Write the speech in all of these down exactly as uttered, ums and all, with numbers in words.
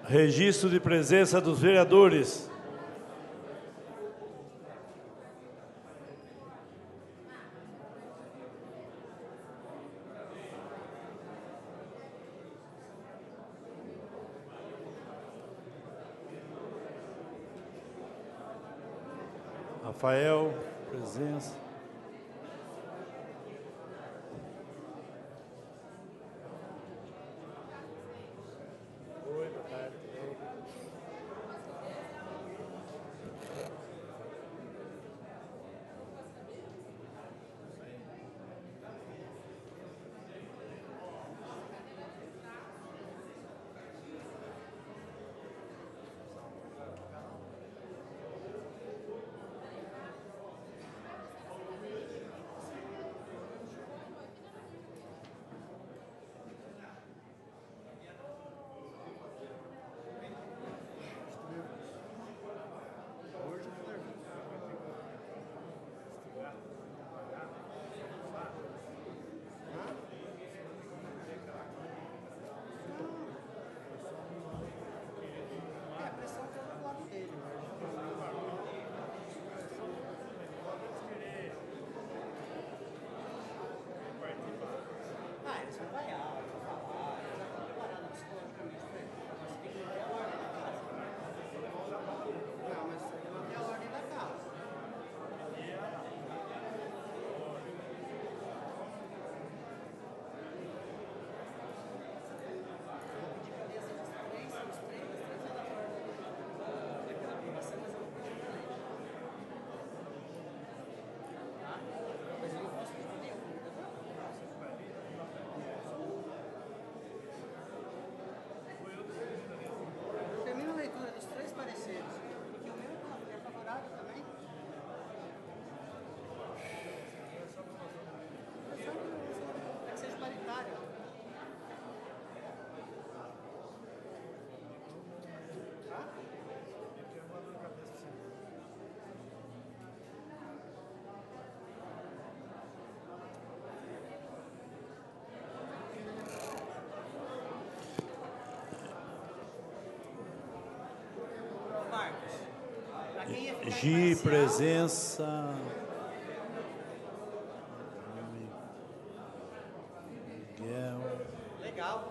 Registro de presença dos vereadores. Rafael, presença. Oi, boa tarde. Gi, presença. Miguel. Legal.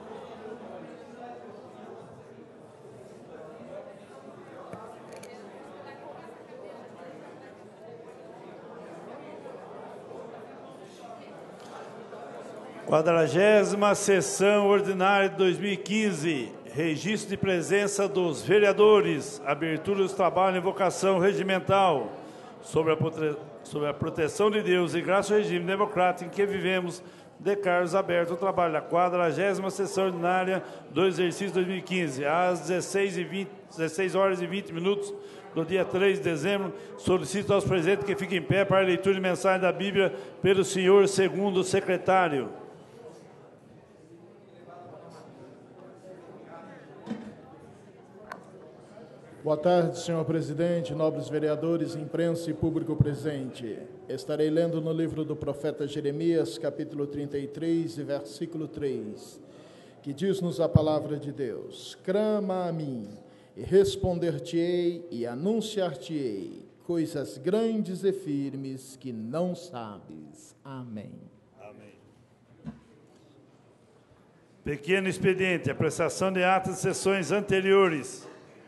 Quadragésima sessão ordinária de dois mil e quinze. Registro de presença dos vereadores, abertura dos trabalhos em invocação regimental, sobre a, sobre a proteção de Deus e graças ao regime democrático em que vivemos, declaro aberto o trabalho da quadragésima sessão ordinária do exercício dois mil e quinze, às dezesseis horas e vinte minutos do dia três de dezembro. Solicito aos presentes que fiquem em pé para a leitura de mensagem da Bíblia pelo senhor segundo secretário. Boa tarde, senhor presidente, nobres vereadores, imprensa e público presente. Estarei lendo no livro do profeta Jeremias, capítulo trinta e três, versículo três, que diz-nos a palavra de Deus: Clama a mim, e responder-te-ei, e anunciar-te-ei coisas grandes e firmes que não sabes. Amém. Amém. Pequeno expediente, apreciação de atas de sessões anteriores.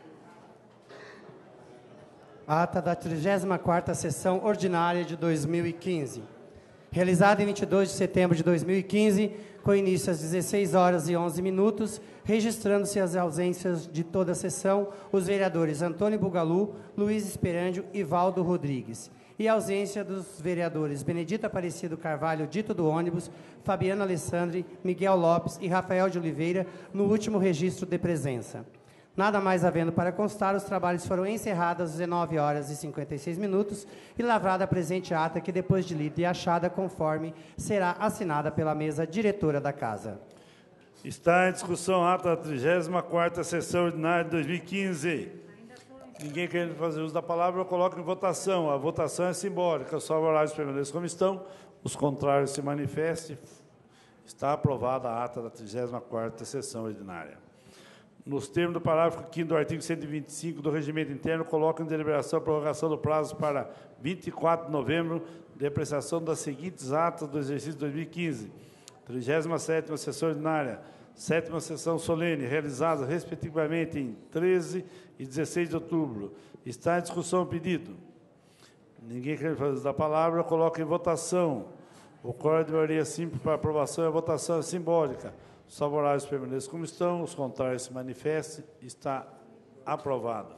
Ata da trigésima quarta sessão ordinária de dois mil e quinze. Realizada em vinte e dois de setembro de dois mil e quinze, com início às dezesseis horas e onze minutos, registrando-se as ausências de toda a sessão, os vereadores Antônio Bugalu, Luiz Esperandio e Valdo Rodrigues, e a ausência dos vereadores Benedito Aparecido Carvalho, dito do ônibus, Fabiano Alessandri, Miguel Lopes e Rafael de Oliveira, no último registro de presença. Nada mais havendo para constar, os trabalhos foram encerrados às dezenove horas e cinquenta e seis minutos e lavrada a presente ata, que depois de lida e achada conforme, será assinada pela mesa diretora da Casa. Está em discussão a ata da trigésima quarta sessão ordinária de dois mil e quinze. Ninguém querendo fazer uso da palavra, eu coloco em votação. A votação é simbólica. Os favoráveis permaneçam como estão, os contrários se manifestem. Está aprovada a ata da trigésima quarta sessão ordinária. nos termos do parágrafo quinto do artigo cento e vinte e cinco do Regimento Interno, coloca em deliberação a prorrogação do prazo para vinte e quatro de novembro de apreciação das seguintes atas do exercício dois mil e quinze. trigésima sétima sessão ordinária, sétima sessão solene, realizada respectivamente em treze e dezesseis de outubro. Está em discussão o pedido. Ninguém quer fazer da palavra, coloca em votação. Ocorre de maioria simples para aprovação e a votação é simbólica. Os favoráveis permaneçam como estão, os contrários se manifestem. Está aprovado.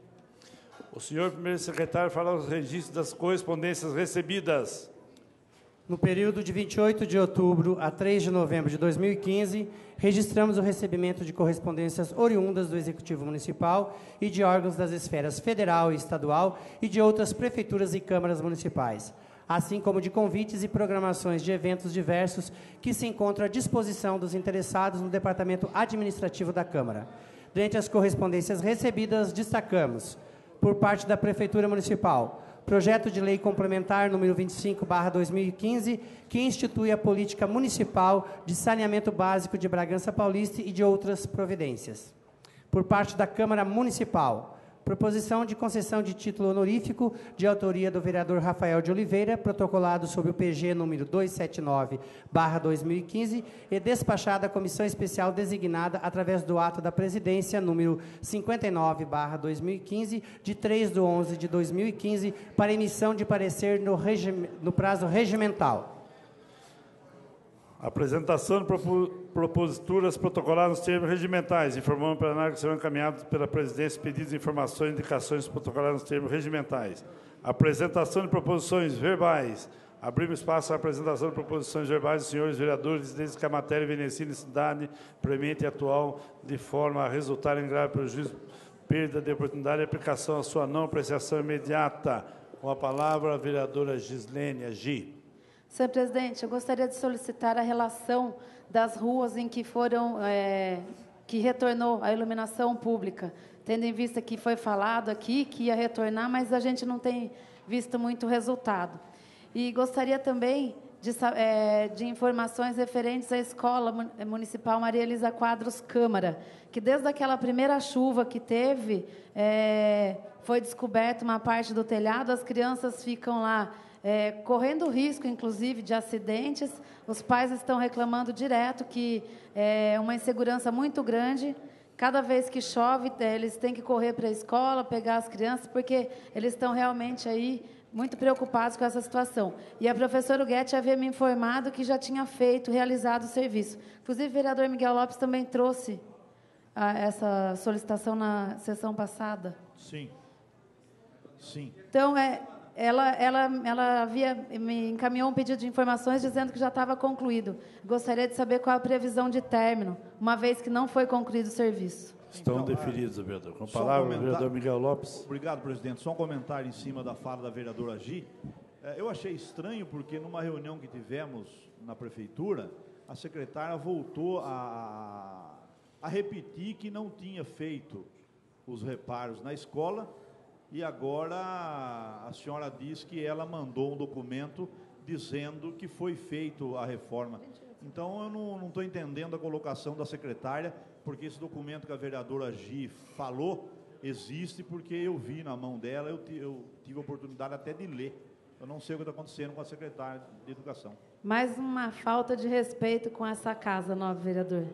O senhor primeiro secretário fará os registros das correspondências recebidas. No período de vinte e oito de outubro a três de novembro de dois mil e quinze, registramos o recebimento de correspondências oriundas do Executivo Municipal e de órgãos das esferas federal e estadual e de outras prefeituras e câmaras municipais, assim como de convites e programações de eventos diversos que se encontram à disposição dos interessados no Departamento Administrativo da Câmara. Dentre as correspondências recebidas, destacamos, por parte da Prefeitura Municipal, projeto de lei complementar número vinte e cinco barra dois mil e quinze, que institui a política municipal de saneamento básico de Bragança Paulista e de outras providências. Por parte da Câmara Municipal, proposição de concessão de título honorífico de autoria do vereador Rafael de Oliveira, protocolado sob o P G número duzentos e setenta e nove barra dois mil e quinze e despachada à comissão especial designada através do ato da presidência número cinquenta e nove barra dois mil e quinze, de três de onze de dois mil e quinze, para emissão de parecer no, regime, no prazo regimental. Apresentação de proposituras protocoladas nos termos regimentais. Informamos para a plenária que serão encaminhados pela presidência pedidos de informações e indicações protocoladas nos termos regimentais. Apresentação de proposições verbais. Abrimos espaço à apresentação de proposições verbais dos senhores vereadores, desde que a matéria venha em cidade premente e atual, de forma a resultar em grave prejuízo, perda de oportunidade e aplicação à sua não apreciação imediata. Com a palavra, a vereadora Gislene Agi. Senhor presidente, eu gostaria de solicitar a relação das ruas em que foram, é, que retornou a iluminação pública, tendo em vista que foi falado aqui que ia retornar, mas a gente não tem visto muito resultado. E gostaria também de, é, de informações referentes à Escola Municipal Maria Elisa Quadros Câmara, que desde aquela primeira chuva que teve, é, foi descoberta uma parte do telhado, as crianças ficam lá, É, correndo risco, inclusive, de acidentes. Os pais estão reclamando direto que é uma insegurança muito grande. Cada vez que chove, eles têm que correr para a escola, pegar as crianças, porque eles estão realmente aí muito preocupados com essa situação. E a professora Guetti havia me informado que já tinha feito, realizado o serviço. Inclusive, o vereador Miguel Lopes também trouxe a, essa solicitação na sessão passada. Sim. Sim. Então, é... Ela, ela, ela havia, me encaminhou um pedido de informações dizendo que já estava concluído. Gostaria de saber qual a previsão de término, uma vez que não foi concluído o serviço. Estão então, deferidos, vereador. Com a palavra, um o vereador Miguel Lopes. Obrigado, presidente. Só um comentário em cima da fala da vereadora Gi. É, eu achei estranho porque, numa reunião que tivemos na prefeitura, a secretária voltou a, a repetir que não tinha feito os reparos na escola. E agora a senhora diz que ela mandou um documento dizendo que foi feito a reforma. Então, eu não estou entendendo a colocação da secretária, porque esse documento que a vereadora Gi falou existe, porque eu vi na mão dela, eu, eu tive a oportunidade até de ler. Eu não sei o que está acontecendo com a secretária de Educação. Mais uma falta de respeito com essa casa, novo vereador.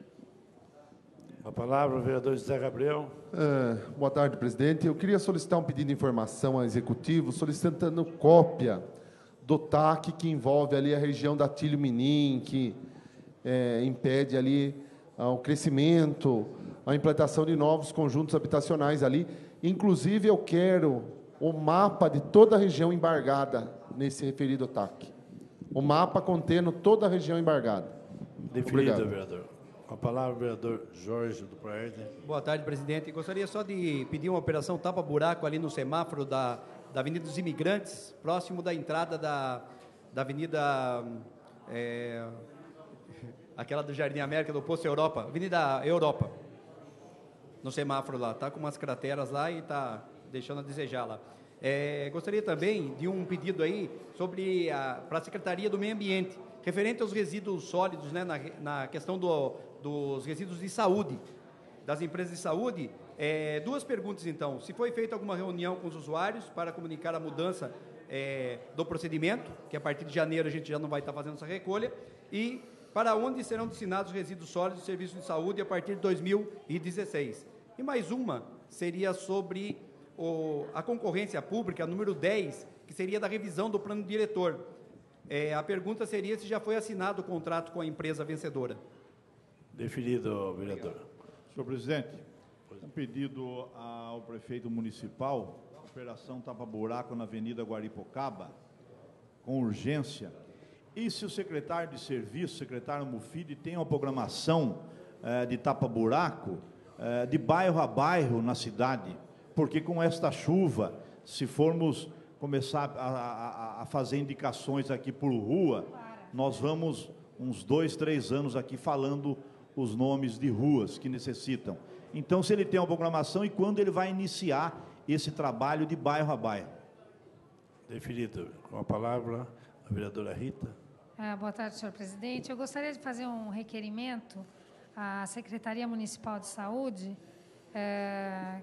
A palavra, o vereador José Gabriel. É, boa tarde, presidente. Eu queria solicitar um pedido de informação ao Executivo, solicitando cópia do T A C que envolve ali a região da Tílio Minim, que é, impede ali ah, o crescimento, a implantação de novos conjuntos habitacionais ali. Inclusive, eu quero o mapa de toda a região embargada nesse referido T A C. O mapa contendo toda a região embargada. Definido, vereador. Com a palavra, o vereador Jorge do Proerd. Boa tarde, presidente. Gostaria só de pedir uma operação tapa-buraco ali no semáforo da, da Avenida dos Imigrantes, próximo da entrada da, da Avenida, é, aquela do Jardim América, do Posto Europa, Avenida Europa, no semáforo lá. Está com umas crateras lá e está deixando a desejar lá. É, gostaria também de um pedido aí sobre a, para a Secretaria do Meio Ambiente, referente aos resíduos sólidos, né, na, na questão do, dos resíduos de saúde. das empresas de saúde. É, duas perguntas, então. Se foi feita alguma reunião com os usuários para comunicar a mudança é, do procedimento, que a partir de janeiro a gente já não vai estar fazendo essa recolha, e para onde serão destinados os resíduos sólidos do serviço de saúde a partir de dois mil e dezesseis. E mais uma seria sobre o, a concorrência pública, número dez, que seria da revisão do plano diretor. É, a pergunta seria se já foi assinado o contrato com a empresa vencedora. Definido, vereador. Senhor presidente, um pedido ao prefeito municipal, operação tapa-buraco na Avenida Guaripocaba, com urgência. E se o secretário de serviço, o secretário Mufidi, tem uma programação eh, de tapa-buraco eh, de bairro a bairro na cidade, porque com esta chuva, se formos começar a, a, a fazer indicações aqui por rua, nós vamos uns dois, três anos aqui falando os nomes de ruas que necessitam. Então, se ele tem uma programação e quando ele vai iniciar esse trabalho de bairro a bairro. Definido. Com a palavra, a vereadora Rita. Ah, boa tarde, senhor presidente. Eu gostaria de fazer um requerimento à Secretaria Municipal de Saúde, é,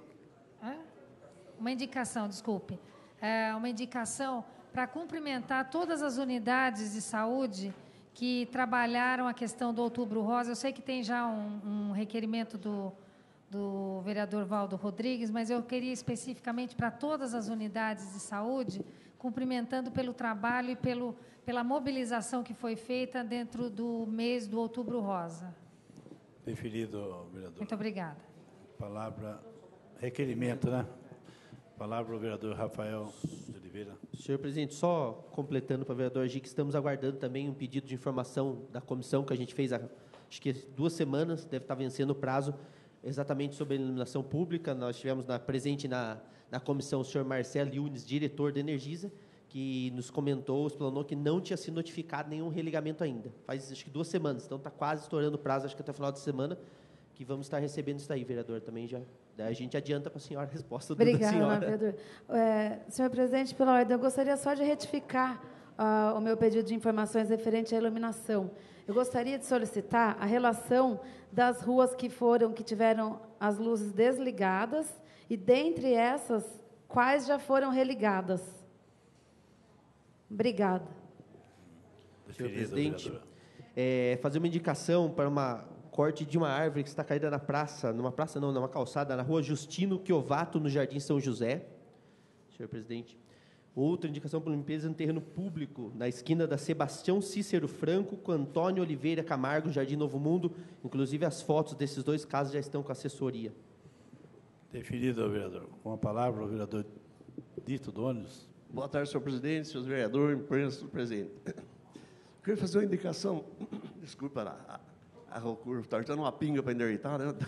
uma indicação, desculpe, é, uma indicação para cumprimentar todas as unidades de saúde que trabalharam a questão do Outubro Rosa. Eu sei que tem já um, um requerimento do, do vereador Valdo Rodrigues, mas eu queria especificamente para todas as unidades de saúde, cumprimentando pelo trabalho e pelo, pela mobilização que foi feita dentro do mês do Outubro Rosa. Definido, vereador. Muito obrigada. Palavra, requerimento, né? Palavra ao vereador Rafael de Oliveira. Senhor presidente, só completando para o vereador Agi, que estamos aguardando também um pedido de informação da comissão que a gente fez há, acho que duas semanas, deve estar vencendo o prazo, exatamente sobre a iluminação pública. Nós tivemos na, presente na, na comissão o senhor Marcelo Yunes, diretor da Energisa, que nos comentou, explanou que não tinha sido notificado nenhum religamento ainda. Faz acho que duas semanas, então está quase estourando o prazo, acho que até o final de semana, que vamos estar recebendo isso daí, vereador, também já. Daí a gente adianta para a senhora a resposta do Obrigada, da senhora. vereador. É, senhor presidente, pela ordem, eu gostaria só de retificar uh, o meu pedido de informações referente à iluminação. Eu gostaria de solicitar a relação das ruas que foram, que tiveram as luzes desligadas e, dentre essas, quais já foram religadas. Obrigada. Senhor presidente, é, fazer uma indicação para uma corte de uma árvore que está caída na praça, numa praça não, numa calçada, na rua Justino Chiovato, no Jardim São José. Senhor presidente. Outra indicação para limpeza no terreno público, na esquina da Sebastião Cícero Franco com Antônio Oliveira Camargo, Jardim Novo Mundo. Inclusive, as fotos desses dois casos já estão com assessoria. Definido, vereador. Com a palavra, o vereador Dito Donis. Boa tarde, senhor presidente, senhores vereadores, imprensa do presidente. Eu queria fazer uma indicação, desculpa, a, a Rocur, está dando uma pinga para endireitar, né?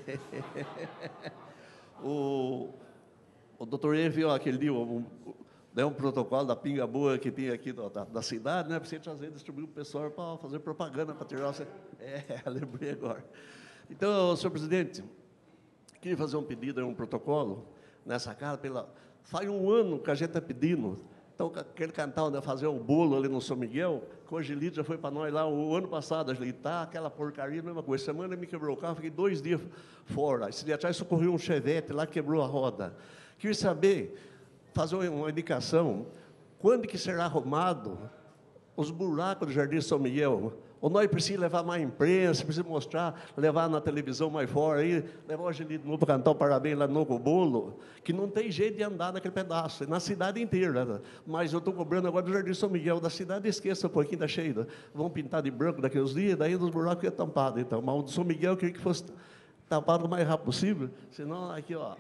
o, o doutor E viu aquele dia, um, deu um protocolo da pinga boa que tinha aqui da, da cidade, né? Para você trazer, distribuir para o pessoal para fazer propaganda, para tirar você. É, lembrei agora. Então, senhor presidente, queria fazer um pedido, um protocolo nessa casa, pela. Faz um ano que a gente está pedindo. Então, aquele cantal de fazer o bolo ali no São Miguel, que o Angelito já foi para nós lá o ano passado, ajeitar aquela porcaria, a mesma coisa. Semana me quebrou o carro, fiquei dois dias fora. Esse dia atrás socorreu um Chevette lá, quebrou a roda. Queria saber, fazer uma indicação, quando que será arrumado os buracos do Jardim São Miguel? Ou nós precisamos levar mais imprensa, precisamos mostrar, levar na televisão mais fora, aí, levar o Angelito de novo para cantar o parabéns lá no bolo, que não tem jeito de andar naquele pedaço, na cidade inteira. Mas eu estou cobrando agora do Jardim São Miguel, da cidade, esqueça um pouquinho, está cheio. Vão pintar de branco daqui uns dias, daí os buracos iam tampados. Então. Mas o do São Miguel eu queria que fosse tampado o mais rápido possível, senão aqui, ó.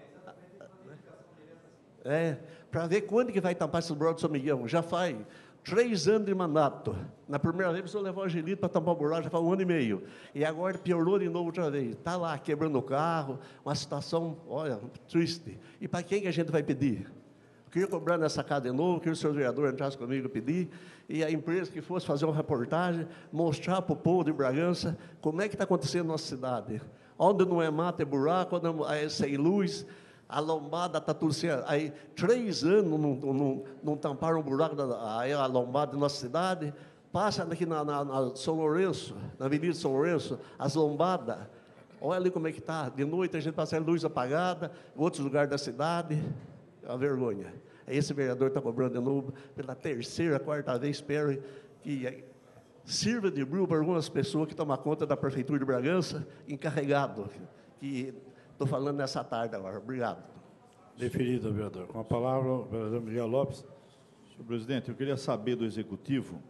É, para ver quando que vai tampar esses buracos do São Miguel. Já faz três anos de mandato. Na primeira vez, o senhor levou o Angelito para tampar o buraco, já faz um ano e meio. E agora piorou de novo outra vez. Está lá, quebrando o carro, uma situação, olha, triste. E para quem que a gente vai pedir? Eu queria cobrar nessa casa de novo, queria que o senhor vereador entrasse comigo e pedir, e a empresa que fosse fazer uma reportagem, mostrar para o povo de Bragança como é que está acontecendo na nossa cidade. Onde não é mato, é buraco, onde é sem luz, a lombada está tudo assim. Aí, três anos não, não, não tamparam o buraco da aí, a lombada da nossa cidade. Passa aqui na, na, na São Lourenço, na Avenida São Lourenço, as lombadas. Olha ali como é que está. De noite a gente passa a luz apagada, em outros lugares da cidade. É uma vergonha. Esse vereador está cobrando de novo, pela terceira, quarta vez, espero que sirva de bril para algumas pessoas que tomam conta da Prefeitura de Bragança, encarregado, que estou falando nessa tarde agora. Obrigado. Deferido, vereador. Com a palavra, o vereador Miguel Lopes. Senhor presidente, eu queria saber do Executivo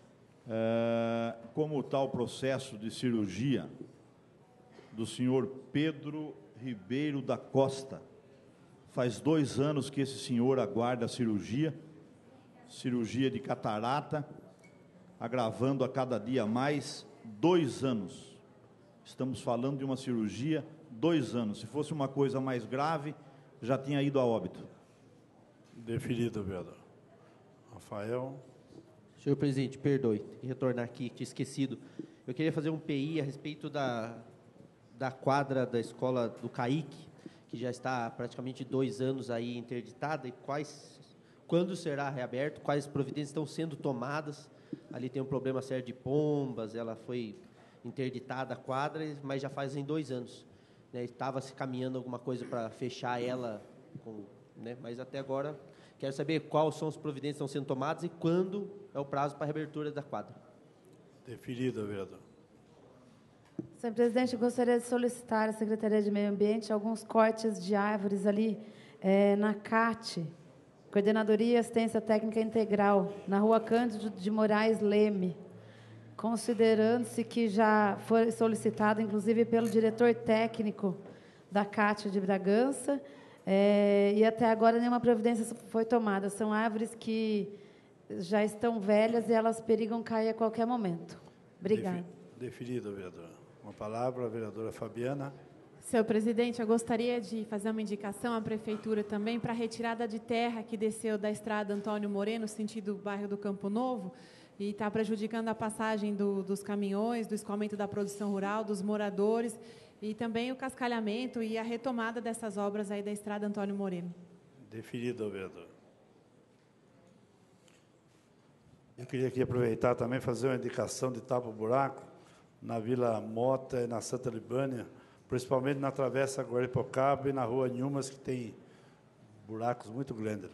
é, como está o processo de cirurgia do senhor Pedro Ribeiro da Costa. Faz dois anos que esse senhor aguarda a cirurgia, cirurgia de catarata, agravando a cada dia mais, dois anos. Estamos falando de uma cirurgia, dois anos. Se fosse uma coisa mais grave, já tinha ido a óbito. Deferido, vereador. Rafael. Senhor presidente, perdoe, tem que retornar aqui, tinha esquecido. Eu queria fazer um P I a respeito da, da quadra da escola do Caique, que já está há praticamente dois anos aí interditada, e quais, quando será reaberto, quais providências estão sendo tomadas. Ali tem um problema sério de pombas, ela foi interditada a quadra, mas já fazem dois anos. Né, estava se caminhando alguma coisa para fechar ela, com, né, mas até agora quero saber quais são as providências que estão sendo tomadas e quando é o prazo para a reabertura da quadra. Deferido, vereador. Senhor presidente, gostaria de solicitar à Secretaria de Meio Ambiente alguns cortes de árvores ali é, na C A T, Coordenadoria e Assistência Técnica Integral, na Rua Cândido de Moraes Leme, considerando-se que já foi solicitado, inclusive, pelo diretor técnico da C A T de Bragança, é, e até agora nenhuma providência foi tomada. São árvores que já estão velhas e elas perigam cair a qualquer momento. Obrigada. Deferido, vereador. Uma palavra, a vereadora Fabiana. Senhor presidente, eu gostaria de fazer uma indicação à prefeitura também para a retirada de terra que desceu da estrada Antônio Moreno, sentido bairro do Campo Novo, e está prejudicando a passagem do, dos caminhões, do escoamento da produção rural, dos moradores, e também o cascalhamento e a retomada dessas obras aí da estrada Antônio Moreno. Deferido, vereador. Eu queria aqui aproveitar também fazer uma indicação de tapa-buraco na Vila Mota e na Santa Libânia, principalmente na Travessa Guaripocaba e na Rua Nhumas, que tem buracos muito grandes.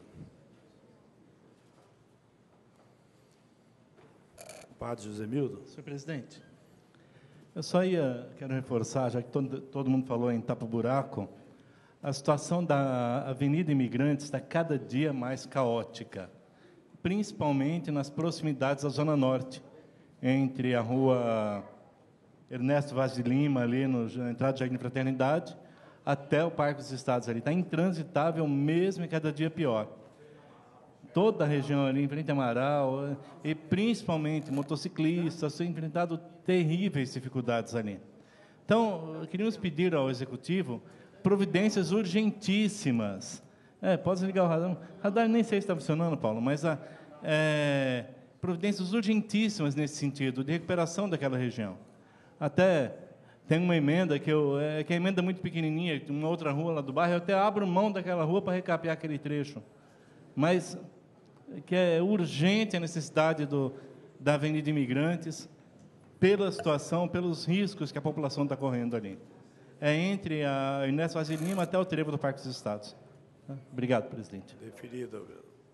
Padre José Mildo. Senhor presidente, eu só ia, quero reforçar, já que todo, todo mundo falou em tapa-buraco, a situação da Avenida Imigrantes está cada dia mais caótica, principalmente nas proximidades da Zona Norte, entre a Rua Ernesto Vaz de Lima, ali no, na entrada do Jardim Fraternidade, até o Parque dos Estados ali. Está intransitável mesmo e cada dia pior. Toda a região ali, em frente a Amaral, e principalmente motociclistas, têm enfrentado terríveis dificuldades ali. Então, queríamos pedir ao Executivo providências urgentíssimas. É, pode ligar o radar. O radar nem sei se está funcionando, Paulo, mas a, é, providências urgentíssimas nesse sentido, de recuperação daquela região. Até tem uma emenda, que, eu, é, que é emenda muito pequenininha, uma outra rua lá do bairro, eu até abro mão daquela rua para recapear aquele trecho. Mas que é urgente a necessidade do, da Avenida Imigrantes, pela situação, pelos riscos que a população está correndo ali. É entre a Ernesto Vaz de Lima até o trevo do Parque dos Estados. Obrigado, presidente. Deferido.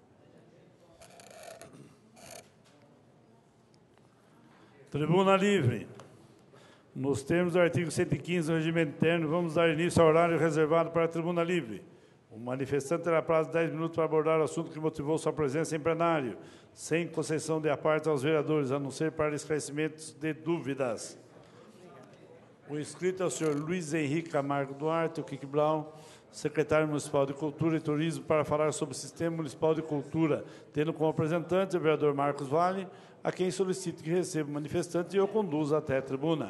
Tribuna livre. Nos termos do artigo cento e quinze do regimento interno, vamos dar início ao horário reservado para a tribuna livre. O manifestante terá prazo de dez minutos para abordar o assunto que motivou sua presença em plenário, sem concessão de aparte aos vereadores, a não ser para esclarecimentos de dúvidas. O inscrito é o senhor Luiz Henrique Camargo Duarte, o Kik Brown, secretário municipal de Cultura e Turismo, para falar sobre o Sistema Municipal de Cultura, tendo como representante o vereador Marcos Vale, a quem solicito que receba o manifestante e o conduza até a tribuna.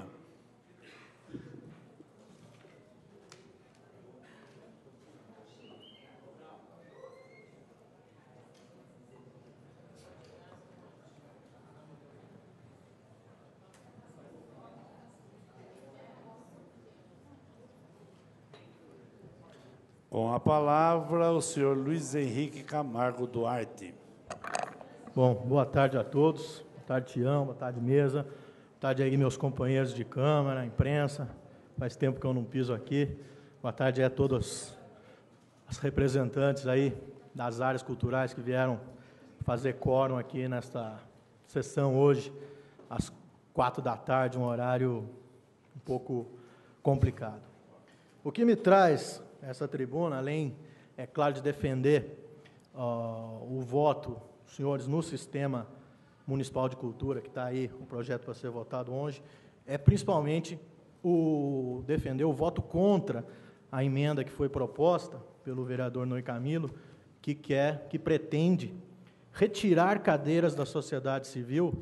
Com a palavra, o senhor Luiz Henrique Camargo Duarte. Bom, boa tarde a todos. Boa tarde, Tião. Boa tarde, mesa. Boa tarde aí, meus companheiros de Câmara, imprensa, faz tempo que eu não piso aqui. Boa tarde a todos os representantes aí das áreas culturais que vieram fazer quórum aqui nesta sessão hoje, às quatro da tarde, um horário um pouco complicado. O que me traz essa tribuna, além, é claro, de defender uh, o voto, senhores, no sistema municipal de cultura, que está aí, o projeto para ser votado hoje, é principalmente o defender o voto contra a emenda que foi proposta pelo vereador Noy Camilo, que quer, que pretende retirar cadeiras da sociedade civil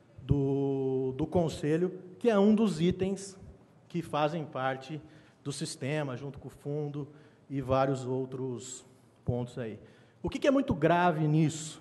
do, do Conselho, que é um dos itens que fazem parte do sistema, junto com o fundo e vários outros pontos aí. O que, que é muito grave nisso?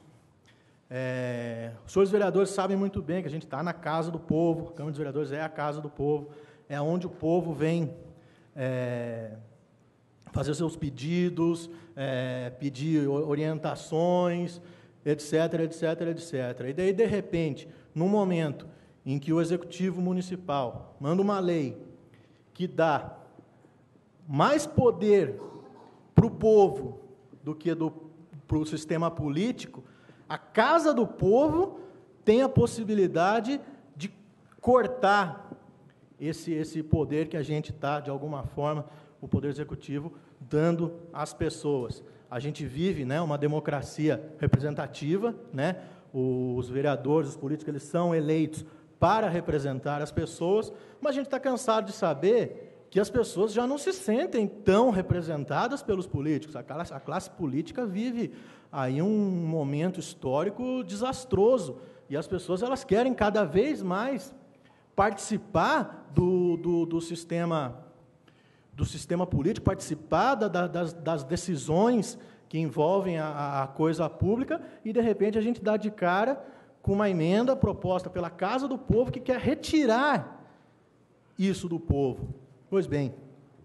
É, os senhores vereadores sabem muito bem que a gente está na casa do povo, a Câmara dos Vereadores é a casa do povo, é onde o povo vem é, fazer os seus pedidos, é, pedir orientações, etc, etc, etcétera. E daí, de repente, num momento em que o Executivo Municipal manda uma lei que dá mais poder para o povo do que para o sistema político, a Casa do Povo tem a possibilidade de cortar esse, esse poder que a gente está, de alguma forma, o Poder Executivo, dando às pessoas. A gente vive, né, uma democracia representativa, né? Os vereadores, os políticos, eles são eleitos para representar as pessoas, mas a gente está cansado de saber que as pessoas já não se sentem tão representadas pelos políticos. A classe, a classe política vive aí um momento histórico desastroso, e as pessoas elas querem cada vez mais participar do, do, do, sistema, do sistema político, participar da, da, das, das decisões que envolvem a, a coisa pública, e, de repente, a gente dá de cara com uma emenda proposta pela Casa do Povo que quer retirar isso do povo. Pois bem,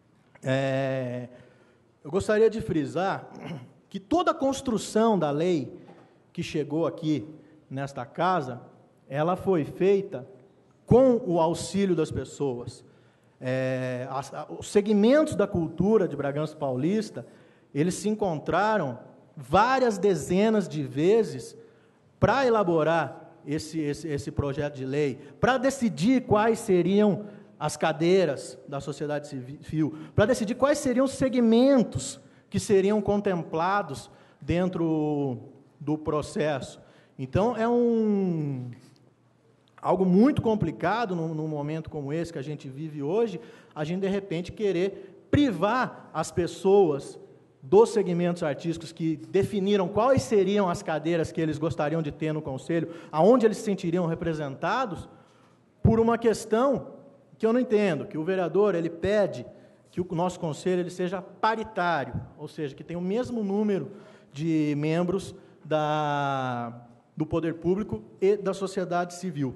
é, eu gostaria de frisar que toda a construção da lei que chegou aqui nesta casa, ela foi feita com o auxílio das pessoas. É, as, os segmentos da cultura de Bragança Paulista, eles se encontraram várias dezenas de vezes para elaborar esse, esse, esse projeto de lei, para decidir quais seriam as cadeiras da sociedade civil, para decidir quais seriam os segmentos que seriam contemplados dentro do processo. Então, é um, algo muito complicado, num, num momento como esse que a gente vive hoje, a gente, de repente, querer privar as pessoas dos segmentos artísticos que definiram quais seriam as cadeiras que eles gostariam de ter no Conselho, aonde eles se sentiriam representados, por uma questão que eu não entendo, que o vereador ele pede que o nosso Conselho ele seja paritário, ou seja, que tenha o mesmo número de membros da, do poder público e da sociedade civil.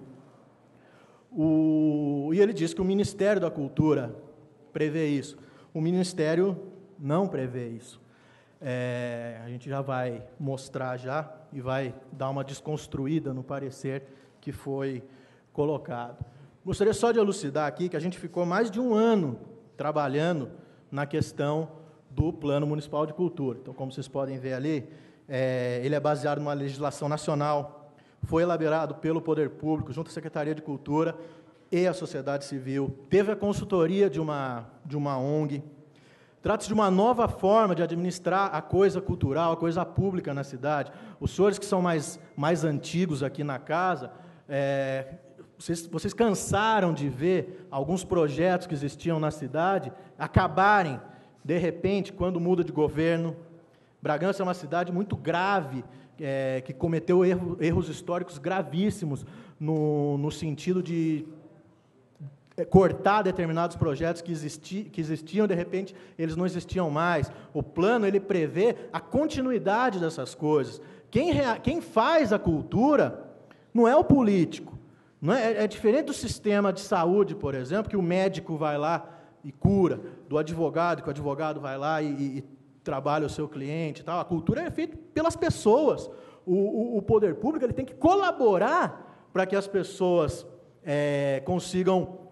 O, e ele diz que o Ministério da Cultura prevê isso. O Ministério não prevê isso. É, a gente já vai mostrar já e vai dar uma desconstruída no parecer que foi colocado. Gostaria só de elucidar aqui que a gente ficou mais de um ano trabalhando na questão do Plano Municipal de Cultura. Então, como vocês podem ver ali, é, ele é baseado numa legislação nacional, foi elaborado pelo Poder Público, junto à Secretaria de Cultura e a sociedade civil, teve a consultoria de uma, de uma O N G. Trata-se de uma nova forma de administrar a coisa cultural, a coisa pública na cidade. Os senhores que são mais, mais antigos aqui na casa, é, Vocês, vocês cansaram de ver alguns projetos que existiam na cidade acabarem, de repente, quando muda de governo. Bragança é uma cidade muito grave, é, que cometeu erro, erros históricos gravíssimos, no, no sentido de cortar determinados projetos que, existi, que existiam, de repente, eles não existiam mais. O plano, ele prevê a continuidade dessas coisas. Quem, rea, quem faz a cultura não é o político. Não é, é diferente do sistema de saúde, por exemplo, que o médico vai lá e cura, do advogado, que o advogado vai lá e, e, e trabalha o seu cliente e tal. A cultura é feita pelas pessoas. O, o, o poder público ele tem que colaborar para que as pessoas é, consigam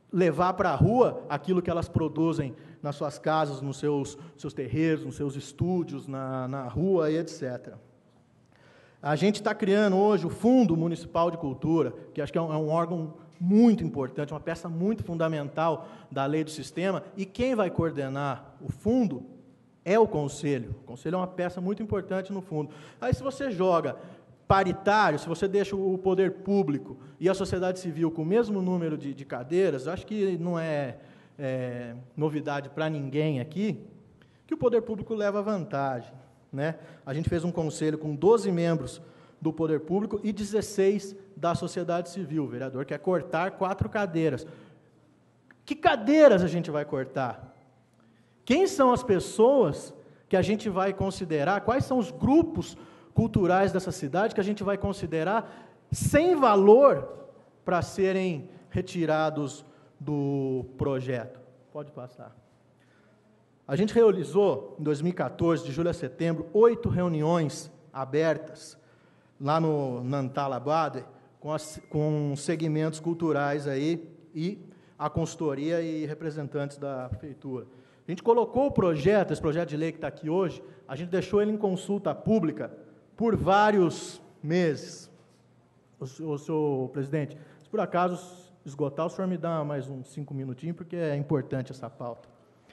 levar para a rua aquilo que elas produzem nas suas casas, nos seus, seus terreiros, nos seus estúdios, na, na rua e etcétera. A gente está criando hoje o Fundo Municipal de Cultura, que acho que é um, é um órgão muito importante, uma peça muito fundamental da lei do sistema, e quem vai coordenar o fundo é o Conselho. O Conselho é uma peça muito importante no fundo. Aí, se você joga paritário, se você deixa o poder público e a sociedade civil com o mesmo número de, de cadeiras, acho que não é, é novidade para ninguém aqui, que o poder público leva vantagem, né? A gente fez um conselho com doze membros do poder público e dezesseis da sociedade civil. O vereador quer cortar quatro cadeiras. Que cadeiras a gente vai cortar? Quem são as pessoas que a gente vai considerar? Quais são os grupos culturais dessa cidade que a gente vai considerar sem valor para serem retirados do projeto? Pode passar. A gente realizou, em dois mil e quatorze, de julho a setembro, oito reuniões abertas lá no Nantalabade, com, as, com segmentos culturais aí, e a consultoria e representantes da prefeitura. A gente colocou o projeto, esse projeto de lei que está aqui hoje, a gente deixou ele em consulta pública por vários meses. O, o senhor presidente, se por acaso esgotar, o senhor me dá mais uns cinco minutinhos, porque é importante essa pauta.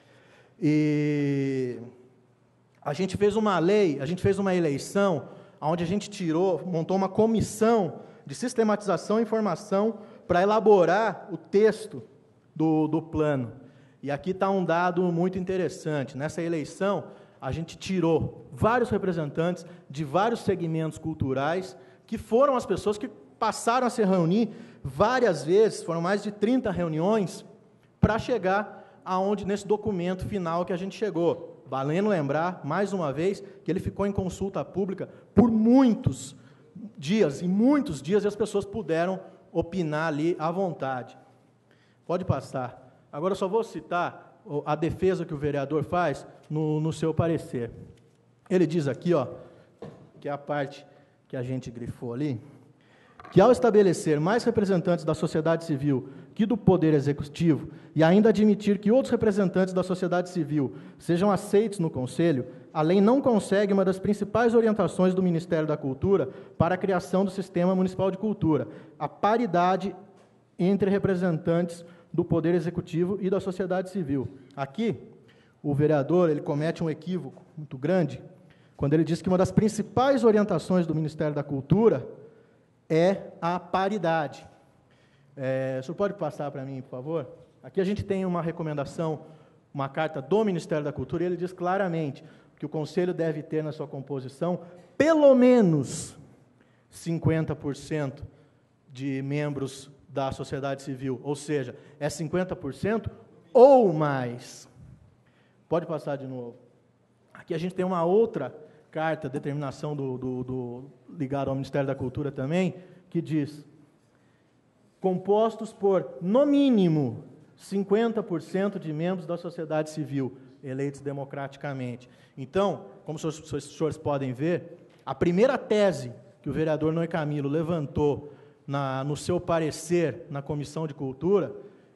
E a gente fez uma lei, a gente fez uma eleição, onde a gente tirou, montou uma comissão de sistematização e informação para elaborar o texto do, do plano. E aqui está um dado muito interessante. Nessa eleição, a gente tirou vários representantes de vários segmentos culturais, que foram as pessoas que passaram a se reunir várias vezes, foram mais de trinta reuniões, para chegar aonde, nesse documento final que a gente chegou. Valendo lembrar, mais uma vez, que ele ficou em consulta pública por muitos dias, e muitos dias, e as pessoas puderam opinar ali à vontade. Pode passar. Agora, eu só vou citar a defesa que o vereador faz no, no seu parecer. Ele diz aqui, ó, que é a parte que a gente grifou ali, que ao estabelecer mais representantes da sociedade civil que do Poder Executivo e ainda admitir que outros representantes da sociedade civil sejam aceitos no Conselho, a lei não consegue uma das principais orientações do Ministério da Cultura para a criação do Sistema Municipal de Cultura, a paridade entre representantes do Poder Executivo e da sociedade civil. Aqui, o vereador ele comete um equívoco muito grande, quando ele diz que uma das principais orientações do Ministério da Cultura é a paridade. É, o senhor pode passar para mim, por favor? Aqui a gente tem uma recomendação, uma carta do Ministério da Cultura, e ele diz claramente que o Conselho deve ter na sua composição pelo menos cinquenta por cento de membros da sociedade civil, ou seja, é cinquenta por cento ou mais. Pode passar de novo. Aqui a gente tem uma outra carta, determinação do, do, do, ligada ao Ministério da Cultura também, que diz: compostos por, no mínimo, cinquenta por cento de membros da sociedade civil, eleitos democraticamente. Então, como os senhores, os senhores podem ver, a primeira tese que o vereador Noé Camilo levantou na, no seu parecer na Comissão de Cultura,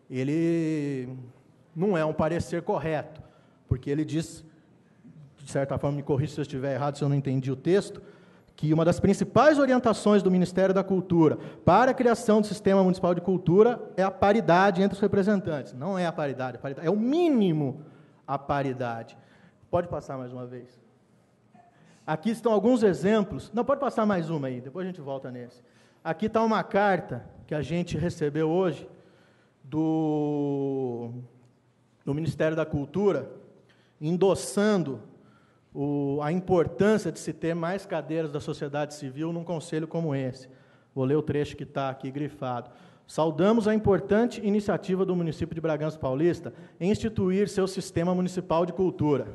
ele não é um parecer correto, porque ele diz, de certa forma, me corrija se eu estiver errado, se eu não entendi o texto, que uma das principais orientações do Ministério da Cultura para a criação do Sistema Municipal de Cultura é a paridade entre os representantes. Não é a paridade, a paridade é o mínimo a paridade. Pode passar mais uma vez. Aqui estão alguns exemplos. Não, pode passar mais uma aí, depois a gente volta nesse. Aqui está uma carta que a gente recebeu hoje do, do Ministério da Cultura, endossando o, a importância de se ter mais cadeiras da sociedade civil num conselho como esse. Vou ler o trecho que está aqui grifado. Saudamos a importante iniciativa do município de Bragança Paulista em instituir seu sistema municipal de cultura.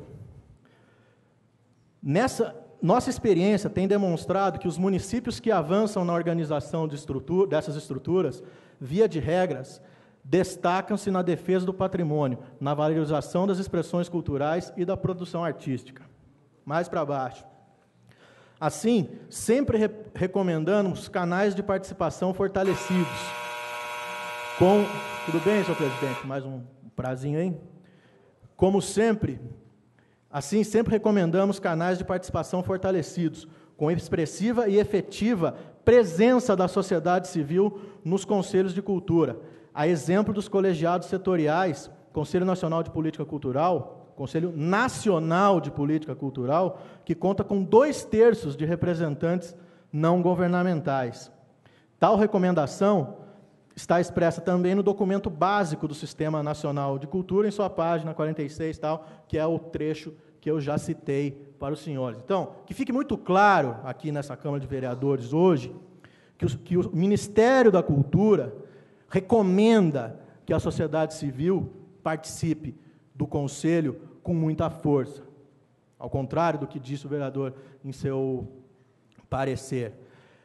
Nessa nossa experiência tem demonstrado que os municípios que avançam na organização de estrutura, dessas estruturas, via de regras, destacam-se na defesa do patrimônio, na valorização das expressões culturais e da produção artística. Mais para baixo. Assim, sempre re recomendamos canais de participação fortalecidos. Com... Tudo bem, senhor presidente? Mais um prazinho aí? Como sempre, assim, sempre recomendamos canais de participação fortalecidos, com expressiva e efetiva presença da sociedade civil nos conselhos de cultura, a exemplo dos colegiados setoriais, Conselho Nacional de Política Cultural, Conselho Nacional de Política Cultural, que conta com dois terços de representantes não governamentais. Tal recomendação está expressa também no documento básico do Sistema Nacional de Cultura, em sua página quarenta e seis, tal, que é o trecho que eu já citei para os senhores. Então, que fique muito claro aqui nessa Câmara de Vereadores hoje, que o, que o Ministério da Cultura recomenda que a sociedade civil participe do Conselho com muita força, ao contrário do que disse o vereador em seu parecer.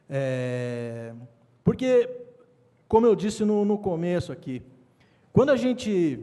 É, porque, como eu disse no, no começo aqui, quando a gente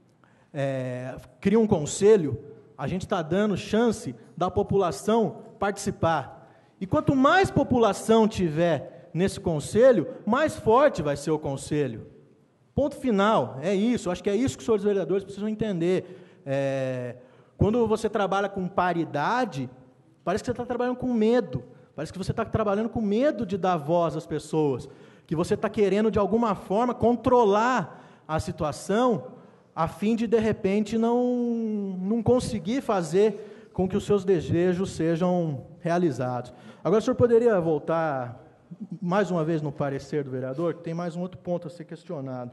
é, cria um conselho, a gente está dando chance da população participar. E quanto mais população tiver nesse conselho, mais forte vai ser o conselho. Ponto final, é isso. Acho que é isso que os senhores vereadores precisam entender. É, quando você trabalha com paridade, parece que você está trabalhando com medo. Parece que você está trabalhando com medo de dar voz às pessoas. Que você está querendo, de alguma forma, controlar a situação, a fim de, de repente, não, não conseguir fazer com que os seus desejos sejam realizados. Agora, o senhor poderia voltar mais uma vez no parecer do vereador, que tem mais um outro ponto a ser questionado.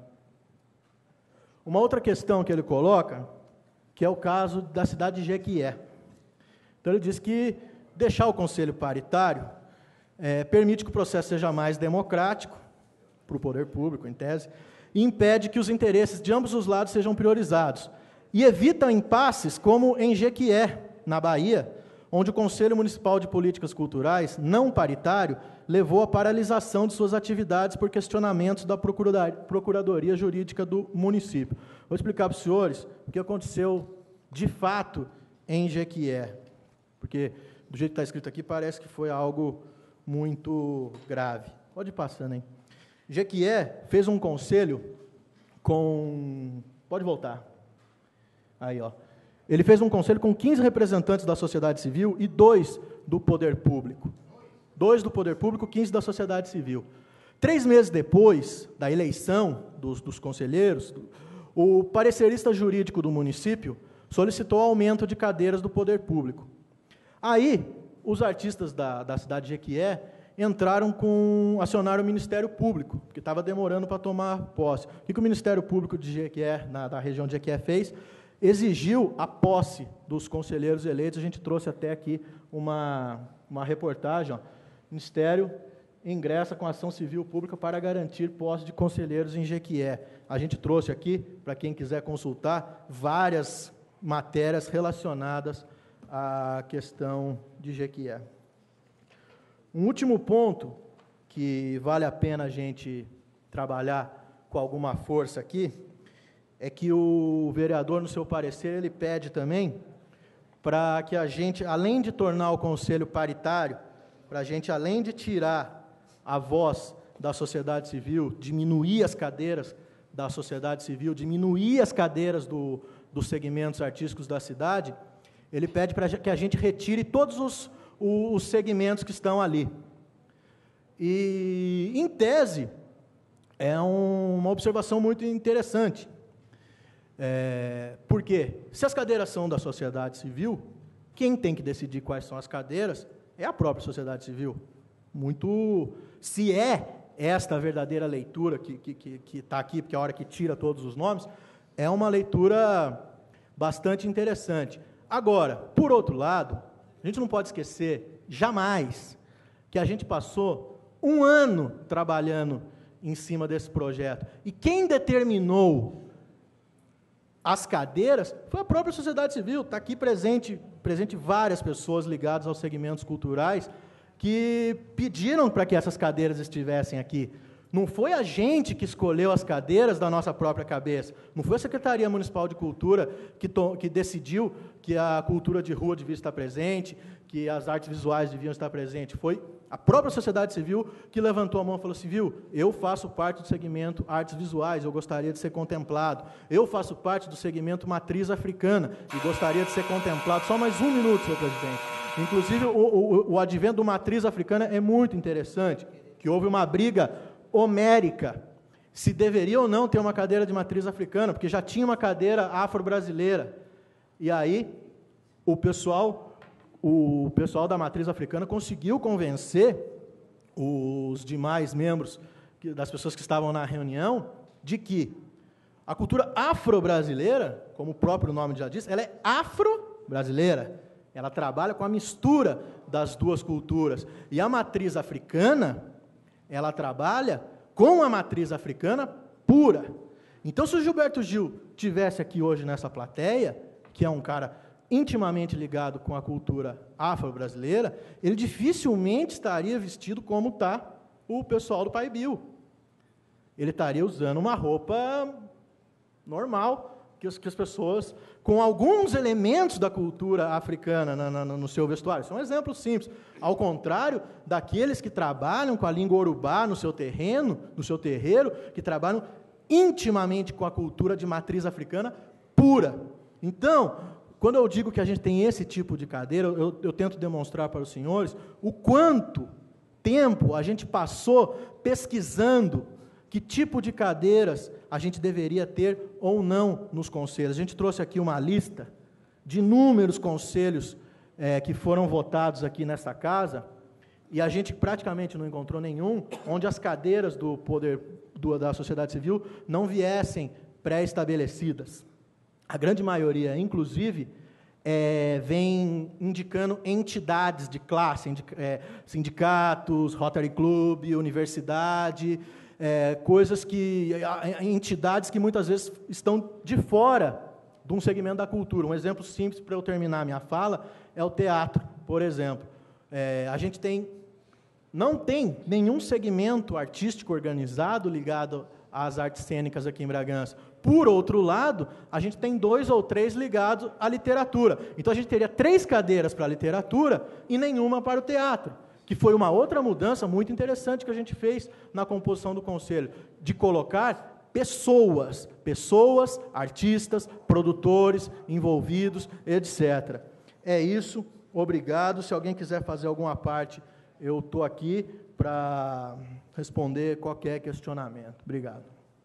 Uma outra questão que ele coloca, que é o caso da cidade de Jequié. Então, ele diz que deixar o conselho paritário é, permite que o processo seja mais democrático para o poder público, em tese, e impede que os interesses de ambos os lados sejam priorizados, e evita impasses como em Jequié, na Bahia, onde o Conselho Municipal de Políticas Culturais, não paritário, levou à paralisação de suas atividades por questionamentos da Procuradoria Jurídica do município. Vou explicar para os senhores o que aconteceu de fato em Jequié, porque do jeito que está escrito aqui parece que foi algo muito grave. Pode ir passando, hein? Jequié fez um conselho com... Pode voltar. Aí, ó. Ele fez um conselho com quinze representantes da sociedade civil e dois do poder público. Dois do poder público, quinze da sociedade civil. Três meses depois da eleição dos, dos conselheiros, o parecerista jurídico do município solicitou aumento de cadeiras do poder público. Aí, os artistas da, da cidade de Jequié entraram com, acionaram o Ministério Público, que estava demorando para tomar posse. O que, que o Ministério Público de Jequié, na, da região de Jequié, fez? Exigiu a posse dos conselheiros eleitos. A gente trouxe até aqui uma, uma reportagem. Ó. O Ministério ingressa com ação civil pública para garantir posse de conselheiros em Jequié. A gente trouxe aqui, para quem quiser consultar, várias matérias relacionadas à questão de Jequié. Um último ponto que vale a pena a gente trabalhar com alguma força aqui, é que o vereador, no seu parecer, ele pede também para que a gente, além de tornar o conselho paritário, para a gente, além de tirar a voz da sociedade civil, diminuir as cadeiras da sociedade civil, diminuir as cadeiras do, dos segmentos artísticos da cidade, ele pede para que a gente retire todos os, os segmentos que estão ali. E, em tese, é um, uma observação muito interessante. É, porque, se as cadeiras são da sociedade civil, quem tem que decidir quais são as cadeiras é a própria sociedade civil. Muito, se é esta a verdadeira leitura que está que, que tá aqui, porque a hora que tira todos os nomes, é uma leitura bastante interessante. Agora, por outro lado, a gente não pode esquecer, jamais, que a gente passou um ano trabalhando em cima desse projeto. E quem determinou as cadeiras foi a própria sociedade civil. Está aqui presente, presente várias pessoas ligadas aos segmentos culturais que pediram para que essas cadeiras estivessem aqui. Não foi a gente que escolheu as cadeiras da nossa própria cabeça. Não foi a Secretaria Municipal de Cultura que, to, que decidiu que a cultura de rua devia estar presente, que as artes visuais deviam estar presentes. Foi a própria sociedade civil que levantou a mão e falou assim, viu, eu faço parte do segmento artes visuais, eu gostaria de ser contemplado. Eu faço parte do segmento matriz africana e gostaria de ser contemplado. Só mais um minuto, senhor presidente. Inclusive, o, o, o advento do matriz africana é muito interessante, que houve uma briga homérica se deveria ou não ter uma cadeira de matriz africana, porque já tinha uma cadeira afro-brasileira. E aí, o pessoal, o pessoal da matriz africana conseguiu convencer os demais membros, das pessoas que estavam na reunião, de que a cultura afro-brasileira, como o próprio nome já diz, ela é afro-brasileira. Ela trabalha com a mistura das duas culturas. E a matriz africana, ela trabalha com a matriz africana pura. Então, se o Gilberto Gil tivesse aqui hoje nessa plateia, que é um cara intimamente ligado com a cultura afro-brasileira, ele dificilmente estaria vestido como está o pessoal do Pai Bill. Ele estaria usando uma roupa normal, que as, que as pessoas, com alguns elementos da cultura africana na, na, no seu vestuário. Isso é um exemplo simples. Ao contrário daqueles que trabalham com a língua urubá no seu terreno, no seu terreiro, que trabalham intimamente com a cultura de matriz africana pura. Então, quando eu digo que a gente tem esse tipo de cadeira, eu, eu tento demonstrar para os senhores o quanto tempo a gente passou pesquisando que tipo de cadeiras a gente deveria ter ou não nos conselhos. A gente trouxe aqui uma lista de inúmeros conselhos é, que foram votados aqui nessa casa, e a gente praticamente não encontrou nenhum onde as cadeiras do poder do, da sociedade civil não viessem pré-estabelecidas. A grande maioria, inclusive, é, vem indicando entidades de classe, indica, é, sindicatos, Rotary Club, universidade, é, coisas que, entidades que muitas vezes estão de fora de um segmento da cultura. Um exemplo simples para eu terminar a minha fala é o teatro, por exemplo. É, a gente tem, não tem nenhum segmento artístico organizado ligado às artes cênicas aqui em Bragança. Por outro lado, a gente tem dois ou três ligados à literatura. Então, a gente teria três cadeiras para a literatura e nenhuma para o teatro, que foi uma outra mudança muito interessante que a gente fez na composição do Conselho, de colocar pessoas, pessoas, artistas, produtores, envolvidos, etcétera. É isso, obrigado. Se alguém quiser fazer alguma parte, eu estou aqui para responder qualquer questionamento. Obrigado.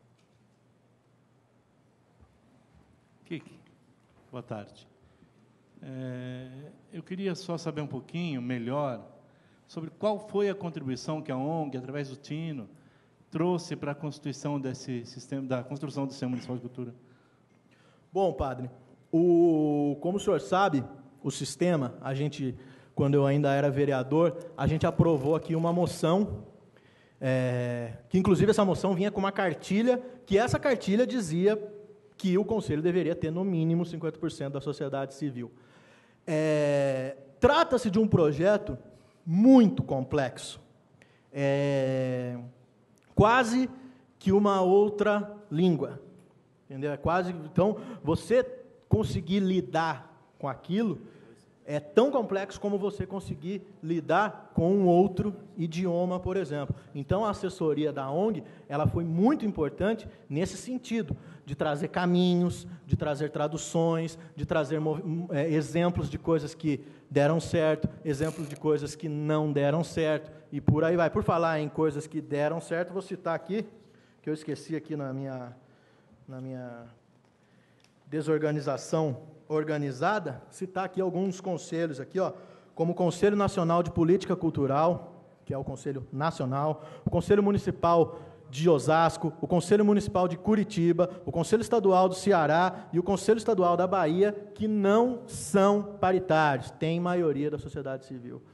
Kiki, boa tarde. É, eu queria só saber um pouquinho melhor sobre qual foi a contribuição que a O N G, através do Tino, trouxe para a constituição desse sistema, da construção do Sistema Municipal de Cultura. Bom, padre, o, como o senhor sabe, o sistema, a gente, quando eu ainda era vereador, a gente aprovou aqui uma moção, é, que inclusive essa moção vinha com uma cartilha, que essa cartilha dizia que o Conselho deveria ter no mínimo cinquenta por cento da sociedade civil. É, trata-se de um projeto muito complexo, é, quase que uma outra língua, entendeu? É quase, então, você conseguir lidar com aquilo é tão complexo como você conseguir lidar com um outro idioma, por exemplo. Então, a assessoria da O N G, ela foi muito importante nesse sentido, de trazer caminhos, de trazer traduções, de trazer é, exemplos de coisas que deram certo, exemplos de coisas que não deram certo, e por aí vai. Por falar em coisas que deram certo, vou citar aqui, que eu esqueci aqui na minha, na minha desorganização organizada, citar aqui alguns conselhos, aqui, ó, como o Conselho Nacional de Política Cultural, que é o Conselho Nacional, o Conselho Municipal de Osasco, o Conselho Municipal de Curitiba, o Conselho Estadual do Ceará e o Conselho Estadual da Bahia, que não são paritários, têm maioria da sociedade civil.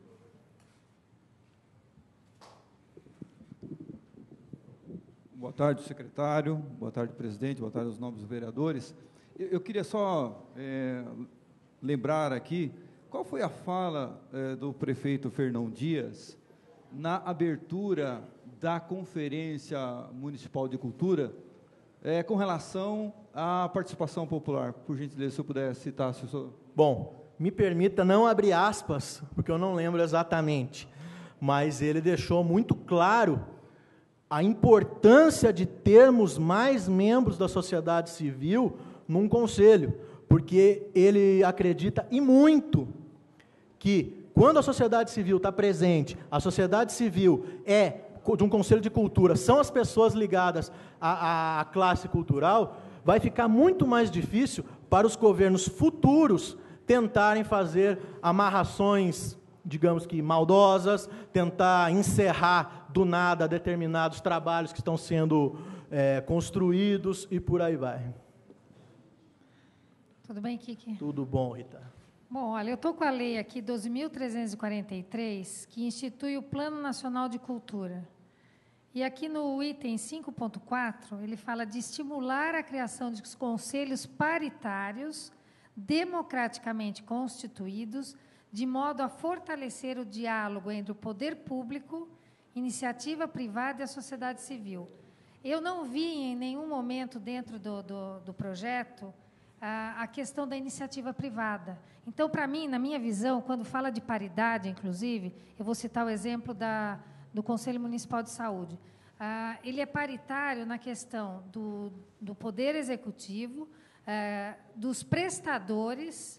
Boa tarde, secretário, boa tarde, presidente, boa tarde aos nobres vereadores. Eu, eu queria só é, lembrar aqui, qual foi a fala é, do prefeito Fernão Dias na abertura da Conferência Municipal de Cultura, é, com relação à participação popular? Por gentileza, se eu puder citar, se eu sou... Bom, me permita não abrir aspas, porque eu não lembro exatamente, mas ele deixou muito claro a importância de termos mais membros da sociedade civil num conselho, porque ele acredita e muito que quando a sociedade civil está presente, a sociedade civil é de um conselho de cultura, são as pessoas ligadas à, à classe cultural, vai ficar muito mais difícil para os governos futuros tentarem fazer amarrações, digamos que maldosas, tentar encerrar do nada determinados trabalhos que estão sendo é, construídos e por aí vai. Tudo bem, Kiki? Tudo bom, Rita. Bom, olha, eu estou com a lei aqui doze mil trezentos e quarenta e três, que institui o Plano Nacional de Cultura. E aqui no item cinco ponto quatro, ele fala de estimular a criação de conselhos paritários, democraticamente constituídos, de modo a fortalecer o diálogo entre o poder público, iniciativa privada e a sociedade civil. Eu não vi em nenhum momento dentro do, do, do projeto a, a questão da iniciativa privada. Então, para mim, na minha visão, quando fala de paridade, inclusive, eu vou citar o exemplo da, do Conselho Municipal de Saúde. Ah, ele é paritário na questão do, do poder executivo, ah, dos prestadores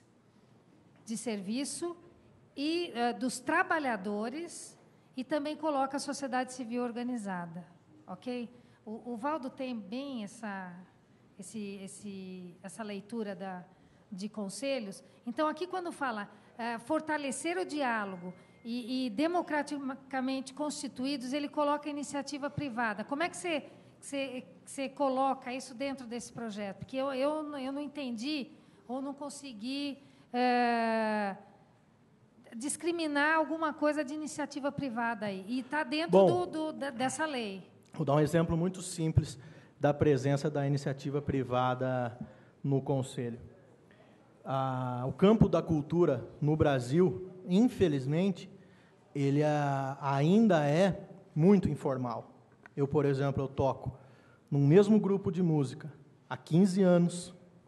de serviço e uh, dos trabalhadores, e também coloca a sociedade civil organizada, ok? O, o Valdo tem bem essa, esse, esse, essa leitura da, de conselhos. Então, aqui, quando fala uh, fortalecer o diálogo e, e democraticamente constituídos, ele coloca a iniciativa privada. Como é que você, você, você coloca isso dentro desse projeto? Porque eu, eu, eu não entendi ou não consegui Uh, discriminar alguma coisa de iniciativa privada aí. E está dentro Bom, do, do, dessa lei. Vou dar um exemplo muito simples da presença da iniciativa privada no Conselho. Ah, o campo da cultura no Brasil, infelizmente, ele a, ainda é muito informal. Eu, por exemplo, eu toco num mesmo grupo de música há quinze anos,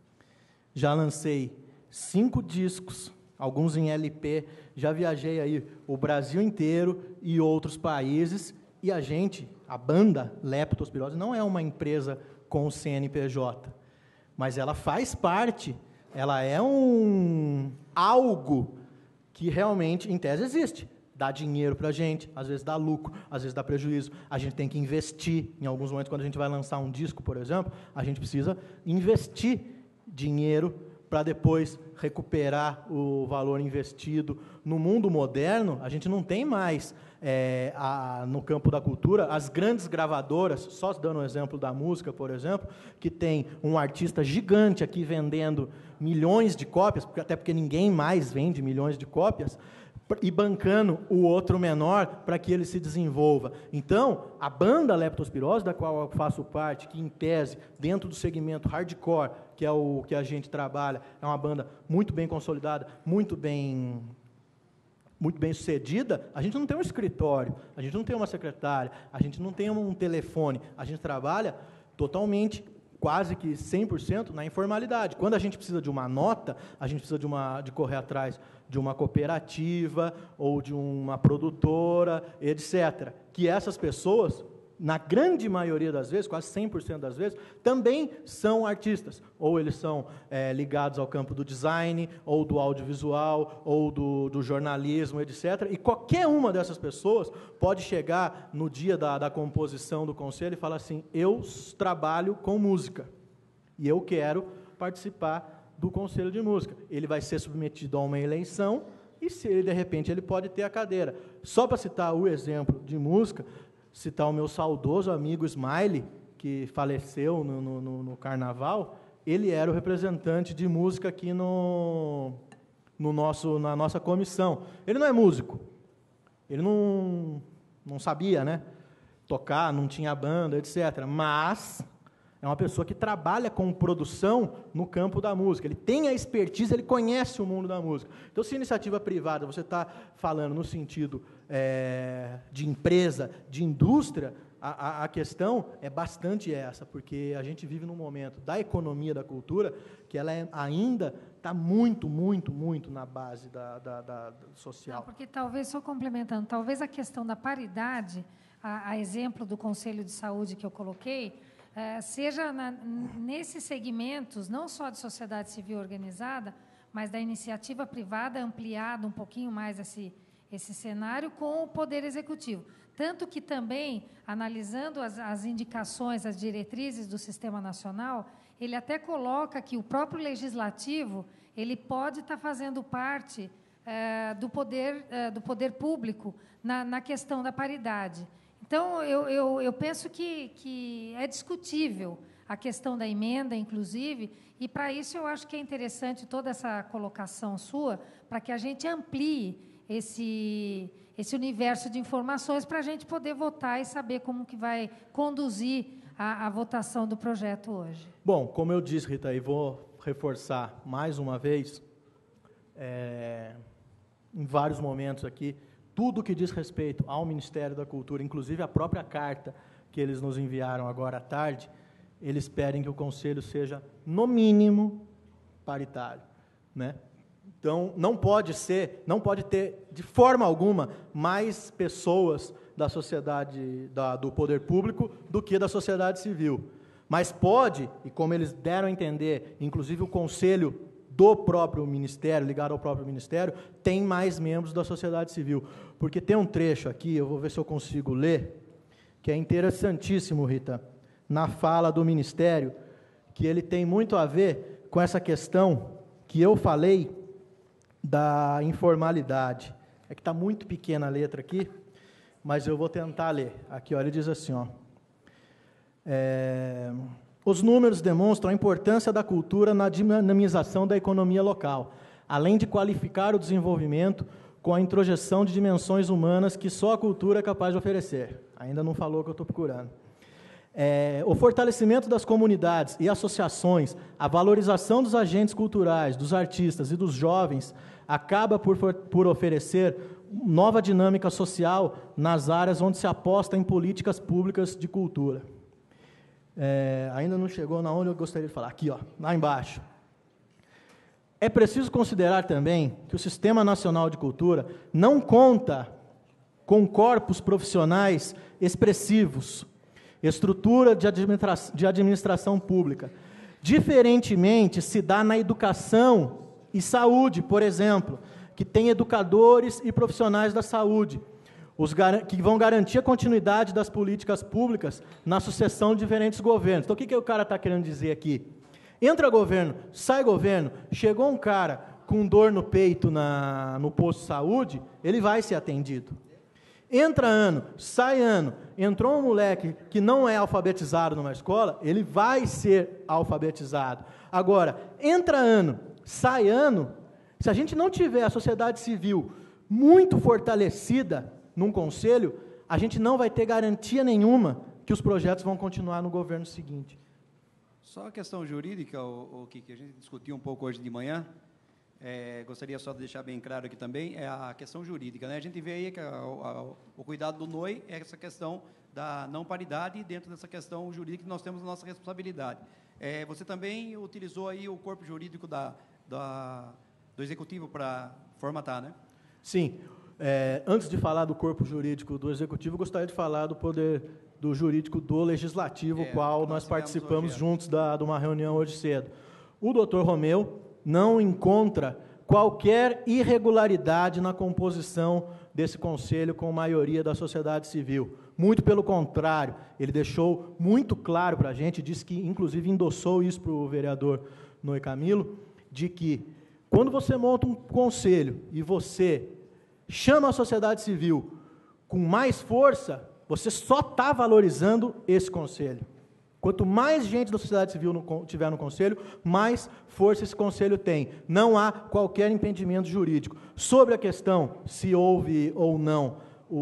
já lancei cinco discos, alguns em L P, já viajei aí o Brasil inteiro e outros países, e a gente, a banda Leptospirose, não é uma empresa com C N P J, mas ela faz parte, ela é um algo que realmente, em tese, existe. Dá dinheiro para a gente, às vezes dá lucro, às vezes dá prejuízo. A gente tem que investir, em alguns momentos, quando a gente vai lançar um disco, por exemplo, a gente precisa investir dinheiro para depois recuperar o valor investido. No mundo moderno, a gente não tem mais, é, a, no campo da cultura, as grandes gravadoras, só dando um exemplo da música, por exemplo, que tem um artista gigante aqui vendendo milhões de cópias, até porque ninguém mais vende milhões de cópias, e bancando o outro menor para que ele se desenvolva. Então, a banda Leptospirose, da qual eu faço parte, que em tese, dentro do segmento hardcore, que é o que a gente trabalha, é uma banda muito bem consolidada, muito bem, muito bem sucedida, a gente não tem um escritório, a gente não tem uma secretária, a gente não tem um telefone, a gente trabalha totalmente, quase que cem por cento na informalidade. Quando a gente precisa de uma nota, a gente precisa de, uma, de correr atrás de uma cooperativa ou de uma produtora, etcétera. Que essas pessoas, na grande maioria das vezes, quase cem por cento das vezes, também são artistas. Ou eles são é, ligados ao campo do design, ou do audiovisual, ou do, do jornalismo, etcétera. E qualquer uma dessas pessoas pode chegar no dia da, da composição do conselho e falar assim, eu trabalho com música, e eu quero participar do Conselho de Música. Ele vai ser submetido a uma eleição, e se ele, de repente, ele pode ter a cadeira. Só para citar o exemplo de música, citar o meu saudoso amigo Smiley, que faleceu no, no, no Carnaval, ele era o representante de música aqui no, no nosso, na nossa comissão. Ele não é músico, ele não, não sabia, né, tocar, não tinha banda, etcétera, mas é uma pessoa que trabalha com produção no campo da música. Ele tem a expertise, ele conhece o mundo da música. Então, se iniciativa privada, você está falando no sentido é, de empresa, de indústria, a, a questão é bastante essa, porque a gente vive num momento da economia da cultura que ela é, ainda está muito, muito, muito na base da, da, da, da social. Não, porque talvez, só complementando, talvez a questão da paridade, a, a exemplo do Conselho de Saúde que eu coloquei, eh, seja na, nesses segmentos, não só de sociedade civil organizada, mas da iniciativa privada, ampliado um pouquinho mais esse, esse cenário com o Poder Executivo. Tanto que também, analisando as, as indicações, as diretrizes do Sistema Nacional, ele até coloca que o próprio Legislativo ele pode estar fazendo parte eh, do, poder, eh, do poder público na, na questão da paridade. Então, eu, eu, eu penso que, que é discutível a questão da emenda, inclusive, e, para isso, eu acho que é interessante toda essa colocação sua, para que a gente amplie esse, esse universo de informações para a gente poder votar e saber como que vai conduzir a, a votação do projeto hoje. Bom, como eu disse, Rita, e vou reforçar mais uma vez, é, em vários momentos aqui, tudo que diz respeito ao Ministério da Cultura, inclusive a própria carta que eles nos enviaram agora à tarde, eles pedem que o Conselho seja, no mínimo, paritário, né? Então, não pode ser, não pode ter, de forma alguma, mais pessoas da sociedade, da, do poder público, do que da sociedade civil. Mas pode, e como eles deram a entender, inclusive o Conselho do próprio Ministério, ligado ao próprio Ministério, tem mais membros da sociedade civil. Porque tem um trecho aqui, eu vou ver se eu consigo ler, que é interessantíssimo, Rita, na fala do Ministério, que ele tem muito a ver com essa questão que eu falei da informalidade. É que está muito pequena a letra aqui, mas eu vou tentar ler. Aqui, ó, ele diz assim, ó, é, os números demonstram a importância da cultura na dinamização da economia local, além de qualificar o desenvolvimento com a introjeção de dimensões humanas que só a cultura é capaz de oferecer. Ainda não falou o que eu estou procurando. É, o fortalecimento das comunidades e associações, a valorização dos agentes culturais, dos artistas e dos jovens, acaba por, por oferecer nova dinâmica social nas áreas onde se aposta em políticas públicas de cultura. É, ainda não chegou na onde eu gostaria de falar. Aqui, ó, lá embaixo. É preciso considerar também que o Sistema Nacional de Cultura não conta com corpos profissionais expressivos, estrutura de administração, de administração pública. Diferentemente, se dá na educação e saúde, por exemplo, que tem educadores e profissionais da saúde, os que vão garantir a continuidade das políticas públicas na sucessão de diferentes governos. Então, o que, que o cara está querendo dizer aqui? Entra governo, sai governo, chegou um cara com dor no peito na, no posto de saúde, ele vai ser atendido. Entra ano, sai ano, entrou um moleque que não é alfabetizado numa escola, ele vai ser alfabetizado. Agora, entra ano, sai ano, se a gente não tiver a sociedade civil muito fortalecida num conselho, a gente não vai ter garantia nenhuma que os projetos vão continuar no governo seguinte. Só a questão jurídica, o, o que a gente discutiu um pouco hoje de manhã, é, gostaria só de deixar bem claro aqui também, é a questão jurídica, né? A gente vê aí que a, a, o cuidado do N O I é essa questão da não paridade, e dentro dessa questão jurídica nós temos a nossa responsabilidade. É, você também utilizou aí o corpo jurídico da, da, do Executivo para formatar, né? Sim. É, antes de falar do corpo jurídico do Executivo, gostaria de falar do poder do jurídico do Legislativo, é, qual nós, nós participamos hoje, juntos da, de uma reunião hoje cedo. O doutor Romeu não encontra qualquer irregularidade na composição desse conselho com maioria da sociedade civil. Muito pelo contrário, ele deixou muito claro para a gente, disse que, inclusive, endossou isso para o vereador Noe Camilo, de que, quando você monta um conselho e você chama a sociedade civil com mais força, você só está valorizando esse conselho. Quanto mais gente da sociedade civil no, tiver no conselho, mais força esse conselho tem. Não há qualquer impedimento jurídico. Sobre a questão se houve ou não,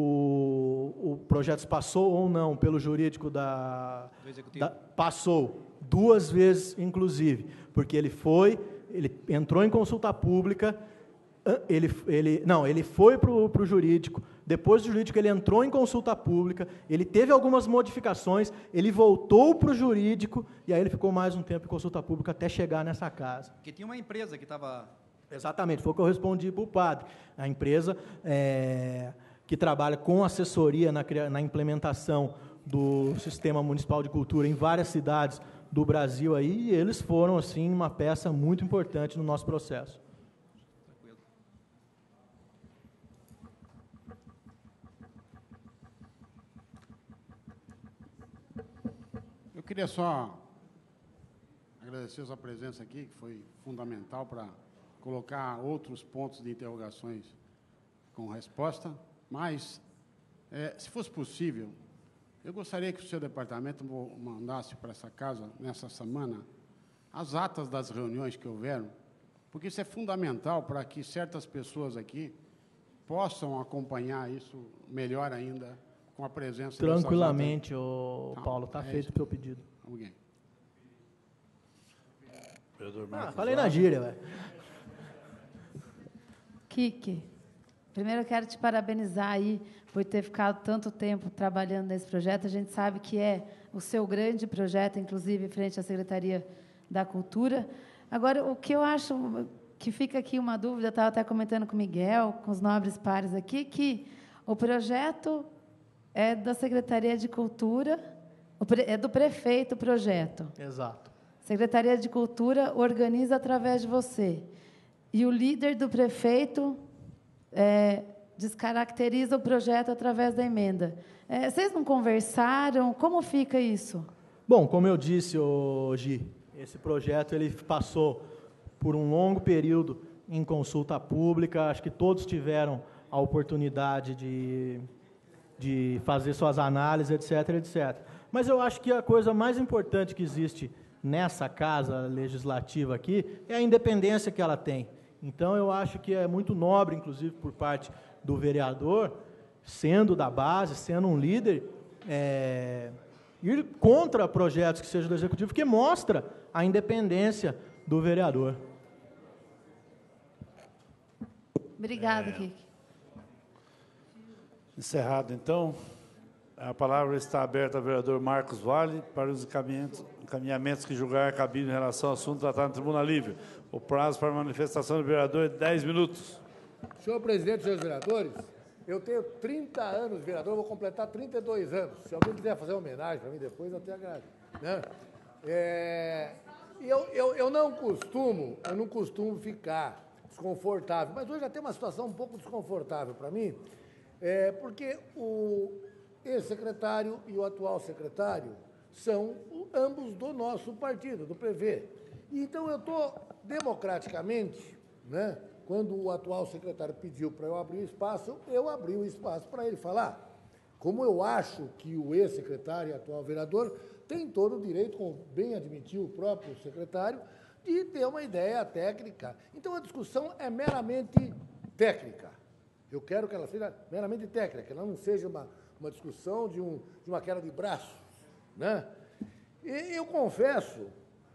o, o projeto passou ou não pelo jurídico da, da... Passou, duas vezes inclusive, porque ele foi, ele entrou em consulta pública, Ele, ele, não, ele foi para o jurídico, depois do jurídico ele entrou em consulta pública, ele teve algumas modificações, ele voltou para o jurídico, e aí ele ficou mais um tempo em consulta pública até chegar nessa casa. Porque tinha uma empresa que estava... Exatamente, foi o que eu respondi para o padre. A empresa é, que trabalha com assessoria na, na implementação do Sistema Municipal de Cultura em várias cidades do Brasil, aí, e eles foram, assim, uma peça muito importante no nosso processo. Eu queria só agradecer a sua presença aqui, que foi fundamental para colocar outros pontos de interrogações com resposta, mas, é, se fosse possível, eu gostaria que o seu departamento mandasse para essa casa, nessa semana, as atas das reuniões que houveram, porque isso é fundamental para que certas pessoas aqui possam acompanhar isso melhor ainda, com a presença... Tranquilamente, ô, Paulo, está é feito o seu pedido. Alguém. Ah, falei na gíria, velho. Kiki, primeiro eu quero te parabenizar aí por ter ficado tanto tempo trabalhando nesse projeto. A gente sabe que é o seu grande projeto, inclusive, frente à Secretaria da Cultura. Agora, o que eu acho que fica aqui uma dúvida, eu estava até comentando com o Miguel, com os nobres pares aqui, que o projeto é da Secretaria de Cultura, é do prefeito o projeto. Exato. Secretaria de Cultura organiza através de você. E o líder do prefeito é, descaracteriza o projeto através da emenda. É, vocês não conversaram? Como fica isso? Bom, como eu disse, ô, Gi, esse projeto ele passou por um longo período em consulta pública, acho que todos tiveram a oportunidade de, de fazer suas análises, etc, etcétera. Mas eu acho que a coisa mais importante que existe nessa casa legislativa aqui é a independência que ela tem. Então, eu acho que é muito nobre, inclusive, por parte do vereador, sendo da base, sendo um líder, é, ir contra projetos que sejam do Executivo, porque mostra a independência do vereador. Obrigada, É. Kiki. Encerrado, então. A palavra está aberta ao vereador Marcos Vale para os encaminhamentos, encaminhamentos que julgar cabível em relação ao assunto tratado no Tribuna Livre. O prazo para manifestação do vereador é dez minutos. Senhor presidente, senhores vereadores, eu tenho trinta anos de vereador, vou completar trinta e dois anos. Se alguém quiser fazer uma homenagem para mim depois, eu até agradeço. Né? É, eu, eu, eu não costumo, eu não costumo ficar desconfortável, mas hoje já tem uma situação um pouco desconfortável para mim, é, porque o ex-secretário e o atual secretário são ambos do nosso partido, do P V. Então, eu estou democraticamente, né, quando o atual secretário pediu para eu abrir o espaço, eu abri o espaço para ele falar. Como eu acho que o ex-secretário e atual vereador tem todo o direito, como bem admitiu o próprio secretário, de ter uma ideia técnica. Então, a discussão é meramente técnica. Eu quero que ela seja meramente técnica, que ela não seja uma, uma discussão de, um, de uma queda de braço, né? E eu confesso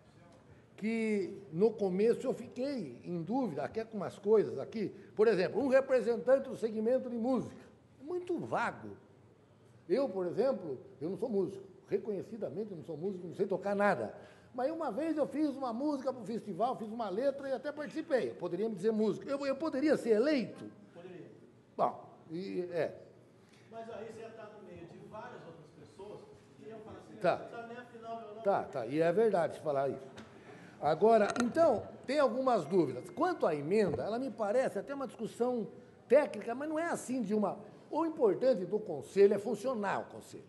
que, no começo, eu fiquei em dúvida, até com umas coisas aqui. Por exemplo, um representante do segmento de música. Muito vago. Eu, por exemplo, eu não sou músico. Reconhecidamente, eu não sou músico, não sei tocar nada. Mas uma vez eu fiz uma música para o festival, fiz uma letra e até participei. Eu poderia me dizer músico. Eu, eu poderia ser eleito? Poderia. Bom, e, é. Mas aí você ia estar no meio de várias outras pessoas que iam falar assim, Tá. tá, nem afinal, eu não... Tá, tá, e é verdade se falar isso. Agora, então, tem algumas dúvidas. Quanto à emenda, ela me parece até uma discussão técnica, mas não é assim de uma... O importante do conselho é funcionar o conselho.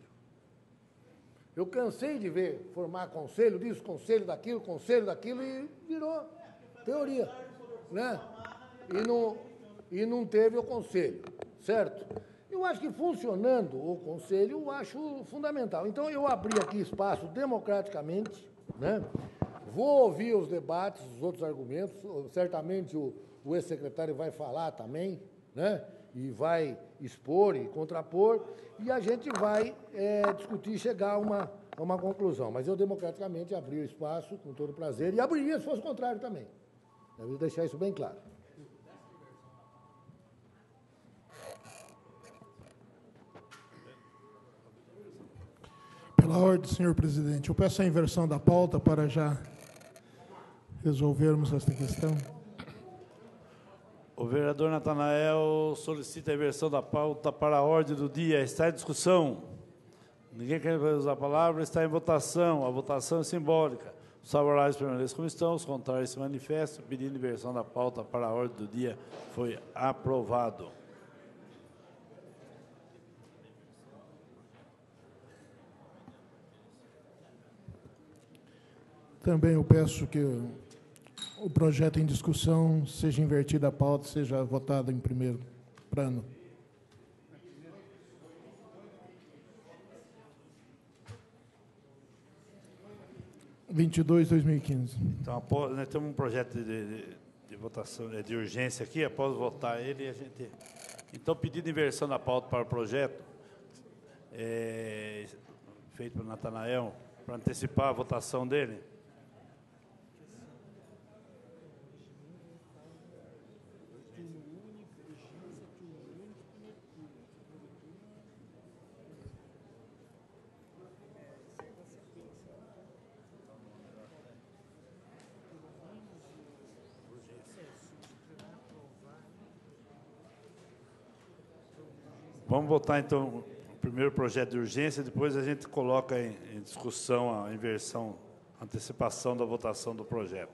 Eu cansei de ver formar conselho disso, conselho daquilo, conselho daquilo, e virou teoria, né? E não, e não teve o conselho, certo? Eu acho que funcionando o conselho, eu acho fundamental. Então, eu abri aqui espaço democraticamente, né? Vou ouvir os debates, os outros argumentos, certamente o, o ex-secretário vai falar também, né? E vai expor e contrapor, e a gente vai é, discutir e chegar a uma, a uma conclusão. Mas eu, democraticamente, abri o espaço com todo prazer, e abriria se fosse contrário também. Eu vou deixar isso bem claro. Pela ordem, senhor presidente, eu peço a inversão da pauta para já resolvermos esta questão. O vereador Natanael solicita a inversão da pauta para a ordem do dia. Está em discussão. Ninguém quer usar a palavra, está em votação. A votação é simbólica. Os favoráveis permaneçam como estão, os contrários se manifestam. Pedindo inversão da pauta para a ordem do dia foi aprovado. Também eu peço que o projeto em discussão seja invertido a pauta, seja votado em primeiro plano. vinte e dois, dois mil e quinze. Então, após, nós temos um projeto de, de, de votação, de urgência aqui, após votar ele, a gente... Então, pedido de inversão da pauta para o projeto, é, feito pelo Natanael, para antecipar a votação dele. Vamos votar, então, o primeiro projeto de urgência, depois a gente coloca em, em discussão a inversão, a antecipação da votação do projeto.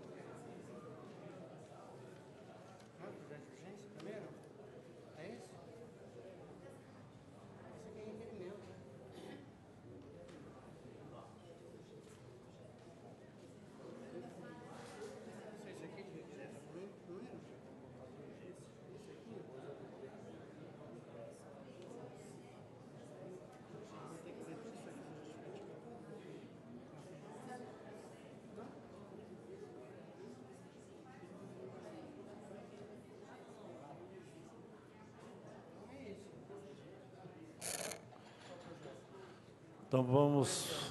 Então, vamos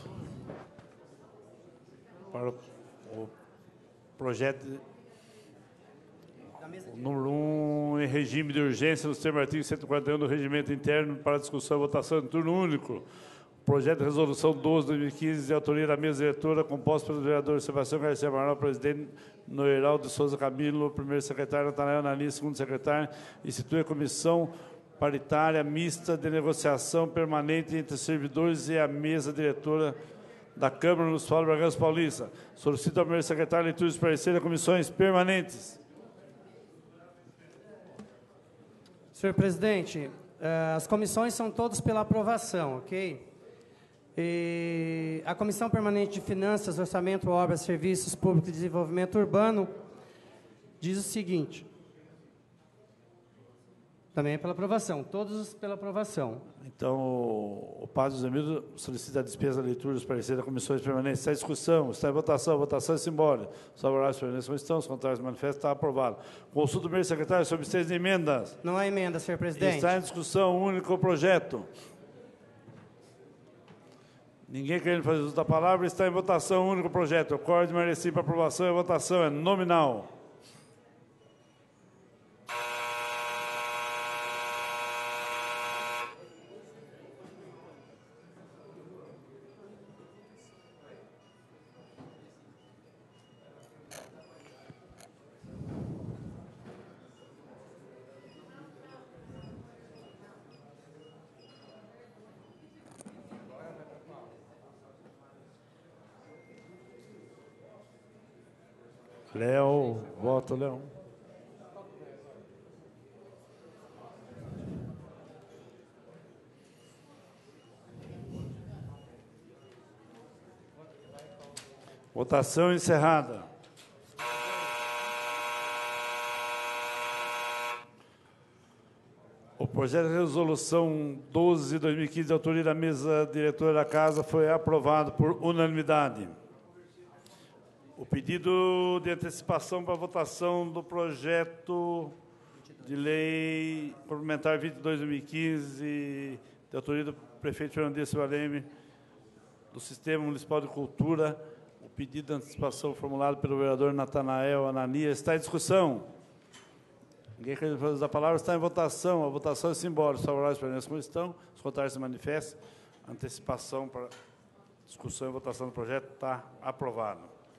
para o projeto o número um, em regime de urgência, nos termos do artigo cento e quarenta e um do Regimento Interno, para discussão e votação em turno único. Projeto de resolução doze de dois mil e quinze, de autoria da mesa diretora, composta pelos vereadores Sebastião Garcia Amaral, presidente, Noiraldo de Souza Camilo, primeiro secretário, Natanael Anani, segundo secretário, institui a comissão paritária mista de negociação permanente entre servidores e a mesa diretora da Câmara Municipal de Bragança Paulista. Solicito ao primeiro secretário a leitura dos pareceres das comissões permanentes. Senhor presidente, as comissões são todas pela aprovação, ok? E a Comissão Permanente de Finanças, Orçamento, Obras, Serviços Públicos e Desenvolvimento Urbano diz o seguinte... Também é pela aprovação, todos pela aprovação. Então, o Padre José Mildo solicita a dispensa da leitura dos pareceres das comissões permanentes. Está em discussão, está em votação, a votação é simbólica. Os favoráveis permanecem como estão, os contrários manifestam, está aprovado. Consulta do primeiro secretário sobre seis emendas. Não há emenda, senhor presidente. Está em discussão, único projeto. Ninguém querendo fazer uso da palavra, está em votação, único projeto. O código de merecido para aprovação e votação é nominal. Léo, voto, Léo. Votação encerrada. O projeto de resolução doze de dois mil e quinze, de autoria da mesa diretora da Casa, foi aprovado por unanimidade. O pedido de antecipação para a votação do projeto de lei complementar vinte e dois de dois mil e quinze, de autoria do prefeito Fernando Dias Silva Leme, do Sistema Municipal de Cultura, o pedido de antecipação formulado pelo vereador Natanael Anania está em discussão. Ninguém quer usar a palavra, está em votação. A votação é simbólica. Os favoráveis permanecem como estão, os contrários se manifestam. Antecipação para Discussão e votação do projeto. Está aprovado.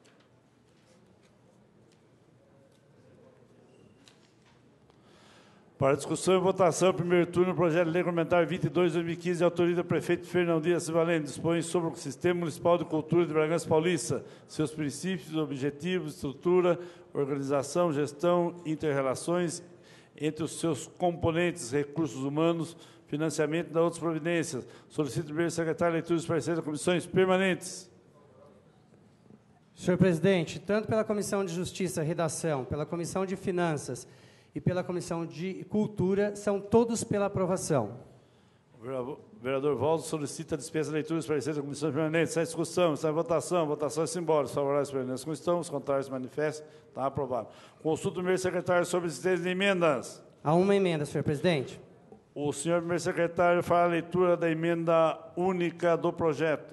Para discussão e votação, primeiro turno, o projeto de lei complementar vinte e dois, dois mil e quinze, de autoria do prefeito Fernão Dias Valente, dispõe sobre o Sistema Municipal de Cultura de Bragança Paulista, seus princípios, objetivos, estrutura, organização, gestão, inter-relações entre os seus componentes, recursos humanos, financiamento e das outras providências. Solicito o primeiro secretário de leitura dos pareceres das comissões permanentes. Senhor presidente, tanto pela Comissão de Justiça, Redação, pela Comissão de Finanças e pela Comissão de Cultura, são todos pela aprovação. O vereador Valdo solicita a dispensa de leitura dos pareceres da comissão permanente. Sem discussão, está em votação. Votação é simbólica. Favoráveis permanentes como estão, os contrários manifestam. Está aprovado. Consulta do primeiro secretário sobre existência de emendas. Há uma emenda, senhor presidente. O senhor primeiro secretário fará a leitura da emenda única do projeto.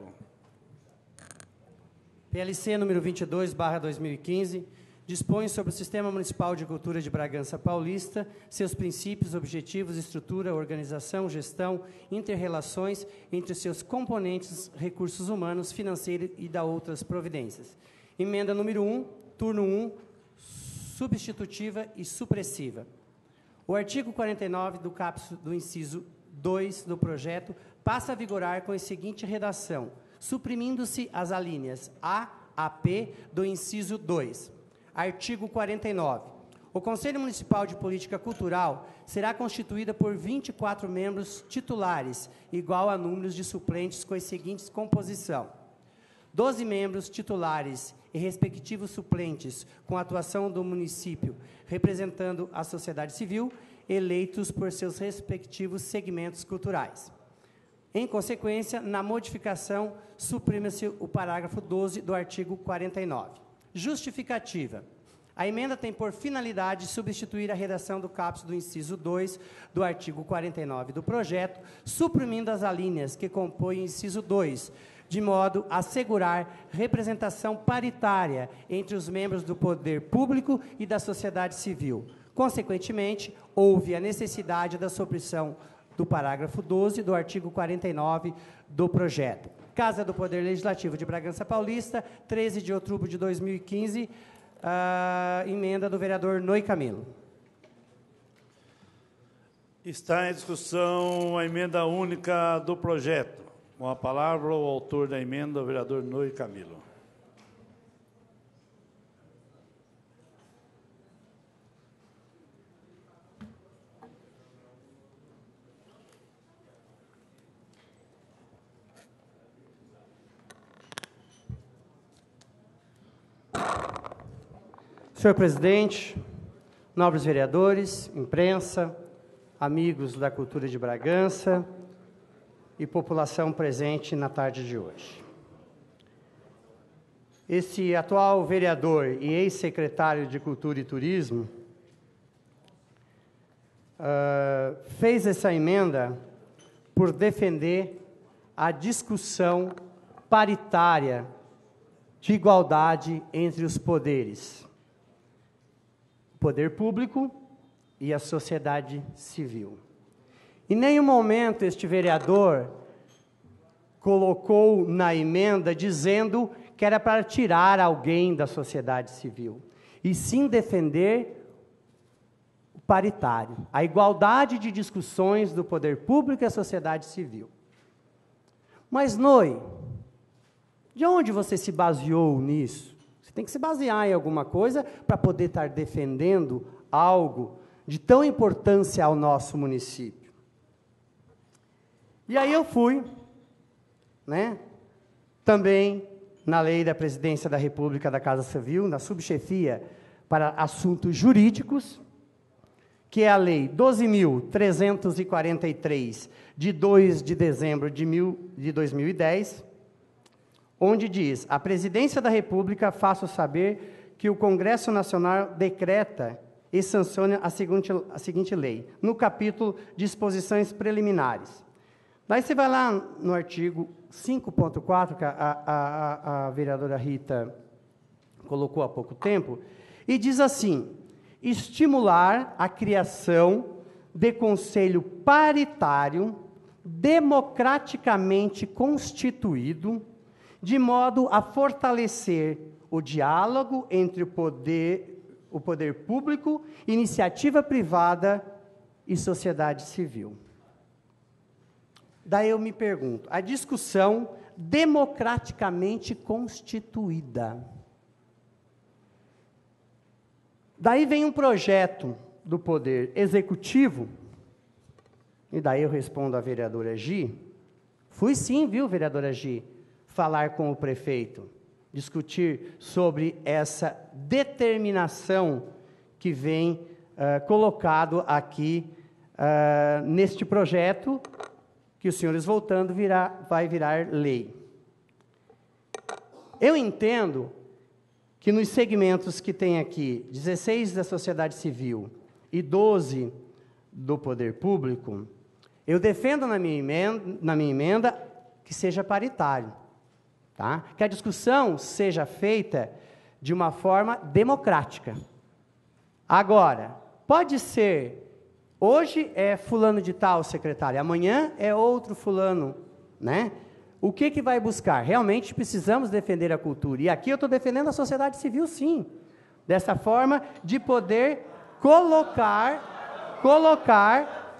P L C número vinte e dois, barra dois mil e quinze, dispõe sobre o Sistema Municipal de Cultura de Bragança Paulista, seus princípios, objetivos, estrutura, organização, gestão, inter-relações entre seus componentes, recursos humanos, financeiros e da outras providências. Emenda número um, turno um, substitutiva e supressiva. O artigo quarenta e nove do caput do inciso dois do projeto passa a vigorar com a seguinte redação, suprimindo-se as alíneas A a P do inciso dois. Artigo quarenta e nove. O Conselho Municipal de Política Cultural será constituído por vinte e quatro membros titulares, igual a números de suplentes com as seguintes composição. doze membros titulares e respectivos suplentes com a atuação do município, representando a sociedade civil, eleitos por seus respectivos segmentos culturais. Em consequência, na modificação, suprime-se o parágrafo doze do artigo quarenta e nove. Justificativa. A emenda tem por finalidade substituir a redação do caput do inciso dois do artigo quarenta e nove do projeto, suprimindo as alíneas que compõem o inciso dois, de modo a assegurar representação paritária entre os membros do poder público e da sociedade civil. Consequentemente, houve a necessidade da supressão do parágrafo doze do artigo quarenta e nove do projeto. Casa do Poder Legislativo de Bragança Paulista, treze de outubro de dois mil e quinze, a emenda do vereador Noy Camilo. Está em discussão a emenda única do projeto. Com a palavra, o autor da emenda, o vereador Noy Camilo. Senhor presidente, nobres vereadores, imprensa, amigos da cultura de Bragança e população presente na tarde de hoje. Esse atual vereador e ex-secretário de Cultura e Turismo uh, fez essa emenda por defender a discussão paritária de igualdade entre os poderes, o poder público e a sociedade civil. Em nenhum momento este vereador colocou na emenda dizendo que era para tirar alguém da sociedade civil, e sim defender o paritário, a igualdade de discussões do poder público e a sociedade civil. Mas, Noy, de onde você se baseou nisso? Você tem que se basear em alguma coisa para poder estar defendendo algo de tão importância ao nosso município. E aí eu fui, né, também na lei da Presidência da República da Casa Civil, na subchefia para assuntos jurídicos, que é a lei doze mil trezentos e quarenta e três, de dois de dezembro de, mil, de dois mil e dez, onde diz: a Presidência da República faço saber que o Congresso Nacional decreta e sanciona a seguinte, a seguinte lei, no capítulo Disposições Preliminares. Daí você vai lá no artigo cinco ponto quatro, que a, a, a, a vereadora Rita colocou há pouco tempo, e diz assim: estimular a criação de conselho paritário democraticamente constituído de modo a fortalecer o diálogo entre o poder, o poder público, iniciativa privada e sociedade civil. Daí eu me pergunto, a discussão democraticamente constituída. Daí vem um projeto do Poder Executivo, e daí eu respondo à vereadora Gi, fui sim, viu, vereadora Gi, falar com o prefeito, discutir sobre essa determinação que vem uh, colocado aqui uh, neste projeto, que os senhores voltando virá, vai virar lei. Eu entendo que nos segmentos que tem aqui, dezesseis da sociedade civil e doze do poder público, eu defendo na minha emenda, na minha emenda que seja paritário, tá? Que a discussão seja feita de uma forma democrática. Agora, pode ser, hoje é fulano de tal secretário, amanhã é outro fulano, né? O que que vai buscar? Realmente precisamos defender a cultura. E aqui eu estou defendendo a sociedade civil, sim. Dessa forma de poder colocar, colocar,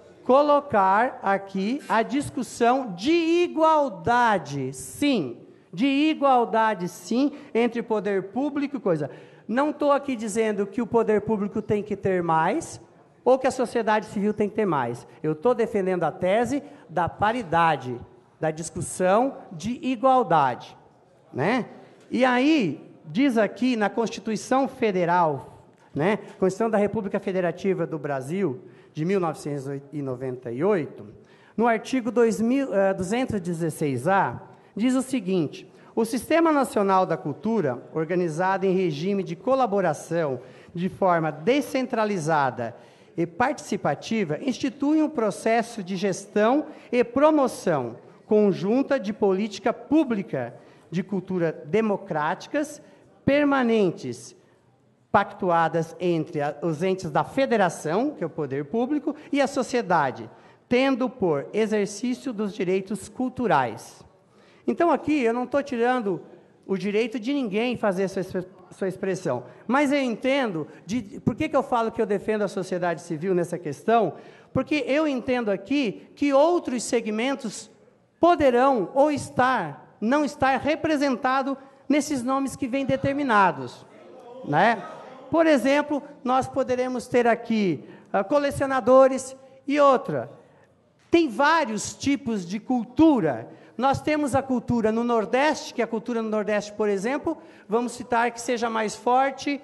colocar aqui a discussão de igualdade, sim. De igualdade, sim, entre poder público e coisa. Não estou aqui dizendo que o poder público tem que ter mais, ou que a sociedade civil tem que ter mais. Eu estou defendendo a tese da paridade, da discussão de igualdade, né? E aí, diz aqui na Constituição Federal, né, Constituição da República Federativa do Brasil, de mil novecentos e noventa e oito, no artigo dois mil, uh, duzentos e dezesseis A, diz o seguinte: o Sistema Nacional da Cultura, organizado em regime de colaboração de forma descentralizada e participativa, institui um processo de gestão e promoção conjunta de política pública de cultura democráticas, permanentes, pactuadas entre a, os entes da federação, que é o poder público, e a sociedade, tendo por exercício dos direitos culturais. Então, aqui, eu não estou tirando o direito de ninguém fazer sua, sua expressão, mas eu entendo, de, por que que eu falo que eu defendo a sociedade civil nessa questão? Porque eu entendo aqui que outros segmentos poderão ou estar, não estar representado nesses nomes que vêm determinados, né? Por exemplo, nós poderemos ter aqui uh, colecionadores e outra. Tem vários tipos de cultura. Nós temos a cultura no Nordeste, que a cultura no Nordeste, por exemplo, vamos citar que seja mais forte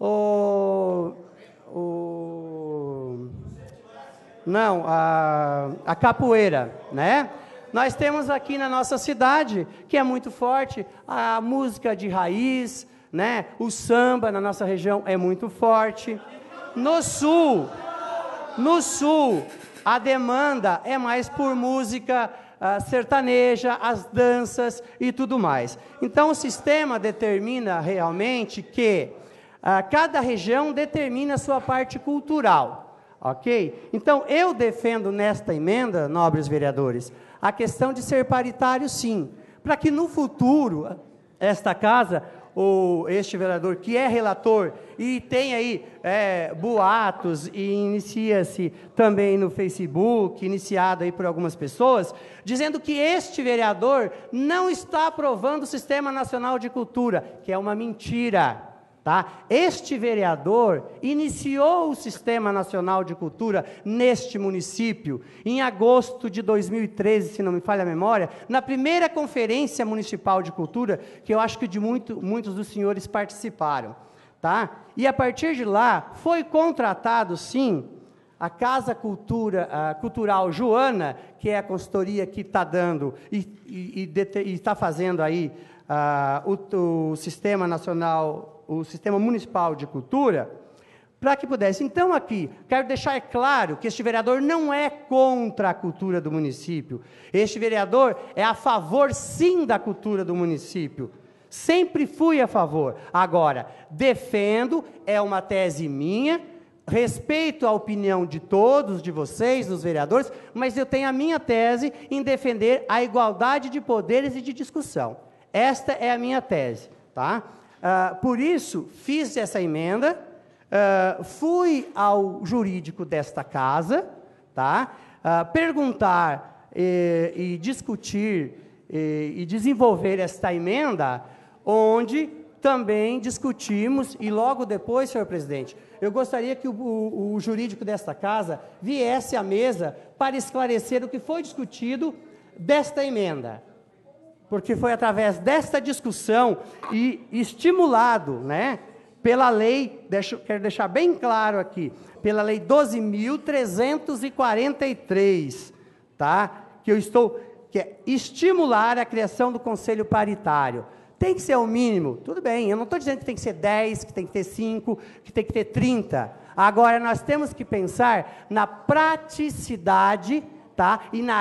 o... o não, a, a capoeira, né? Nós temos aqui na nossa cidade, que é muito forte, a música de raiz, né? O samba na nossa região é muito forte. No sul, no sul, a demanda é mais por música uh, sertaneja, as danças e tudo mais. Então, o sistema determina realmente que uh, cada região determina a sua parte cultural, ok? Então, eu defendo nesta emenda, nobres vereadores, a questão de ser paritário, sim, para que no futuro, esta casa, ou este vereador que é relator, e tem aí é, boatos, e inicia-se também no Facebook, iniciado aí por algumas pessoas, dizendo que este vereador não está aprovando o Sistema Nacional de Cultura, que é uma mentira. Tá? Este vereador iniciou o Sistema Nacional de Cultura neste município, em agosto de dois mil e treze, se não me falha a memória, na primeira Conferência Municipal de Cultura, que eu acho que de muito, muitos dos senhores participaram. Tá? E a partir de lá, foi contratado, sim, a Casa Cultura, a Cultural Joana, que é a consultoria que está dando e está fazendo aí uh, o, o Sistema Nacional o Sistema Municipal de Cultura, para que pudesse. Então, aqui, quero deixar claro que este vereador não é contra a cultura do município. Este vereador é a favor, sim, da cultura do município. Sempre fui a favor. Agora, defendo, é uma tese minha, respeito a opinião de todos, de vocês, dos vereadores, mas eu tenho a minha tese em defender a igualdade de poderes e de discussão. Esta é a minha tese, tá? Uh, por isso, fiz essa emenda, uh, fui ao jurídico desta casa, tá? Uh, perguntar e, e discutir e, e desenvolver esta emenda, onde também discutimos, e logo depois, senhor presidente, eu gostaria que o, o, o jurídico desta casa viesse à mesa para esclarecer o que foi discutido desta emenda. Porque foi através desta discussão e estimulado, né, pela lei, deixo, quero deixar bem claro aqui, pela lei doze mil trezentos e quarenta e três, tá? Que eu estou, que é estimular a criação do conselho paritário. Tem que ser o mínimo, tudo bem, eu não estou dizendo que tem que ser dez, que tem que ter cinco, que tem que ter trinta. Agora, nós temos que pensar na praticidade, tá? E na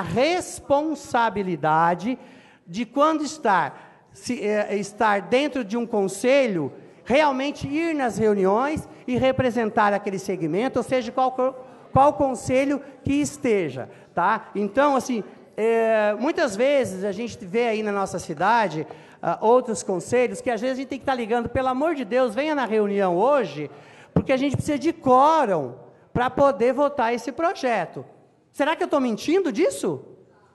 responsabilidade de quando estar, se, é, estar dentro de um conselho, realmente ir nas reuniões e representar aquele segmento, ou seja, qual, qual conselho que esteja, tá? Então, assim, é, muitas vezes a gente vê aí na nossa cidade uh, outros conselhos que às vezes a gente tem que estar ligando, pelo amor de Deus, venha na reunião hoje, porque a gente precisa de quórum para poder votar esse projeto. Será que eu estou mentindo disso?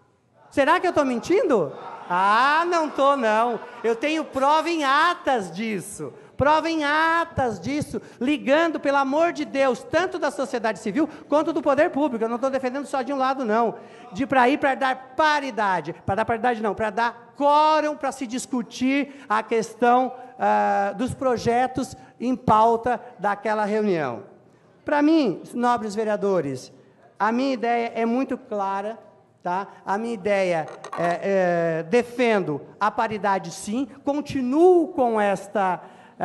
Será que eu estou mentindo? Ah, não estou, não. Eu tenho prova em atas disso. Prova em atas disso, ligando, pelo amor de Deus, tanto da sociedade civil, quanto do poder público. Eu não estou defendendo só de um lado, não. De para ir para dar paridade. Para dar paridade, não. Para dar quórum, para se discutir a questão ah, dos projetos em pauta daquela reunião. Para mim, nobres vereadores, a minha ideia é muito clara. Tá? A minha ideia é, é, defendo a paridade sim, continuo com esta,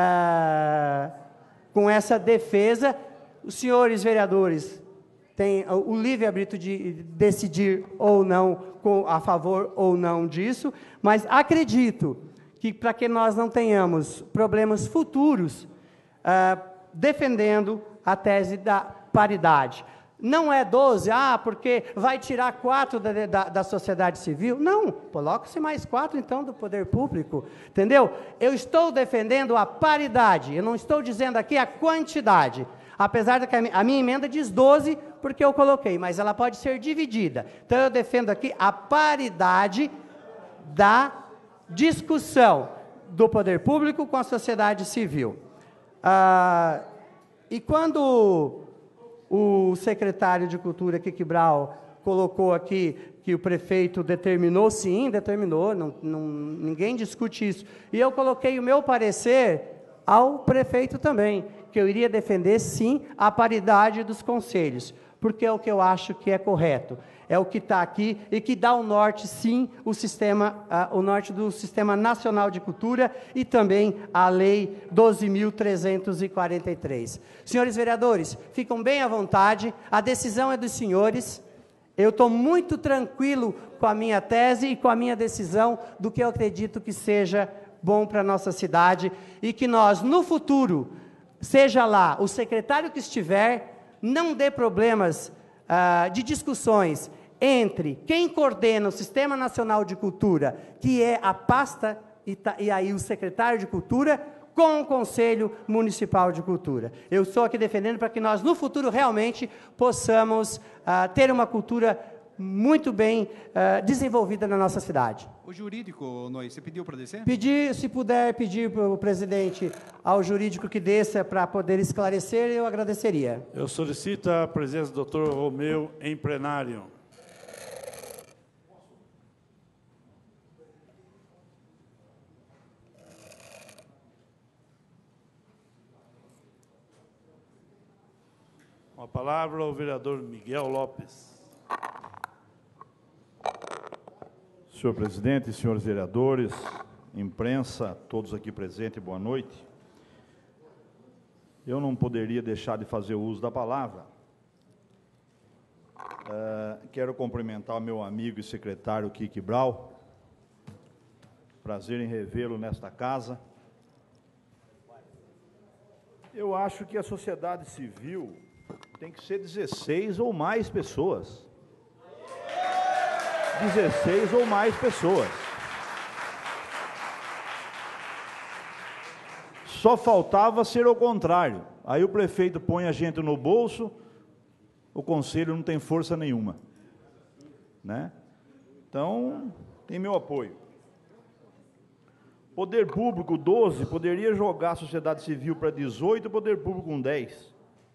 uh, com essa defesa. Os senhores vereadores têm o livre-arbítrio de decidir ou não, com, a favor ou não disso, mas acredito que para que nós não tenhamos problemas futuros, uh, defendendo a tese da paridade. Não é doze, ah, porque vai tirar quatro da, da, da sociedade civil. Não, coloque-se mais quatro, então, do poder público. Entendeu? Eu estou defendendo a paridade, eu não estou dizendo aqui a quantidade. Apesar de que a minha emenda diz doze, porque eu coloquei, mas ela pode ser dividida. Então, eu defendo aqui a paridade da discussão do poder público com a sociedade civil. Ah, e quando o secretário de Cultura, Kiki Brau, colocou aqui que o prefeito determinou, sim, determinou, não, não, ninguém discute isso. E eu coloquei o meu parecer ao prefeito também, que eu iria defender, sim, a paridade dos conselhos, porque é o que eu acho que é correto. É o que está aqui e que dá o norte, sim, o, sistema, uh, o norte do Sistema Nacional de Cultura e também a Lei doze mil trezentos e quarenta e três. Senhores vereadores, ficam bem à vontade, a decisão é dos senhores. Eu estou muito tranquilo com a minha tese e com a minha decisão do que eu acredito que seja bom para a nossa cidade e que nós, no futuro, seja lá o secretário que estiver, não dê problemas uh, de discussões entre quem coordena o Sistema Nacional de Cultura, que é a pasta, e, tá, e aí o secretário de Cultura, com o Conselho Municipal de Cultura. Eu estou aqui defendendo para que nós, no futuro, realmente possamos uh, ter uma cultura muito bem uh, desenvolvida na nossa cidade. O jurídico, Noy, você pediu para descer? Pedir, se puder pedir para o presidente, ao jurídico que desça para poder esclarecer, eu agradeceria. Eu solicito a presença do doutor Romeu em plenário. Com a palavra ao vereador Miguel Lopes. Senhor presidente, senhores vereadores, imprensa, todos aqui presentes, boa noite. Eu não poderia deixar de fazer uso da palavra. Uh, quero cumprimentar o meu amigo e secretário Kiki Brau. Prazer em revê-lo nesta casa. Eu acho que a sociedade civil tem que ser dezesseis ou mais pessoas. dezesseis ou mais pessoas. só faltava ser o contrário. Aí o prefeito põe a gente no bolso, o conselho não tem força nenhuma, né? Então, tem meu apoio. Poder público, doze, poderia jogar a sociedade civil para dezoito, poder público com dez.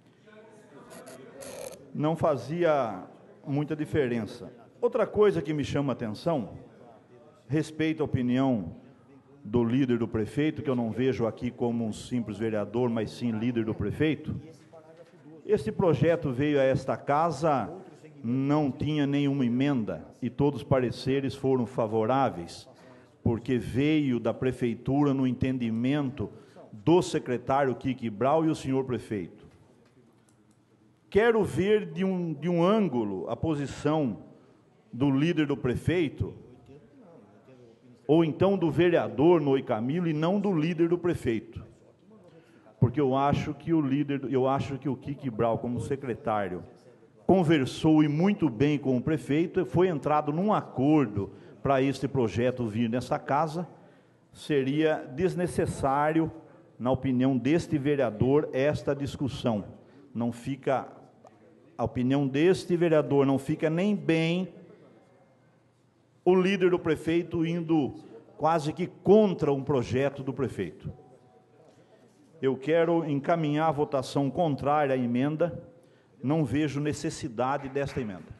Não fazia muita diferença. Outra coisa que me chama a atenção, respeito à opinião do líder do prefeito, que eu não vejo aqui como um simples vereador, mas sim líder do prefeito. Esse projeto veio a esta casa, não tinha nenhuma emenda, e todos os pareceres foram favoráveis, porque veio da prefeitura no entendimento do secretário Kiki Brau e o senhor prefeito. Quero ver de um, de um ângulo a posição do líder do prefeito, ou então do vereador Noe Camilo, e não do líder do prefeito. Porque eu acho que o líder, eu acho que o Kiki Brau, como secretário, conversou e muito bem com o prefeito, foi entrado num acordo para este projeto vir nesta casa. Seria desnecessário, na opinião deste vereador, esta discussão. Não fica, a opinião deste vereador não fica nem bem o líder do prefeito indo quase que contra um projeto do prefeito. Eu quero encaminhar a votação contrária à emenda, não vejo necessidade desta emenda.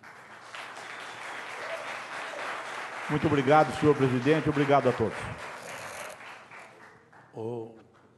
Muito obrigado, senhor presidente, obrigado a todos. O,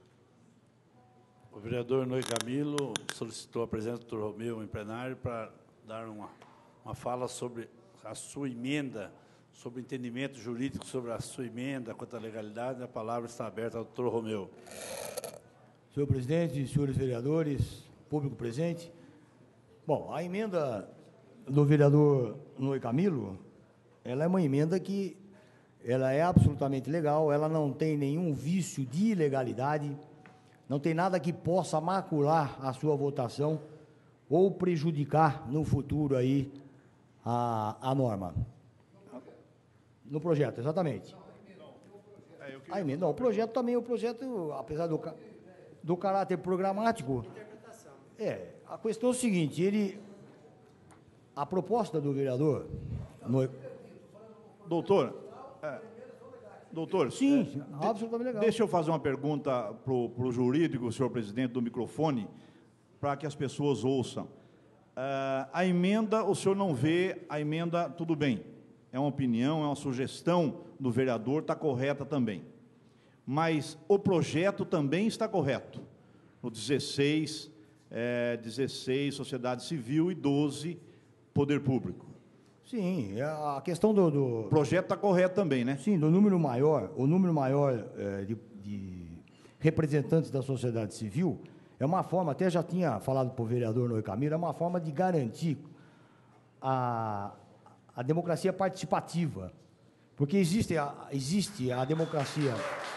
o vereador Noe Camilo solicitou a presença do doutor Romeu em plenário para dar uma, uma fala sobre a sua emenda, sobre o entendimento jurídico sobre a sua emenda quanto à legalidade. A palavra está aberta ao doutor Romeu. Senhor presidente, senhores vereadores, público presente. Bom, a emenda do vereador Noe Camilo, ela é uma emenda que ela é absolutamente legal, ela não tem nenhum vício de ilegalidade, não tem nada que possa macular a sua votação ou prejudicar no futuro aí a, a norma. No projeto, exatamente. A emenda, não, o projeto também, o projeto, apesar do, do caráter programático, é, a questão é o seguinte, ele, a proposta do vereador... No, doutor, é, doutor, sim, é, absolutamente legal. Deixa eu fazer uma pergunta para o jurídico, senhor presidente, do microfone, para que as pessoas ouçam. Uh, a emenda, o senhor não vê a emenda, tudo bem, é uma opinião, é uma sugestão do vereador, está correta também. Mas o projeto também está correto. No dezesseis, é, dezesseis, sociedade civil, e doze, poder público. Sim, a questão do... do... O projeto está correto também, né? Sim, do número maior, o número maior é, de, de representantes da sociedade civil é uma forma, até já tinha falado para o vereador Noe Camilo, é uma forma de garantir a, a democracia participativa. Porque existe a, existe a democracia...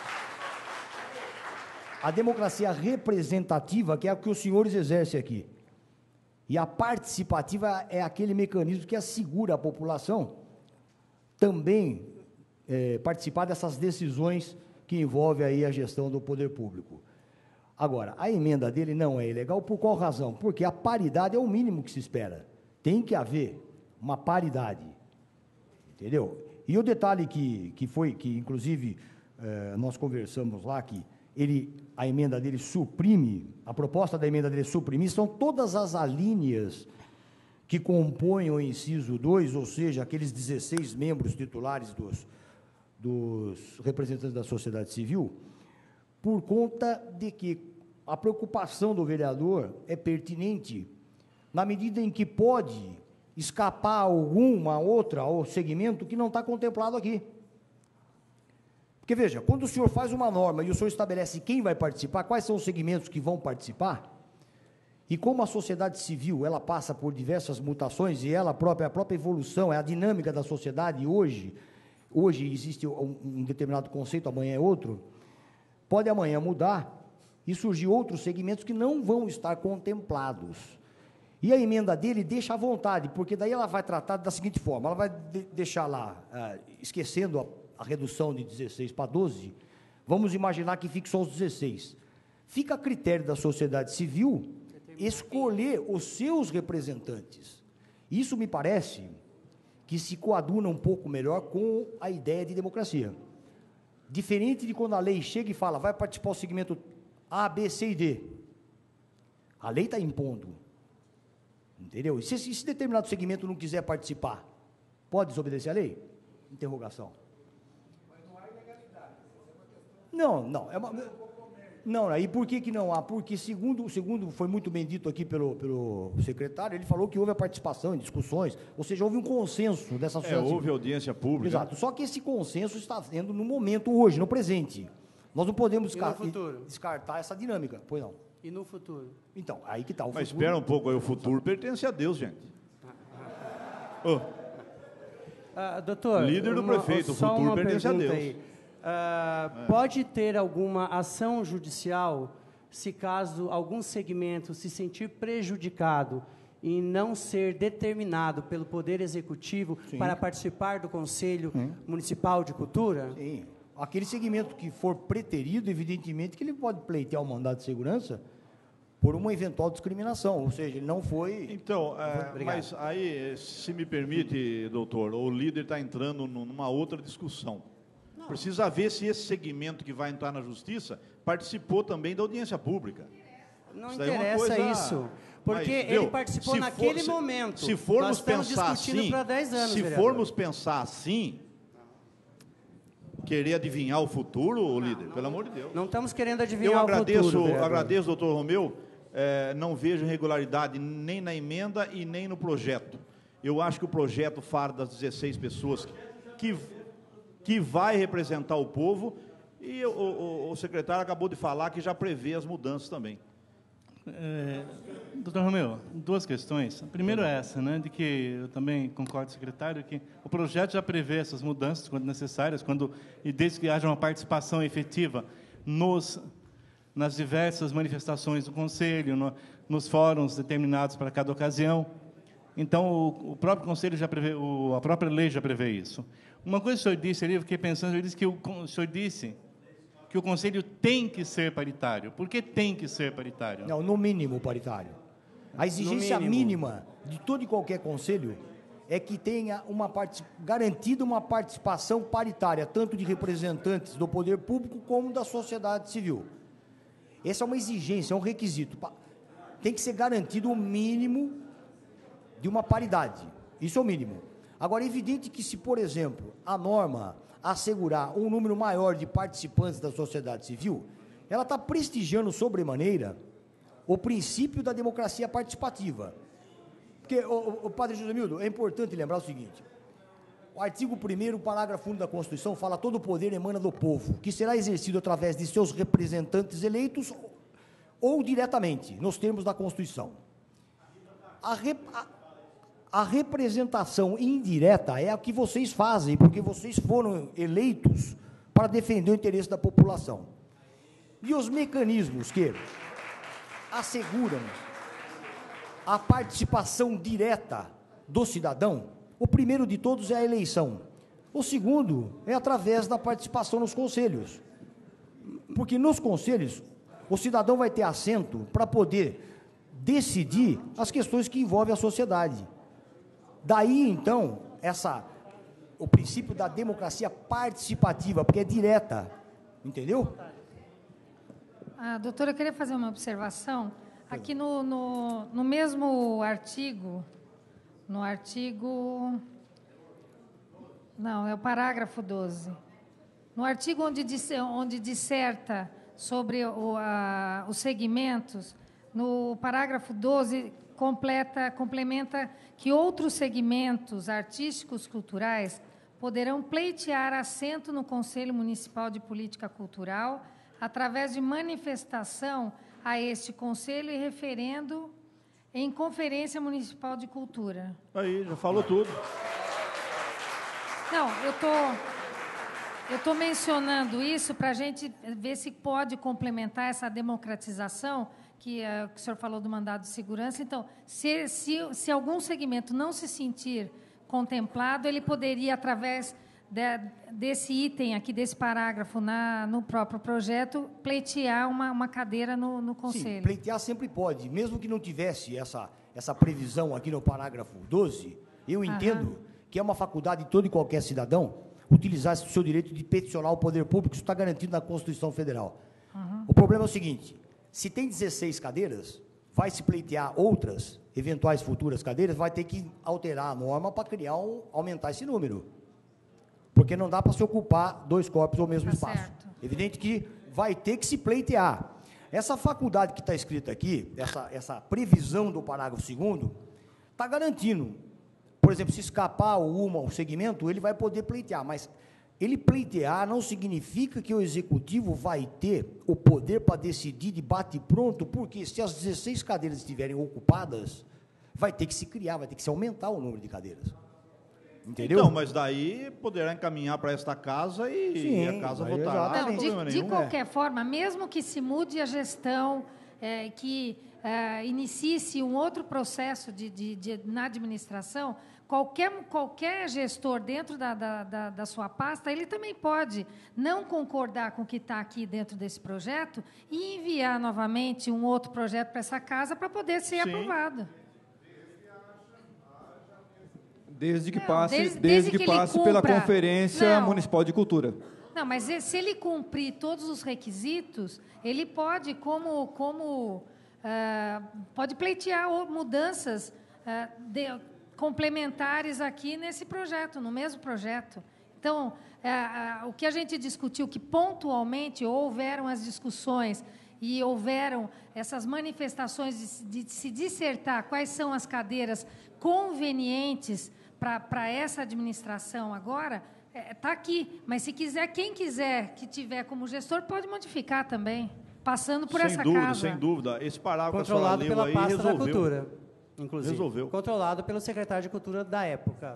A democracia representativa, que é a que os senhores exercem aqui. E a participativa é aquele mecanismo que assegura à população também é, participar dessas decisões que envolvem aí a gestão do poder público. Agora, a emenda dele não é ilegal, por qual razão? Porque a paridade é o mínimo que se espera. Tem que haver uma paridade, entendeu? E o detalhe que, que foi, que inclusive é, nós conversamos lá, que ele, a emenda dele suprime, a proposta da emenda dele suprimir, são todas as alíneas que compõem o inciso dois, ou seja, aqueles dezesseis membros titulares dos, dos representantes da sociedade civil, por conta de que a preocupação do vereador é pertinente na medida em que pode escapar alguma outra ou segmento que não está contemplado aqui. Porque, veja, quando o senhor faz uma norma e o senhor estabelece quem vai participar, quais são os segmentos que vão participar, e como a sociedade civil, ela passa por diversas mutações, e ela própria, a própria evolução, é a dinâmica da sociedade hoje, hoje existe um, um determinado conceito, amanhã é outro, pode amanhã mudar e surgir outros segmentos que não vão estar contemplados. E a emenda dele deixa à vontade, porque daí ela vai tratar da seguinte forma, ela vai de deixar lá, ah, esquecendo a a redução de dezesseis para doze, vamos imaginar que fique só os dezesseis. Fica a critério da sociedade civil escolher os seus representantes. Isso me parece que se coaduna um pouco melhor com a ideia de democracia. Diferente de quando a lei chega e fala, vai participar o segmento A, B, C e D. A lei está impondo. Entendeu? E se, se determinado segmento não quiser participar, pode desobedecer a lei? Interrogação. Não, não. É uma, não, aí por que, que não há? Porque, segundo, segundo foi muito bem dito aqui pelo, pelo secretário, ele falou que houve a participação em discussões, ou seja, houve um consenso dessa sociedade. É, houve audiência pública. Exato. Só que esse consenso está sendo no momento hoje, no presente. Nós não podemos descar descartar essa dinâmica, pois não. E no futuro? Então, aí que está o Mas futuro. espera um pouco, aí o futuro pertence a Deus, gente. Oh. Ah, doutor, líder do uma, prefeito, o só futuro uma pertence a Deus. aí. Ah, É. Pode ter alguma ação judicial se caso algum segmento se sentir prejudicado e não ser determinado pelo Poder Executivo Sim. para participar do Conselho Sim. Municipal de Cultura? Sim. Aquele segmento que for preterido, evidentemente que ele pode pleitear o mandado de segurança por uma eventual discriminação, ou seja, ele não foi... Então, é, Obrigado. mas aí, se me permite, doutor, o líder está entrando numa outra discussão. Não. Precisa ver se esse segmento que vai entrar na justiça participou também da audiência pública. Não isso daí é uma interessa coisa... isso, porque Mas, ele viu, participou se naquele for, se, momento. Se formos Nós estamos pensar discutindo assim, para dez anos, se vereador. formos pensar assim, querer adivinhar o futuro, não, líder, não, pelo amor de Deus. Não estamos querendo adivinhar eu agradeço, o futuro, Eu agradeço, doutor Romeu, é, não vejo irregularidade nem na emenda e nem no projeto. Eu acho que o projeto fala das dezesseis pessoas que, que vai representar o povo e o, o, o secretário acabou de falar que já prevê as mudanças também. É, doutor Romeu, duas questões. A primeira é essa, né, de que eu também concordo com o secretário que o projeto já prevê essas mudanças quando necessárias, quando e desde que haja uma participação efetiva nos nas diversas manifestações do Conselho, no, nos fóruns determinados para cada ocasião. Então, o, o próprio Conselho já prevê, o, a própria lei já prevê isso. Uma coisa que o senhor disse ali, eu fiquei pensando, ele disse que o, o senhor disse que o Conselho tem que ser paritário. Por que tem que ser paritário? Não, no mínimo paritário. A exigência mínima de todo e qualquer conselho é que tenha uma parte, garantida uma participação paritária, tanto de representantes do poder público como da sociedade civil. Essa é uma exigência, é um requisito. Tem que ser garantido o mínimo de uma paridade. Isso é o mínimo. Agora, é evidente que se, por exemplo, a norma assegurar um número maior de participantes da sociedade civil, ela está prestigiando sobremaneira o princípio da democracia participativa. Porque, o, o, o padre Josemildo, é importante lembrar o seguinte, o artigo primeiro, parágrafo único da Constituição, fala todo o poder emana do povo, que será exercido através de seus representantes eleitos ou diretamente, nos termos da Constituição. A, rep, a, a representação indireta é a que vocês fazem, porque vocês foram eleitos para defender o interesse da população. E os mecanismos que asseguram a participação direta do cidadão, o primeiro de todos é a eleição. O segundo é através da participação nos conselhos. Porque nos conselhos, o cidadão vai ter assento para poder decidir as questões que envolvem a sociedade. Daí, então, essa, o princípio da democracia participativa, porque é direta. Entendeu? Ah, doutora, eu queria fazer uma observação. Aqui no, no, no mesmo artigo, no artigo... Não, é o parágrafo doze. No artigo onde, disse, onde disserta sobre o, a, os segmentos, no parágrafo doze, completa, complementa que outros segmentos artísticos culturais poderão pleitear assento no Conselho Municipal de Política Cultural através de manifestação a este Conselho e referendo em Conferência Municipal de Cultura. Aí, já falou tudo. Não, eu tô, eu tô mencionando isso para a gente ver se pode complementar essa democratização que, uh, que o senhor falou do mandado de segurança. Então, se, se, se algum segmento não se sentir contemplado, ele poderia, através de, desse item aqui, desse parágrafo na, no próprio projeto, pleitear uma, uma cadeira no, no Conselho. Sim, pleitear sempre pode, mesmo que não tivesse essa, essa previsão aqui no parágrafo doze, eu entendo Aham. que é uma faculdade de todo e qualquer cidadão utilizar o seu direito de peticionar o poder público, isso está garantido na Constituição Federal. Uhum. O problema é o seguinte, se tem dezesseis cadeiras, vai se pleitear outras, eventuais futuras cadeiras, vai ter que alterar a norma para criar um, aumentar esse número. Porque não dá para se ocupar dois corpos ao mesmo tá espaço. Certo. Evidente que vai ter que se pleitear. Essa faculdade que está escrita aqui, essa, essa previsão do parágrafo segundo, está garantindo. Por exemplo, se escapar uma, um segmento, ele vai poder pleitear, mas ele pleitear não significa que o executivo vai ter o poder para decidir de bate-pronto, porque se as dezesseis cadeiras estiverem ocupadas, vai ter que se criar, vai ter que se aumentar o número de cadeiras. Entendeu? Então, mas daí poderá encaminhar para esta casa e, Sim, e a casa votará. Não, de, de qualquer é. forma, mesmo que se mude a gestão, é, que é, inicie-se um outro processo de, de, de, na administração, qualquer, qualquer gestor dentro da, da, da, da sua pasta, ele também pode não concordar com o que está aqui dentro desse projeto e enviar novamente um outro projeto para essa casa para poder ser Sim. aprovado. Desde que passe, não, desde, desde que, que passe pela Conferência não. Municipal de Cultura. Não, mas se ele cumprir todos os requisitos, ele pode, como, como uh, pode pleitear mudanças uh, de, complementares aqui nesse projeto, no mesmo projeto. Então, uh, uh, o que a gente discutiu, que pontualmente houveram as discussões e houveram essas manifestações de, de se dissertar quais são as cadeiras convenientes para essa administração agora, está é, aqui. Mas, se quiser, quem quiser que tiver como gestor, pode modificar também, passando por sem essa dúvida, casa. Sem dúvida, esse parágrafo controlado que pela aí, pasta resolveu. da Cultura, inclusive. Resolveu. Controlado pelo secretário de Cultura da época.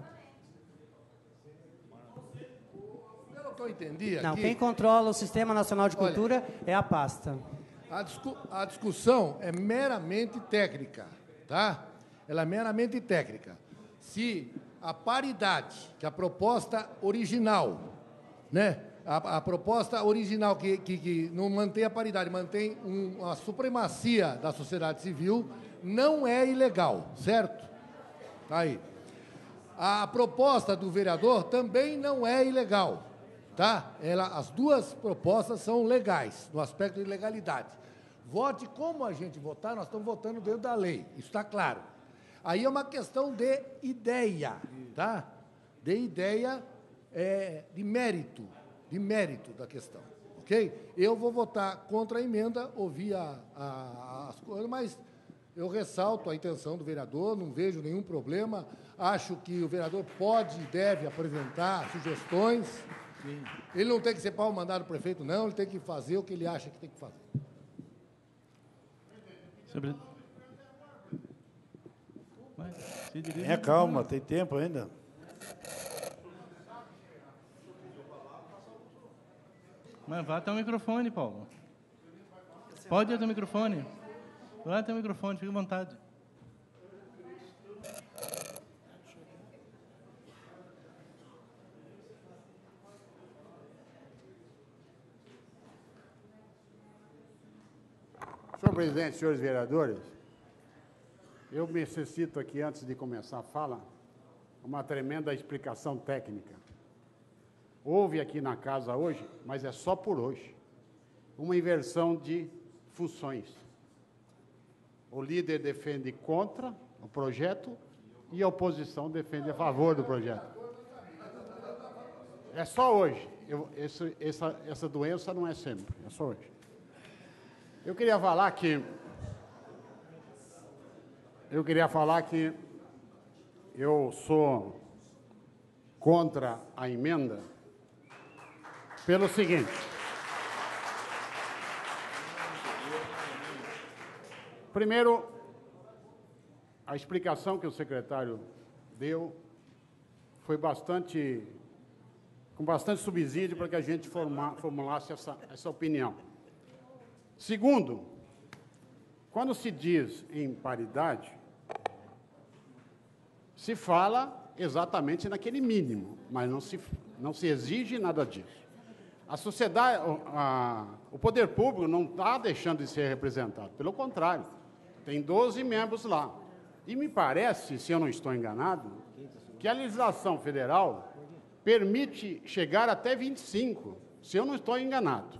Pelo que eu entendi aqui... Não, quem controla o Sistema Nacional de Cultura olha, é a pasta. A, discu a discussão é meramente técnica, tá? Ela é meramente técnica. Se a paridade, que a proposta original, né? A, a proposta original que, que, que não mantém a paridade, mantém um, a supremacia da sociedade civil, não é ilegal, certo? Tá aí. A proposta do vereador também não é ilegal, tá? Ela, as duas propostas são legais, no aspecto de legalidade. Vote como a gente votar, nós estamos votando dentro da lei, isso está claro. Aí é uma questão de ideia, tá? De ideia, é, de mérito, de mérito da questão, ok? Eu vou votar contra a emenda, ouvir a, a, as coisas, mas eu ressalto a intenção do vereador, não vejo nenhum problema, acho que o vereador pode e deve apresentar sugestões. Sim. Ele não tem que ser pau mandado do prefeito, não, ele tem que fazer o que ele acha que tem que fazer. Sobre... É, calma, tem tempo ainda. Mas vá até o microfone, Paulo. Pode ir até o microfone. Vai até o microfone, fique à vontade. Senhor presidente, senhores vereadores, eu necessito aqui, antes de começar a fala, uma tremenda explicação técnica. Houve aqui na casa hoje, mas é só por hoje, uma inversão de funções. O líder defende contra o projeto e a oposição defende a favor do projeto. É só hoje. Eu, esse, essa, essa doença não é sempre, é só hoje. Eu queria falar que... Eu queria falar que eu sou contra a emenda pelo seguinte. Primeiro, a explicação que o secretário deu foi bastante, com bastante subsídio para que a gente formar, formulasse essa, essa opinião. Segundo, quando se diz em paridade, se fala exatamente naquele mínimo, mas não se, não se exige nada disso. A sociedade, a, o poder público não está deixando de ser representado, pelo contrário, tem doze membros lá. E me parece, se eu não estou enganado, que a legislação federal permite chegar até vinte e cinco, se eu não estou enganado.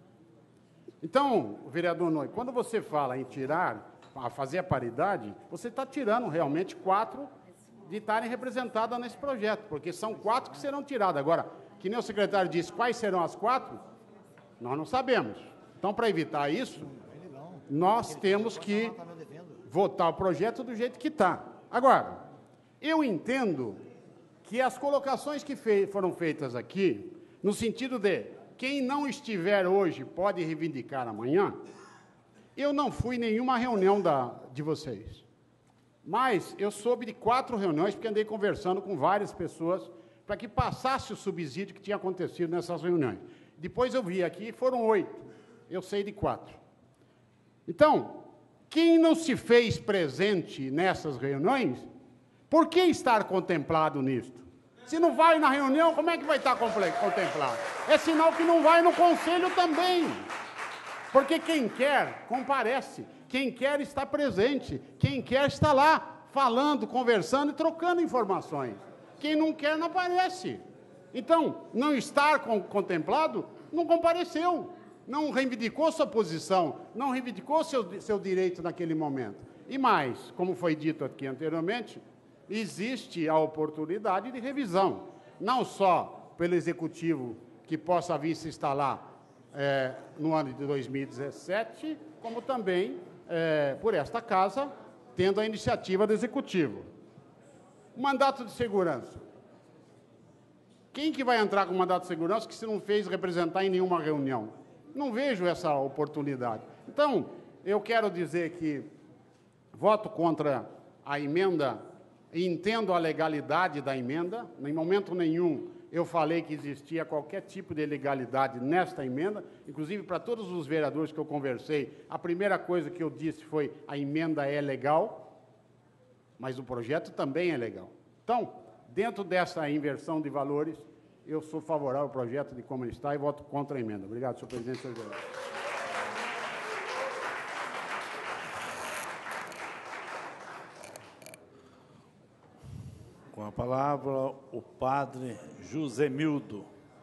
Então, vereador Noy, quando você fala em tirar, a fazer a paridade, você está tirando realmente quatro de estarem representadas nesse projeto, porque são quatro que serão tiradas. Agora, que nem o secretário disse, quais serão as quatro? Nós não sabemos. Então, para evitar isso, nós temos que votar o projeto do jeito que está. Agora, eu entendo que as colocações que fe- foram feitas aqui, no sentido de quem não estiver hoje pode reivindicar amanhã, eu não fui em nenhuma reunião da, de vocês. Mas eu soube de quatro reuniões, porque andei conversando com várias pessoas para que passasse o subsídio que tinha acontecido nessas reuniões. Depois eu vi aqui, foram oito. Eu sei de quatro. Então, quem não se fez presente nessas reuniões, por que estar contemplado nisto? Se não vai na reunião, como é que vai estar contemplado? É sinal que não vai no conselho também. Porque quem quer, comparece. Quem quer está presente. Quem quer está lá, falando, conversando e trocando informações. Quem não quer, não aparece. Então, não estar com, contemplado, não compareceu. Não reivindicou sua posição, não reivindicou seu, seu direito naquele momento. E mais, como foi dito aqui anteriormente, existe a oportunidade de revisão, não só pelo Executivo que possa vir se instalar é, no ano de dois mil e dezessete, como também é, por esta Casa, tendo a iniciativa do Executivo. O mandato de segurança. Quem que vai entrar com o mandato de segurança que se não fez representar em nenhuma reunião? Não vejo essa oportunidade. Então, eu quero dizer que voto contra a emenda e entendo a legalidade da emenda. Em momento nenhum eu falei que existia qualquer tipo de ilegalidade nesta emenda. Inclusive, para todos os vereadores que eu conversei, a primeira coisa que eu disse foi a emenda é legal, mas o projeto também é legal. Então, dentro dessa inversão de valores, eu sou favorável ao projeto de como ele está e voto contra a emenda. Obrigado, senhor presidente. Senhor vereador. Com a palavra, o padre Josemildo.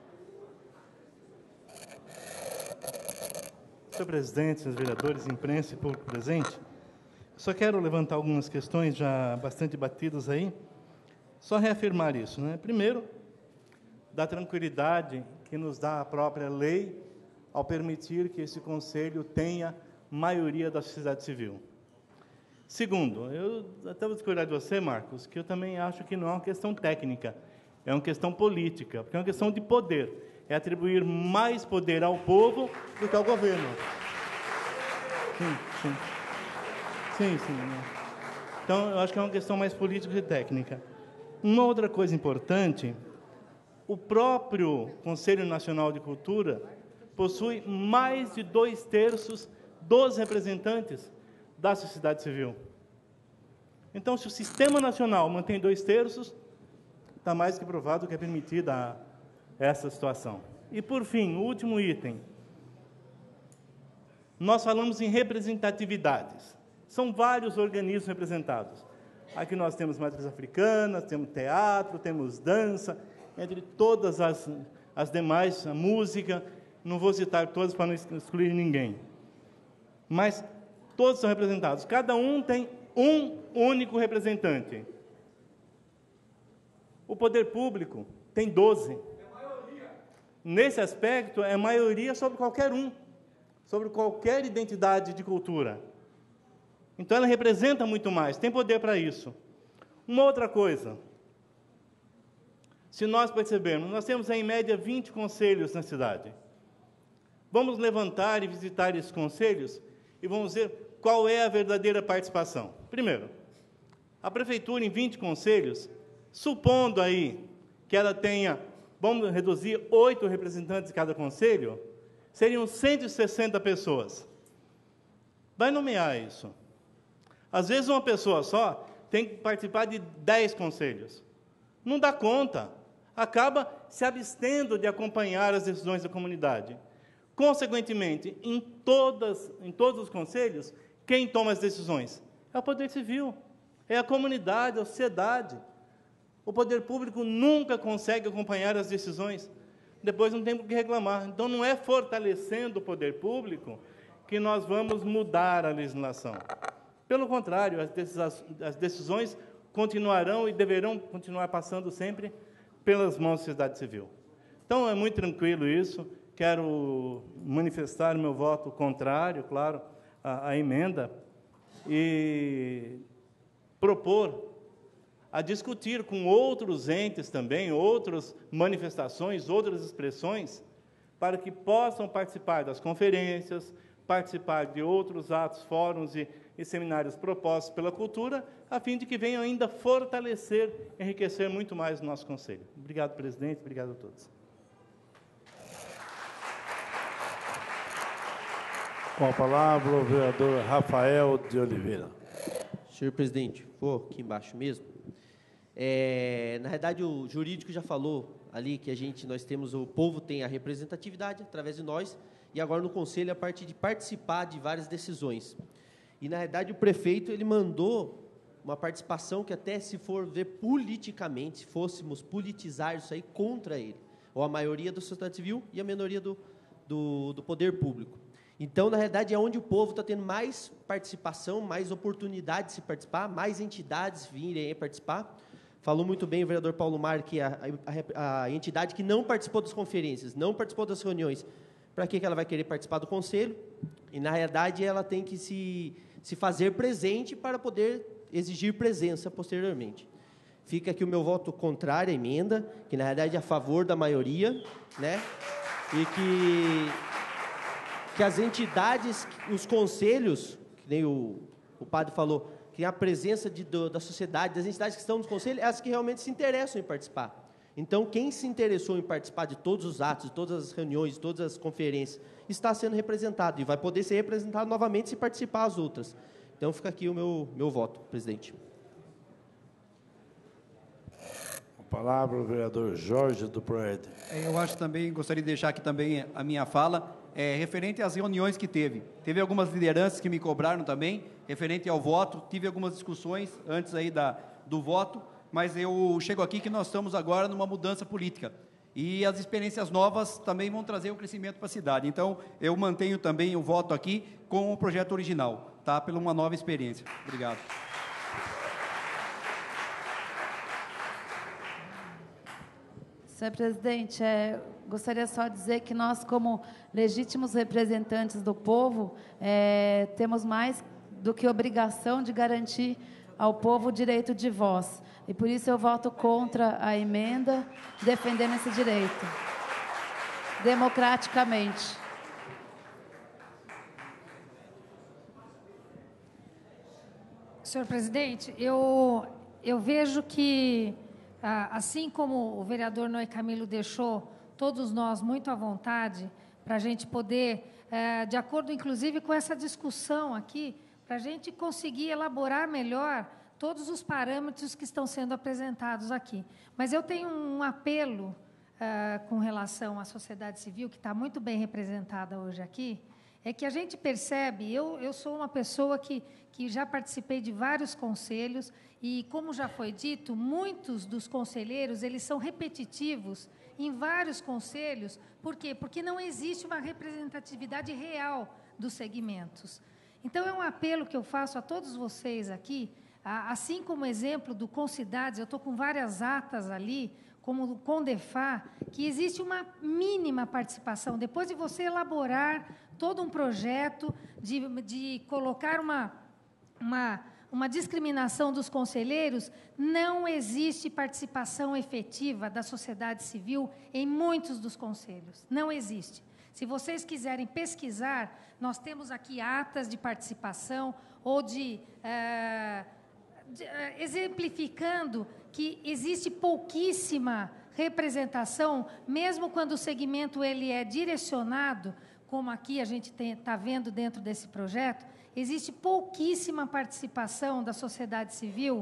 Senhor presidente, senhores vereadores, imprensa e público presente, só quero levantar algumas questões já bastante batidas aí, só reafirmar isso, né? Primeiro, da tranquilidade que nos dá a própria lei ao permitir que esse conselho tenha maioria da sociedade civil. Segundo, eu até vou discordar de você, Marcos, que eu também acho que não é uma questão técnica, é uma questão política, porque é uma questão de poder, é atribuir mais poder ao povo do que ao governo. Sim, sim. Sim, sim. Né? Então, eu acho que é uma questão mais política que técnica. Uma outra coisa importante, o próprio Conselho Nacional de Cultura possui mais de dois terços dos representantes da sociedade civil. Então, se o Sistema Nacional mantém dois terços, está mais que provado que é permitida essa situação. E, por fim, o último item. Nós falamos em representatividades. São vários organismos representados. Aqui nós temos matriz africana, temos teatro, temos dança, entre todas as, as demais, a música, não vou citar todas para não excluir ninguém. Mas todos são representados. Cada um tem um único representante. O poder público tem doze. Nesse aspecto, é maioria sobre qualquer um, sobre qualquer identidade de cultura. Então, ela representa muito mais, tem poder para isso. Uma outra coisa, se nós percebermos, nós temos, em média, vinte conselhos na cidade. Vamos levantar e visitar esses conselhos e vamos ver qual é a verdadeira participação. Primeiro, a prefeitura, em vinte conselhos, supondo aí que ela tenha, vamos reduzir, oito representantes de cada conselho, seriam cento e sessenta pessoas. Vai nomear isso. Às vezes, uma pessoa só tem que participar de dez conselhos. Não dá conta. Acaba se abstendo de acompanhar as decisões da comunidade. Consequentemente, em, todas, em todos os conselhos, quem toma as decisões? É o Poder Civil, é a comunidade, a sociedade. O Poder Público nunca consegue acompanhar as decisões. Depois não tem o que reclamar. Então, não é fortalecendo o Poder Público que nós vamos mudar a legislação. Pelo contrário, as decisões continuarão e deverão continuar passando sempre pelas mãos da sociedade civil. Então, é muito tranquilo isso. Quero manifestar o meu voto contrário, claro, à, à emenda e propor a discutir com outros entes também, outras manifestações, outras expressões, para que possam participar das conferências, participar de outros atos, fóruns e, e seminários propostos pela cultura, a fim de que venham ainda fortalecer, enriquecer muito mais o nosso Conselho. Obrigado, presidente, obrigado a todos. Com a palavra, o vereador Rafael de Oliveira. Senhor presidente, vou aqui embaixo mesmo. É, na verdade, o jurídico já falou ali que a gente, nós temos, o povo tem a representatividade através de nós, e agora no Conselho a parte de participar de várias decisões. E, na verdade, o prefeito, ele mandou uma participação que até, se for ver politicamente, se fôssemos politizar isso aí, contra ele, ou a maioria da sociedade civil e a minoria do, do, do poder público. Então, na realidade, é onde o povo está tendo mais participação, mais oportunidade de se participar, mais entidades virem aí participar. Falou muito bem o vereador Paulo Mar, que a, a, a entidade que não participou das conferências, não participou das reuniões, para que, que ela vai querer participar do Conselho? E, na realidade, ela tem que se, se fazer presente para poder exigir presença posteriormente. Fica aqui o meu voto contrário à emenda, que, na realidade, é a favor da maioria, né? E que... que as entidades, os conselhos, que nem o, o padre falou, que a presença de, do, da sociedade, das entidades que estão nos conselhos, é as que realmente se interessam em participar. Então, quem se interessou em participar de todos os atos, de todas as reuniões, de todas as conferências, está sendo representado e vai poder ser representado novamente se participar as outras. Então, fica aqui o meu, meu voto, presidente. A palavra o vereador Jorge do Proed. Eu acho também, gostaria de deixar aqui também a minha fala, é, referente às reuniões que teve. Teve algumas lideranças que me cobraram também, referente ao voto, tive algumas discussões antes aí da, do voto, mas eu chego aqui que nós estamos agora numa mudança política. E as experiências novas também vão trazer o crescimento para a cidade. Então, eu mantenho também o voto aqui com o projeto original, tá? Pela uma nova experiência. Obrigado. Senhor presidente, é, gostaria só de dizer que nós, como legítimos representantes do povo, é, temos mais do que obrigação de garantir ao povo o direito de voz. E por isso eu voto contra a emenda, defendendo esse direito, democraticamente. Senhor presidente, eu, eu vejo que, assim como o vereador Noé Camilo deixou todos nós muito à vontade para a gente poder, de acordo inclusive com essa discussão aqui, para a gente conseguir elaborar melhor todos os parâmetros que estão sendo apresentados aqui. Mas eu tenho um apelo uh, com relação à sociedade civil, que está muito bem representada hoje aqui, é que a gente percebe, eu, eu sou uma pessoa que, que já participei de vários conselhos, e, como já foi dito, muitos dos conselheiros, eles são repetitivos em vários conselhos. Por quê? Porque não existe uma representatividade real dos segmentos. Então, é um apelo que eu faço a todos vocês aqui, assim como o exemplo do Concidades, eu estou com várias atas ali, como o Condefá, que existe uma mínima participação. Depois de você elaborar todo um projeto, de, de colocar uma, uma, uma discriminação dos conselheiros, não existe participação efetiva da sociedade civil em muitos dos conselhos. Não existe. Se vocês quiserem pesquisar, nós temos aqui atas de participação ou de... Uh, de, uh, exemplificando que existe pouquíssima representação, mesmo quando o segmento ele é direcionado, como aqui a gente está vendo dentro desse projeto, existe pouquíssima participação da sociedade civil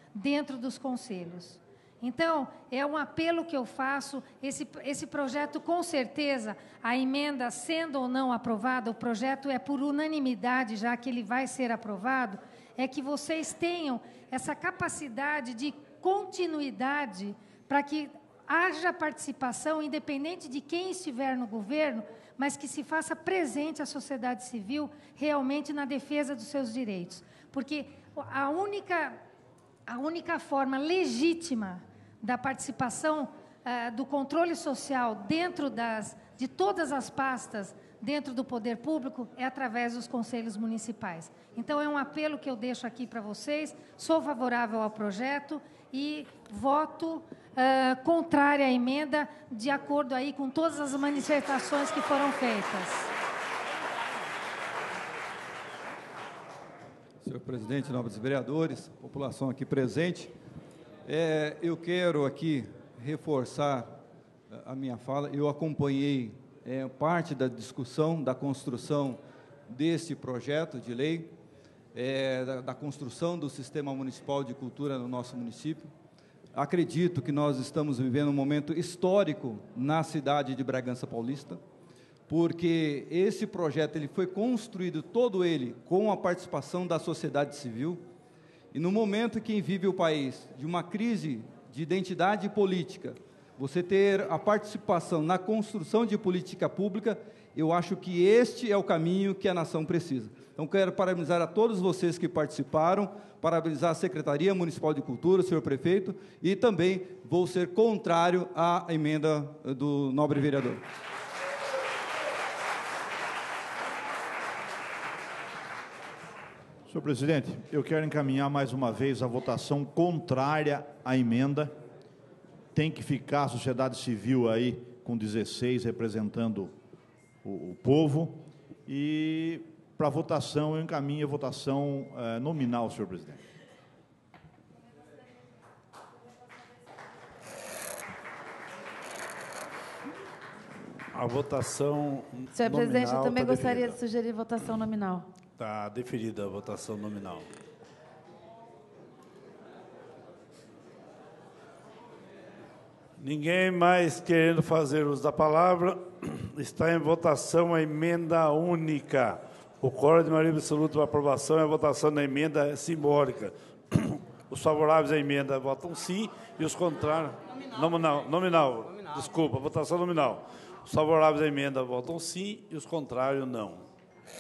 dentro dos conselhos. Então, é um apelo que eu faço, esse, esse projeto, com certeza, a emenda sendo ou não aprovada, o projeto é por unanimidade, já que ele vai ser aprovado, é que vocês tenham essa capacidade de continuidade para que haja participação, independente de quem estiver no governo, mas que se faça presente a sociedade civil realmente na defesa dos seus direitos. Porque a única, a única forma legítima da participação uh, do controle social dentro das, de todas as pastas dentro do poder público é através dos conselhos municipais. Então, é um apelo que eu deixo aqui para vocês. Sou favorável ao projeto e voto uh, contrária à emenda, de acordo aí com todas as manifestações que foram feitas. Senhor presidente, nobres vereadores, população aqui presente, é, eu quero aqui reforçar a minha fala. Eu acompanhei é, parte da discussão, da construção desse projeto de lei, é, da, da construção do Sistema Municipal de Cultura no nosso município. Acredito que nós estamos vivendo um momento histórico na cidade de Bragança Paulista, porque esse projeto ele foi construído todo ele com a participação da sociedade civil, e no momento que vive o país de uma crise de identidade política, você ter a participação na construção de política pública, eu acho que este é o caminho que a nação precisa. Então, quero parabenizar a todos vocês que participaram, parabenizar a Secretaria Municipal de Cultura, senhor prefeito, e também vou ser contrário à emenda do nobre vereador. Senhor presidente, eu quero encaminhar mais uma vez a votação contrária à emenda. Tem que ficar a sociedade civil aí com dezesseis representando o, o povo. E para votação, eu encaminho a votação eh, nominal, senhor presidente. A votação Senhor presidente, eu também tá gostaria deferida. de sugerir votação nominal. Está deferida a votação nominal. Ninguém mais querendo fazer uso da palavra. Está em votação a emenda única. O quórum de maioria absoluta para aprovação e a votação da emenda é simbólica. Os favoráveis à emenda votam sim e os contrários... Nominal. Nominal. Nominal. Desculpa, votação nominal. Os favoráveis à emenda votam sim e os contrários não.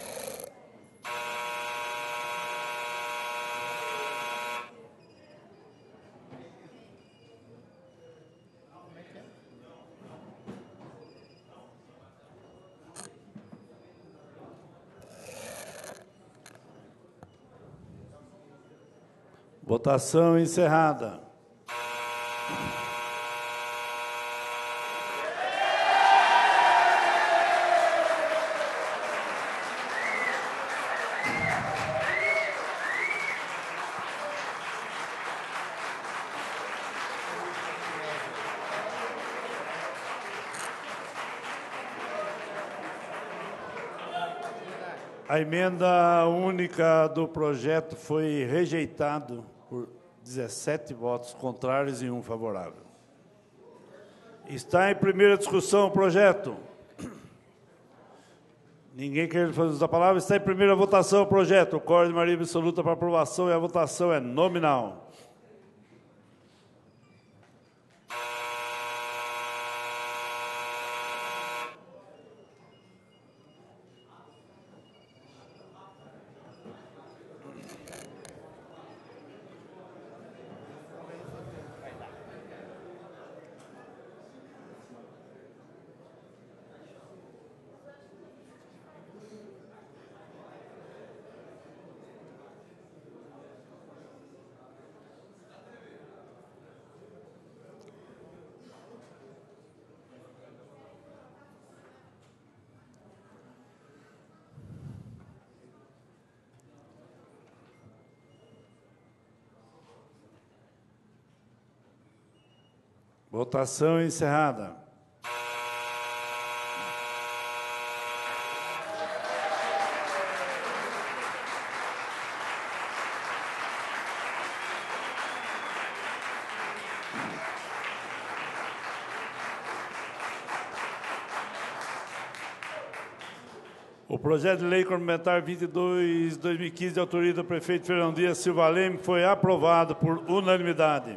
Votação encerrada. A emenda única do projeto foi rejeitado por dezessete votos contrários e um favorável. Está em primeira discussão o projeto. Ninguém quer fazer uso da palavra. Está em primeira votação o projeto. O quórum de maioria absoluta para aprovação e a votação é nominal. Votação encerrada. O projeto de lei complementar vinte e dois de dois mil e quinze, de autoria do prefeito Fernando Dias Silva Leme, foi aprovado por unanimidade.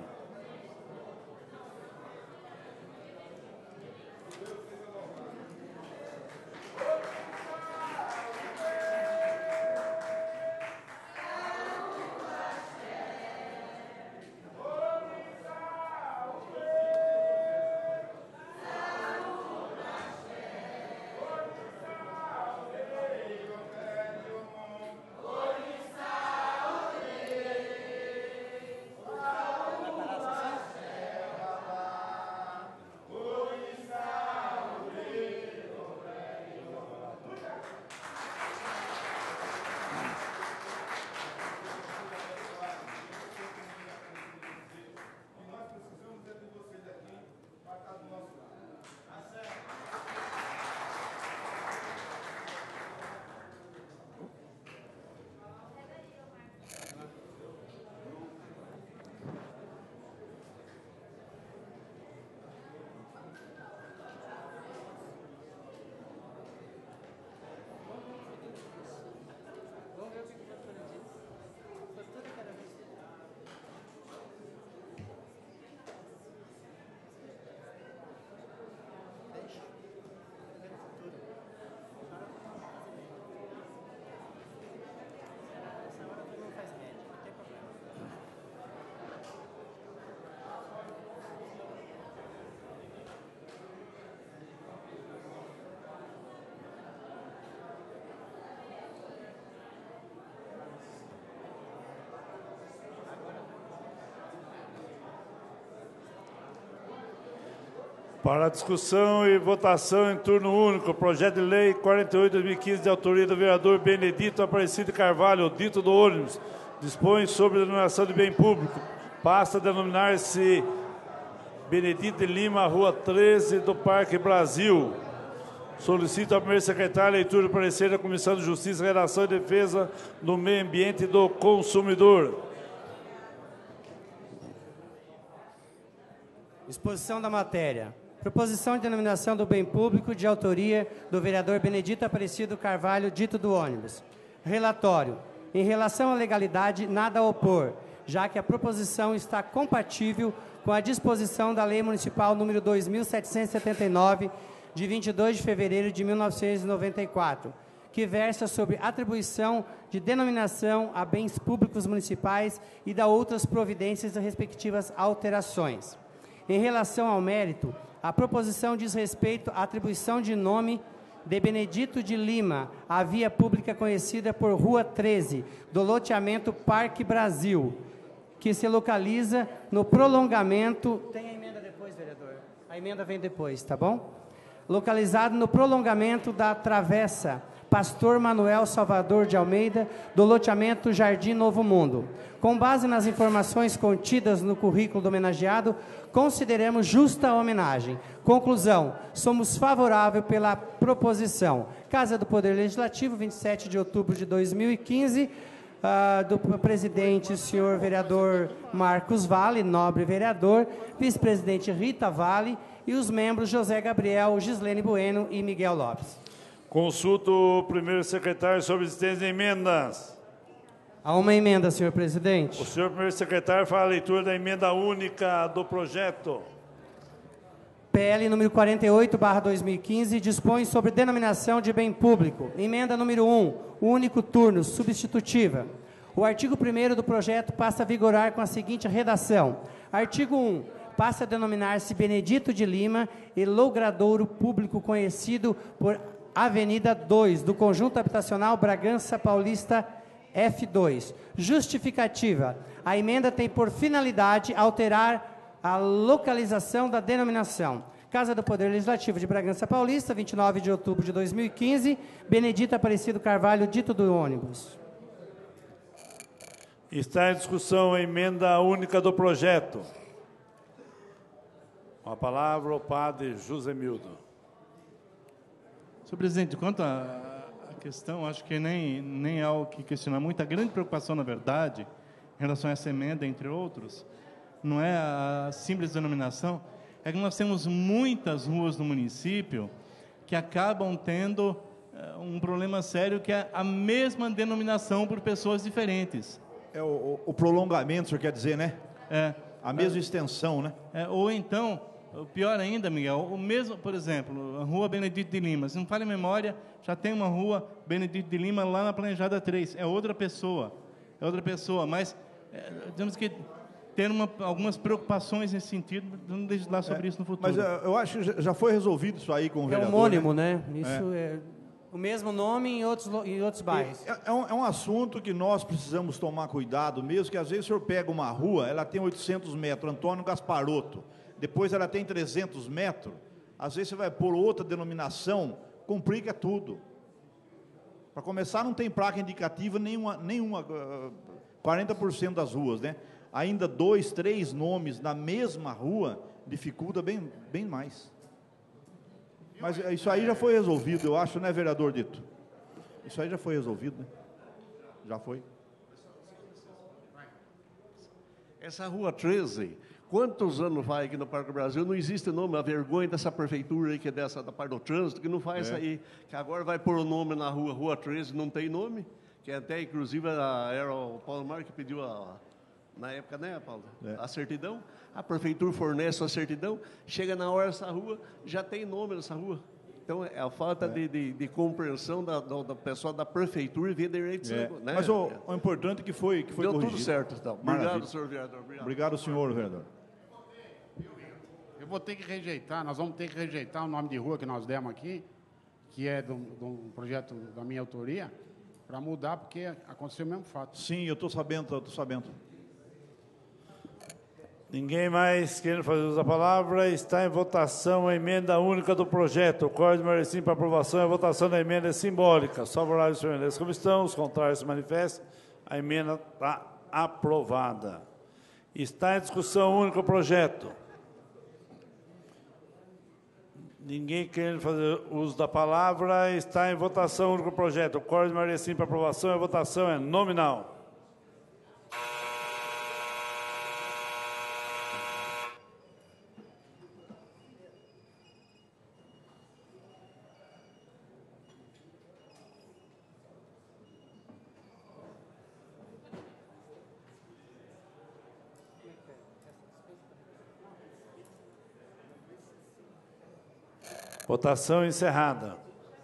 Para discussão e votação em turno único, projeto de lei quarenta e oito de dois mil e quinze, de autoria do vereador Benedito Aparecido Carvalho, dito do ônibus, dispõe sobre a denominação de bem público. Passa a denominar-se Benedito de Lima, Rua treze do Parque Brasil. Solicito ao primeiro secretário a leitura do parecer da Comissão de Justiça, Redação e Defesa do Meio Ambiente e do Consumidor. Exposição da matéria. Proposição de denominação do bem público de autoria do vereador Benedito Aparecido Carvalho, dito do ônibus. Relatório. Em relação à legalidade, nada a opor, já que a proposição está compatível com a disposição da Lei Municipal número dois mil setecentos e setenta e nove, de vinte e dois de fevereiro de mil novecentos e noventa e quatro, que versa sobre atribuição de denominação a bens públicos municipais e da outras providências e respectivas alterações. Em relação ao mérito, a proposição diz respeito à atribuição de nome de Benedito de Lima, à via pública conhecida por Rua treze, do loteamento Parque Brasil, que se localiza no prolongamento... Tem a emenda depois, vereador? A emenda vem depois, tá bom? Localizado no prolongamento da travessa Pastor Manuel Salvador de Almeida, do loteamento Jardim Novo Mundo. Com base nas informações contidas no currículo do homenageado, consideramos justa a homenagem. Conclusão, somos favoráveis pela proposição. Casa do Poder Legislativo, vinte e sete de outubro de dois mil e quinze, uh, do presidente, senhor vereador Marcos Vale, nobre vereador, vice-presidente Rita Vale, e os membros José Gabriel, Gislene Bueno e Miguel Lopes. Consulto o primeiro secretário sobre existência de emendas. Há uma emenda, senhor presidente. O senhor primeiro secretário faz a leitura da emenda única do projeto. P L número quarenta e oito barra dois mil e quinze dispõe sobre denominação de bem público. Emenda número um, único turno, substitutiva. O artigo primeiro do projeto passa a vigorar com a seguinte redação. Artigo um. Passa a denominar-se Benedito de Lima e logradouro público conhecido por Avenida dois, do Conjunto Habitacional Bragança Paulista F dois. Justificativa. A emenda tem por finalidade alterar a localização da denominação. Casa do Poder Legislativo de Bragança Paulista, vinte e nove de outubro de dois mil e quinze, Benedito Aparecido Carvalho, dito do ônibus. Está em discussão a emenda única do projeto. Com a palavra o padre Josemildo. Senhor presidente, quanto à questão, acho que nem, nem há o que questionar muito. A grande preocupação, na verdade, em relação a essa emenda, entre outros, não é a simples denominação, é que nós temos muitas ruas no município que acabam tendo é, um problema sério que é a mesma denominação por pessoas diferentes. É o, o, o prolongamento, o senhor quer dizer, né? É. A mesma é, extensão, né? É, ou então, pior ainda, Miguel, o mesmo, por exemplo, a Rua Benedito de Lima, se não falha a memória, já tem uma Rua Benedito de Lima lá na Planejada três, é outra pessoa, é outra pessoa, mas é, temos que ter uma, algumas preocupações nesse sentido, vamos legislar sobre é, isso no futuro. Mas é, eu acho que já foi resolvido isso aí com o vereador. É homônimo, né? né? Isso é. é o mesmo nome em outros, em outros bairros. É, é, um, é um assunto que nós precisamos tomar cuidado mesmo, que às vezes o senhor pega uma rua, ela tem oitocentos metros, Antônio Gasparotto, depois ela tem trezentos metros, às vezes você vai pôr outra denominação, complica tudo. Para começar, não tem placa indicativa nenhuma, nenhuma quarenta por cento das ruas, né? Ainda dois, três nomes na mesma rua, dificulta bem, bem mais. Mas isso aí já foi resolvido, eu acho, né, vereador Dito? Isso aí já foi resolvido, né? Já foi. Essa Rua treze, quantos anos vai aqui no Parque do Brasil? Não existe nome, a vergonha dessa prefeitura aí, que é dessa, da parte do trânsito, que não faz é. isso aí. Que agora vai pôr o nome na rua, Rua treze, não tem nome. Que até, inclusive, a, era o Paulo Marques que pediu, a, na época, né, Paulo? É. A certidão. A prefeitura fornece a certidão, chega na hora essa rua, já tem nome nessa rua. Então, é a falta é. de, de, de compreensão da, da, da pessoa da prefeitura e ver direito. É. Né? Mas o, o importante é que foi, que foi Deu corrigido. tudo certo, então. Maravilha. Obrigado, senhor vereador. Obrigado. Obrigado, senhor vereador. Eu vou ter que rejeitar, nós vamos ter que rejeitar o nome de rua que nós demos aqui, que é de um projeto da minha autoria, para mudar, porque aconteceu o mesmo fato. Sim, eu estou sabendo, eu estou sabendo. Ninguém mais querendo fazer uso da palavra. Está em votação a emenda única do projeto. O Código Maricim para aprovação é a votação da emenda é simbólica. Só por horário da comissão, os contrários se manifestam. A emenda está aprovada. Está em discussão única o projeto. Ninguém querendo fazer uso da palavra. Está em votação única o projeto. O Código Maricim para aprovação é a votação é nominal. Votação encerrada.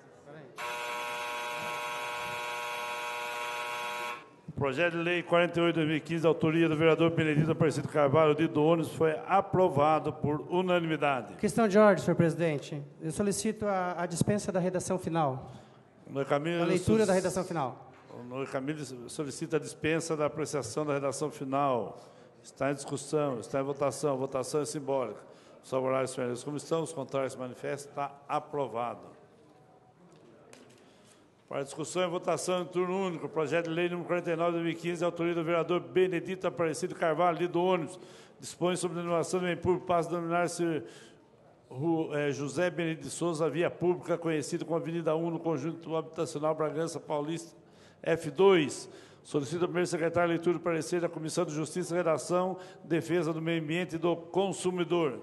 O projeto de lei quarenta e oito de dois mil e quinze, da autoria do vereador Benedito Aparecido Carvalho, Dito ônibus, foi aprovado por unanimidade. Questão de ordem, senhor presidente. Eu solicito a, a dispensa da redação final. No Camilo, a leitura da redação final. O Camilo solicita a dispensa da apreciação da redação final. Está em discussão, está em votação. A votação é simbólica. Favoráveis, senhores da comissão, os contrários se manifestam, está aprovado. Para discussão e votação em turno único, o projeto de lei número quarenta e nove de dois mil e quinze, autoria do vereador Benedito Aparecido Carvalho, Lido ônibus, dispõe sobre a denominação do bem público, passa a denominar-se é, José Benedito de Souza, via pública, conhecido como Avenida um, no conjunto habitacional Bragança Paulista F dois. Solicito ao primeiro secretário a leitura do parecer da Comissão de Justiça, Redação, Defesa do Meio Ambiente e do Consumidor.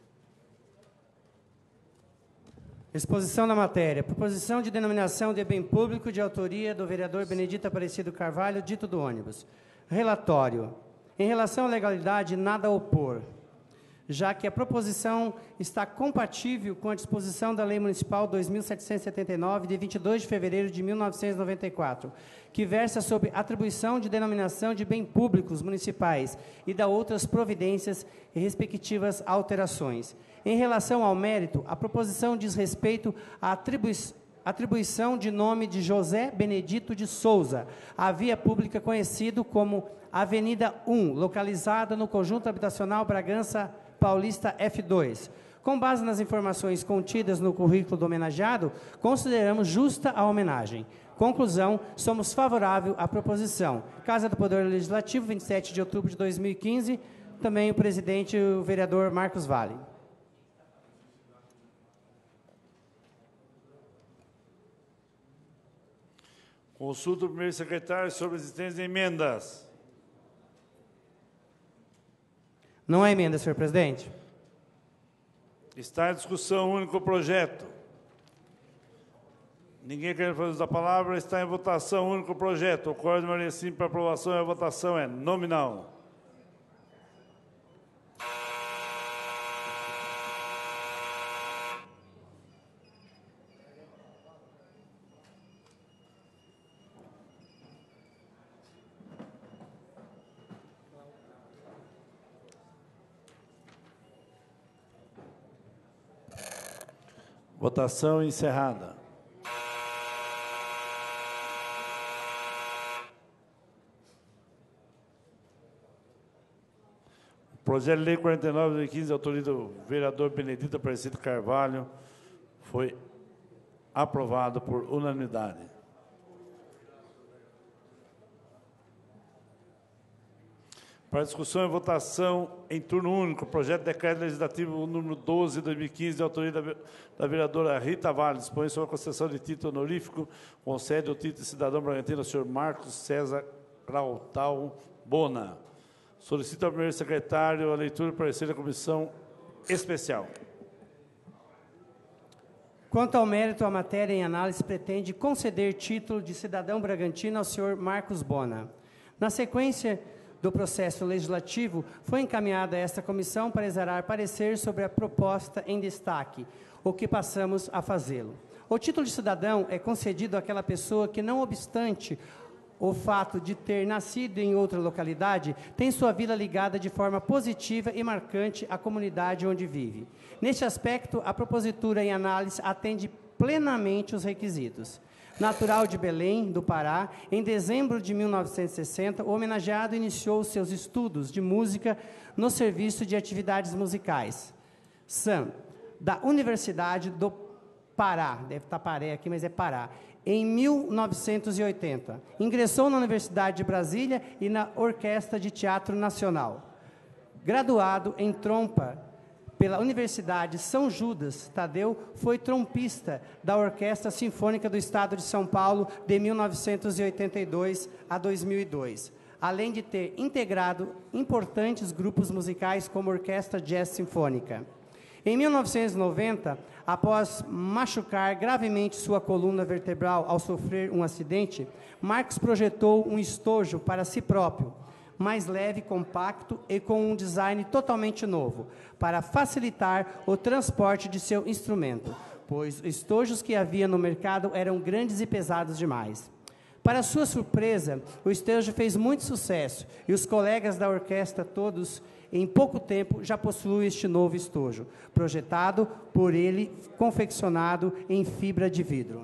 Exposição da matéria. Proposição de denominação de bem público de autoria do vereador Benedito Aparecido Carvalho, dito do ônibus. Relatório. Em relação à legalidade, nada a opor, já que a proposição está compatível com a disposição da Lei Municipal dois mil setecentos e setenta e nove, de vinte e dois de fevereiro de mil novecentos e noventa e quatro, que versa sobre atribuição de denominação de bem públicos municipais e da outras providências e respectivas alterações. Em relação ao mérito, a proposição diz respeito à atribui atribuição de nome de José Benedito de Souza, à via pública conhecido como Avenida um, localizada no conjunto habitacional Bragança Paulista F dois. Com base nas informações contidas no currículo do homenageado, consideramos justa a homenagem. Conclusão, somos favoráveis à proposição. Casa do Poder Legislativo, vinte e sete de outubro de dois mil e quinze, também o presidente, o vereador Marcos Vale. Consulta o primeiro secretário sobre a existência de emendas. Não há emenda, senhor presidente. Está em discussão único o projeto. Ninguém querendo fazer uso da palavra, está em votação o único projeto. Ocorre de maioria simples para aprovação e a votação é nominal. Votação encerrada. O projeto de lei quarenta e nove de dois mil e quinze, autoria do vereador Benedito Aparecido Carvalho, foi aprovado por unanimidade. Para discussão e votação em turno único, projeto de decreto legislativo número doze de dois mil e quinze, de autoria da, da vereadora Rita Vale, dispõe sobre a concessão de título honorífico, concede o título de cidadão bragantino ao senhor Marcos César Grautal Bona. Solicito ao primeiro secretário a leitura e parecer da comissão especial. Quanto ao mérito, a matéria em análise pretende conceder título de cidadão bragantino ao senhor Marcos Bona. Na sequência do processo legislativo, foi encaminhada a esta comissão para exarar parecer sobre a proposta em destaque, o que passamos a fazê-lo. O título de cidadão é concedido àquela pessoa que, não obstante o fato de ter nascido em outra localidade, tem sua vida ligada de forma positiva e marcante à comunidade onde vive. Neste aspecto, a propositura em análise atende plenamente os requisitos. Natural de Belém, do Pará, em dezembro de mil novecentos e sessenta, o homenageado iniciou seus estudos de música no Serviço de Atividades Musicais, S A M, da Universidade do Pará, deve estar Paré aqui, mas é Pará, em mil novecentos e oitenta. Ingressou na Universidade de Brasília e na Orquestra de Teatro Nacional. Graduado em trompa pela Universidade São Judas Tadeu, foi trompista da Orquestra Sinfônica do Estado de São Paulo de mil novecentos e oitenta e dois a dois mil e dois, além de ter integrado importantes grupos musicais como a Orquestra Jazz Sinfônica. Em mil novecentos e noventa, após machucar gravemente sua coluna vertebral ao sofrer um acidente, Marcos projetou um estojo para si próprio, mais leve, compacto e com um design totalmente novo, para facilitar o transporte de seu instrumento, pois os estojos que havia no mercado eram grandes e pesados demais. Para sua surpresa, o estojo fez muito sucesso e os colegas da orquestra todos, em pouco tempo, já possuem este novo estojo, projetado por ele, confeccionado em fibra de vidro.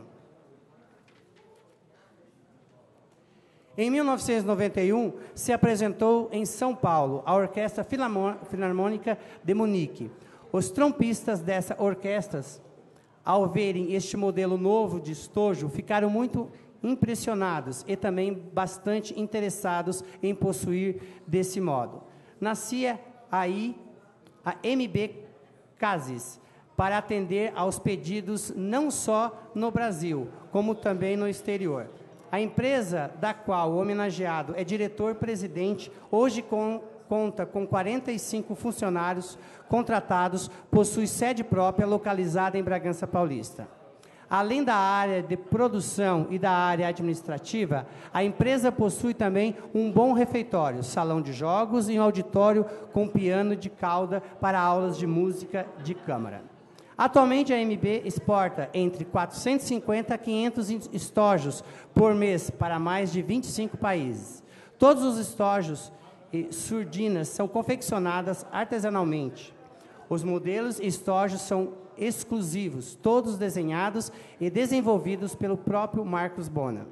Em mil novecentos e noventa e um, se apresentou em São Paulo a Orquestra Filarmônica de Munique. Os trompistas dessa orquestra, ao verem este modelo novo de estojo, ficaram muito impressionados e também bastante interessados em possuir desse modo. Nascia aí a M B Casis, para atender aos pedidos não só no Brasil, como também no exterior. A empresa da qual o homenageado é diretor-presidente, hoje com, conta com quarenta e cinco funcionários contratados, possui sede própria localizada em Bragança Paulista. Além da área de produção e da área administrativa, a empresa possui também um bom refeitório, salão de jogos e um auditório com piano de cauda para aulas de música de câmara. Atualmente, a M B exporta entre quatrocentos e cinquenta a quinhentos estojos por mês para mais de vinte e cinco países. Todos os estojos e surdinas são confeccionadas artesanalmente. Os modelos e estojos são exclusivos, todos desenhados e desenvolvidos pelo próprio Marcos Bona.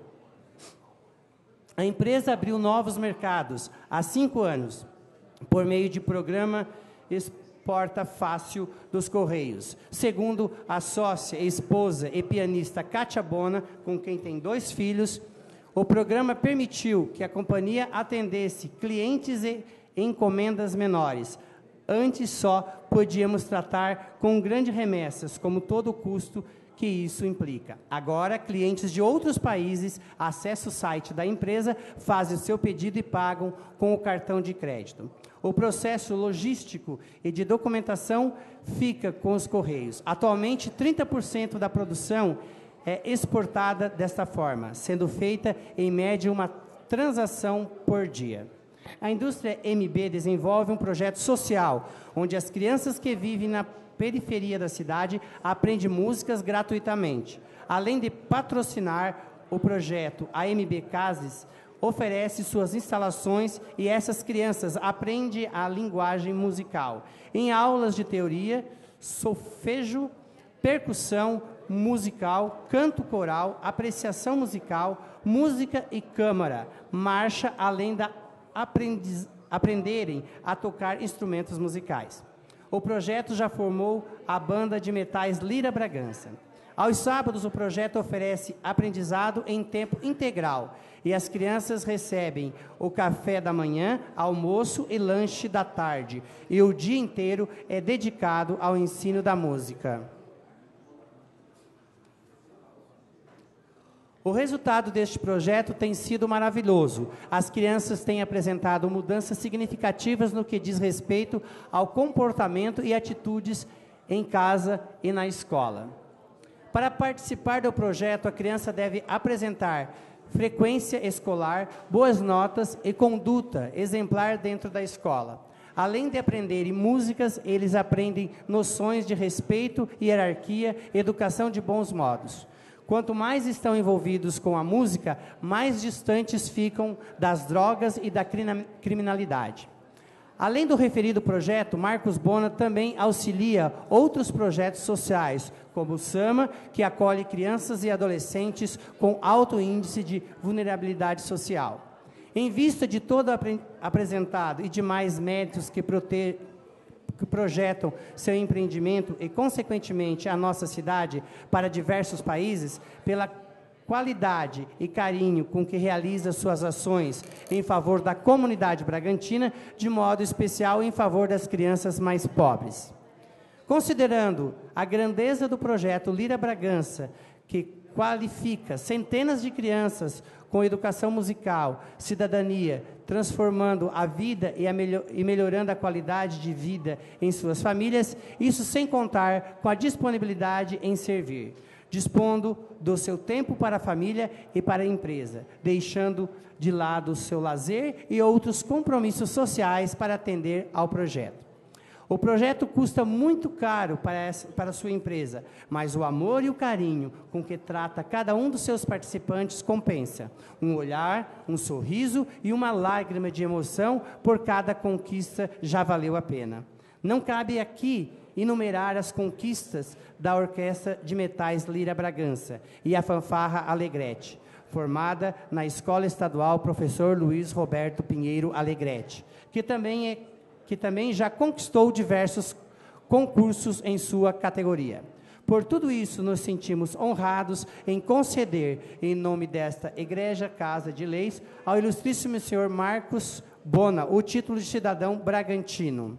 A empresa abriu novos mercados há cinco anos, por meio de programa Exporta Fácil dos Correios. Segundo a sócia, esposa e pianista Kátia Bona, com quem tem dois filhos, o programa permitiu que a companhia atendesse clientes e encomendas menores. Antes só podíamos tratar com grandes remessas, como todo o custo que isso implica. Agora, clientes de outros países acessam o site da empresa, fazem o seu pedido e pagam com o cartão de crédito. O processo logístico e de documentação fica com os Correios. Atualmente, trinta por cento da produção é exportada desta forma, sendo feita em média uma transação por dia. A indústria M B desenvolve um projeto social, onde as crianças que vivem na periferia da cidade aprendem músicas gratuitamente. Além de patrocinar o projeto, a M B Cases oferece suas instalações e essas crianças aprendem a linguagem musical em aulas de teoria, solfejo, percussão musical, canto coral, apreciação musical, música e câmara, marcha, além de aprendiz, aprenderem a tocar instrumentos musicais. O projeto já formou a banda de metais Lira Bragança. Aos sábados, o projeto oferece aprendizado em tempo integral e as crianças recebem o café da manhã, almoço e lanche da tarde. E o dia inteiro é dedicado ao ensino da música. O resultado deste projeto tem sido maravilhoso. As crianças têm apresentado mudanças significativas no que diz respeito ao comportamento e atitudes em casa e na escola. Para participar do projeto, a criança deve apresentar frequência escolar, boas notas e conduta exemplar dentro da escola. Além de aprenderem músicas, eles aprendem noções de respeito, hierarquia, educação de bons modos. Quanto mais estão envolvidos com a música, mais distantes ficam das drogas e da criminalidade. Além do referido projeto, Marcos Bona também auxilia outros projetos sociais, como o SAMA, que acolhe crianças e adolescentes com alto índice de vulnerabilidade social. Em vista de todo apresentado e demais méritos que, prote... que projetam seu empreendimento e, consequentemente, a nossa cidade para diversos países, pela qualidade e carinho com que realiza suas ações em favor da comunidade bragantina, de modo especial em favor das crianças mais pobres. Considerando a grandeza do projeto Lira Bragança, que qualifica centenas de crianças com educação musical, cidadania, transformando a vida e, a melhor, e melhorando a qualidade de vida em suas famílias, isso sem contar com a disponibilidade em servir, dispondo do seu tempo para a família e para a empresa, deixando de lado o seu lazer e outros compromissos sociais para atender ao projeto. O projeto custa muito caro para, essa, para a sua empresa, mas o amor e o carinho com que trata cada um dos seus participantes compensa. Um olhar, um sorriso e uma lágrima de emoção por cada conquista já valeu a pena. Não cabe aqui enumerar as conquistas da Orquestra de Metais Lira Bragança e a Fanfarra Alegrete, formada na Escola Estadual Professor Luiz Roberto Pinheiro Alegrete, que também é que também já conquistou diversos concursos em sua categoria. Por tudo isso, nos sentimos honrados em conceder, em nome desta Egregia Casa de Leis, ao ilustríssimo senhor Marcos Bona, o título de cidadão bragantino.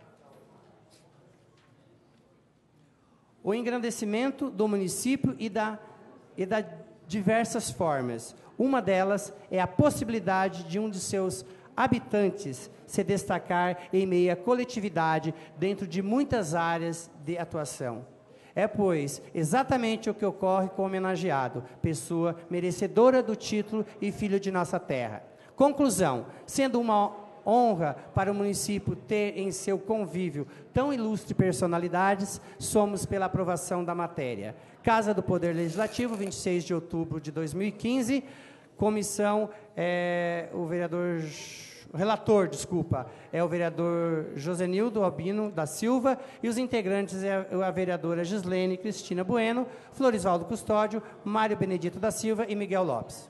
O engrandecimento do município e da, e da diversas formas. Uma delas é a possibilidade de um de seus habitantes se destacar em meio à coletividade dentro de muitas áreas de atuação. É, pois, exatamente o que ocorre com o homenageado, pessoa merecedora do título e filho de nossa terra. Conclusão, sendo uma honra para o município ter em seu convívio tão ilustres personalidades, somos pela aprovação da matéria. Casa do Poder Legislativo, vinte e seis de outubro de dois mil e quinze, comissão, é, o vereador... O relator, desculpa, é o vereador Josenildo Albino da Silva e os integrantes é a vereadora Gislene Cristina Bueno, Florisvaldo Custódio, Mário Benedito da Silva e Miguel Lopes.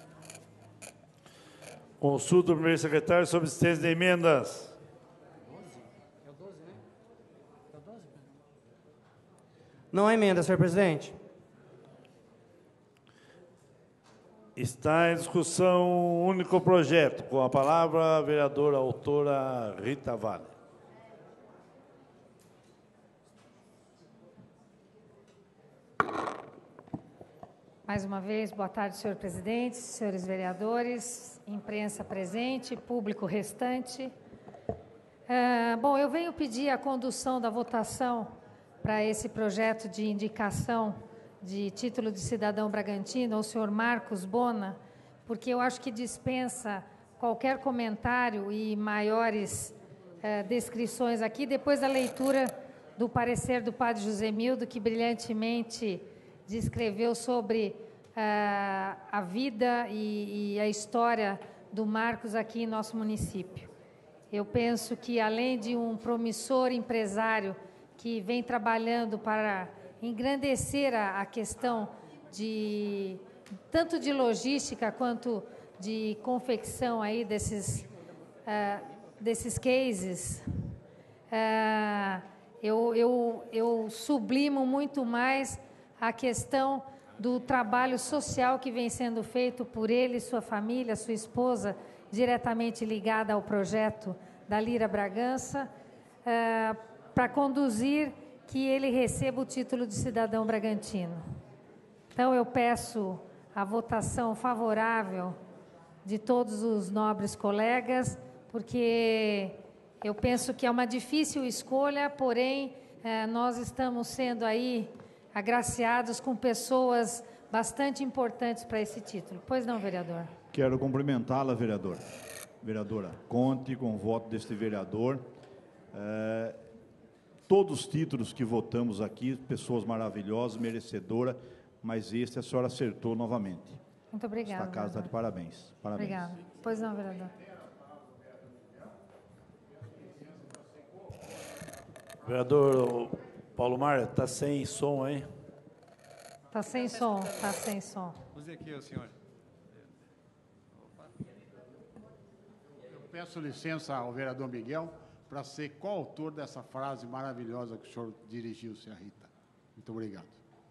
Consulta do primeiro secretário sobre existência de emendas. Não há emenda, senhor presidente. Está em discussão um único projeto. Com a palavra, a vereadora autora Rita Vale. Mais uma vez, boa tarde, senhor presidente, senhores vereadores, imprensa presente, público restante. Ah, bom, eu venho pedir a condução da votação para esse projeto de indicação de título de cidadão bragantino, ao senhor Marcos Bona, porque eu acho que dispensa qualquer comentário e maiores eh, descrições aqui, depois da leitura do parecer do padre Josemildo, que brilhantemente descreveu sobre eh, a vida e, e a história do Marcos aqui em nosso município. Eu penso que, além de um promissor empresário que vem trabalhando para engrandecer a, a questão de tanto de logística quanto de confecção aí desses uh, desses cases, uh, eu, eu, eu sublimo muito mais a questão do trabalho social que vem sendo feito por ele, sua família, sua esposa, diretamente ligada ao projeto da Lira Bragança, uh, para conduzir que ele receba o título de cidadão bragantino. Então, eu peço a votação favorável de todos os nobres colegas, porque eu penso que é uma difícil escolha, porém, eh, nós estamos sendo aí agraciados com pessoas bastante importantes para esse título. Pois não, vereador? Quero cumprimentá-la, vereadora. Vereadora, conte com o voto deste vereador. É, todos os títulos que votamos aqui, pessoas maravilhosas, merecedoras, mas este a senhora acertou novamente. Muito obrigada. Esta casa está de parabéns. Parabéns. Obrigada. Pois não, vereador. Vereador Paulo Mar, está sem som, hein? Está sem som, está sem som. Vamos aqui, o senhor. Eu peço licença ao vereador Miguel para ser coautor dessa frase maravilhosa que o senhor dirigiu-se a Rita. Muito obrigado.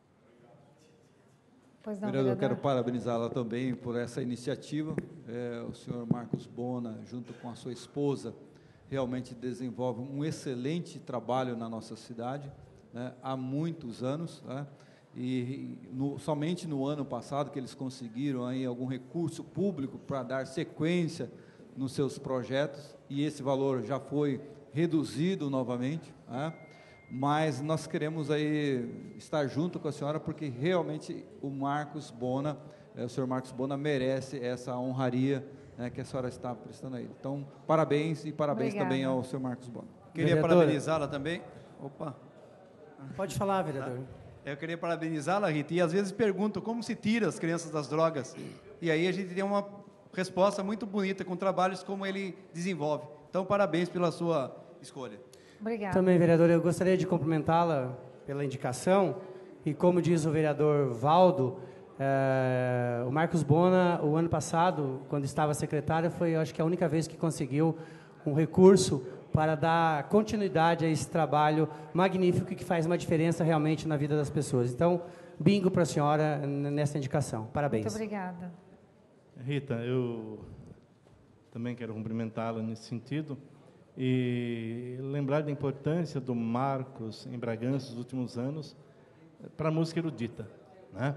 Pois não, vereador, vereador, quero parabenizá-la também por essa iniciativa. É, o senhor Marcos Bona, junto com a sua esposa, realmente desenvolve um excelente trabalho na nossa cidade, né, há muitos anos, né, e no, somente no ano passado que eles conseguiram aí algum recurso público para dar sequência nos seus projetos, e esse valor já foi reduzido novamente, né, mas nós queremos aí estar junto com a senhora, porque realmente o Marcos Bona, é, o senhor Marcos Bona merece essa honraria, né, que a senhora está prestando a ele. Então, parabéns e parabéns Obrigada. também ao senhor Marcos Bona. Queria parabenizá-la também. Opa. Pode falar, vereador. Eu queria parabenizá-la, Rita, e às vezes pergunto como se tira as crianças das drogas. E aí a gente tem uma resposta muito bonita com trabalhos como ele desenvolve. Então, parabéns pela sua escolha. Obrigada. Também, vereador, eu gostaria de cumprimentá-la pela indicação. E como diz o vereador Valdo, é, o Marcos Bona, o ano passado, quando estava secretário, foi, eu acho que a única vez que conseguiu um recurso para dar continuidade a esse trabalho magnífico que faz uma diferença realmente na vida das pessoas. Então, bingo para a senhora nessa indicação. Parabéns. Muito obrigada. Rita, eu também quero cumprimentá-la nesse sentido e lembrar da importância do Marcos em Bragança nos últimos anos para a música erudita, né?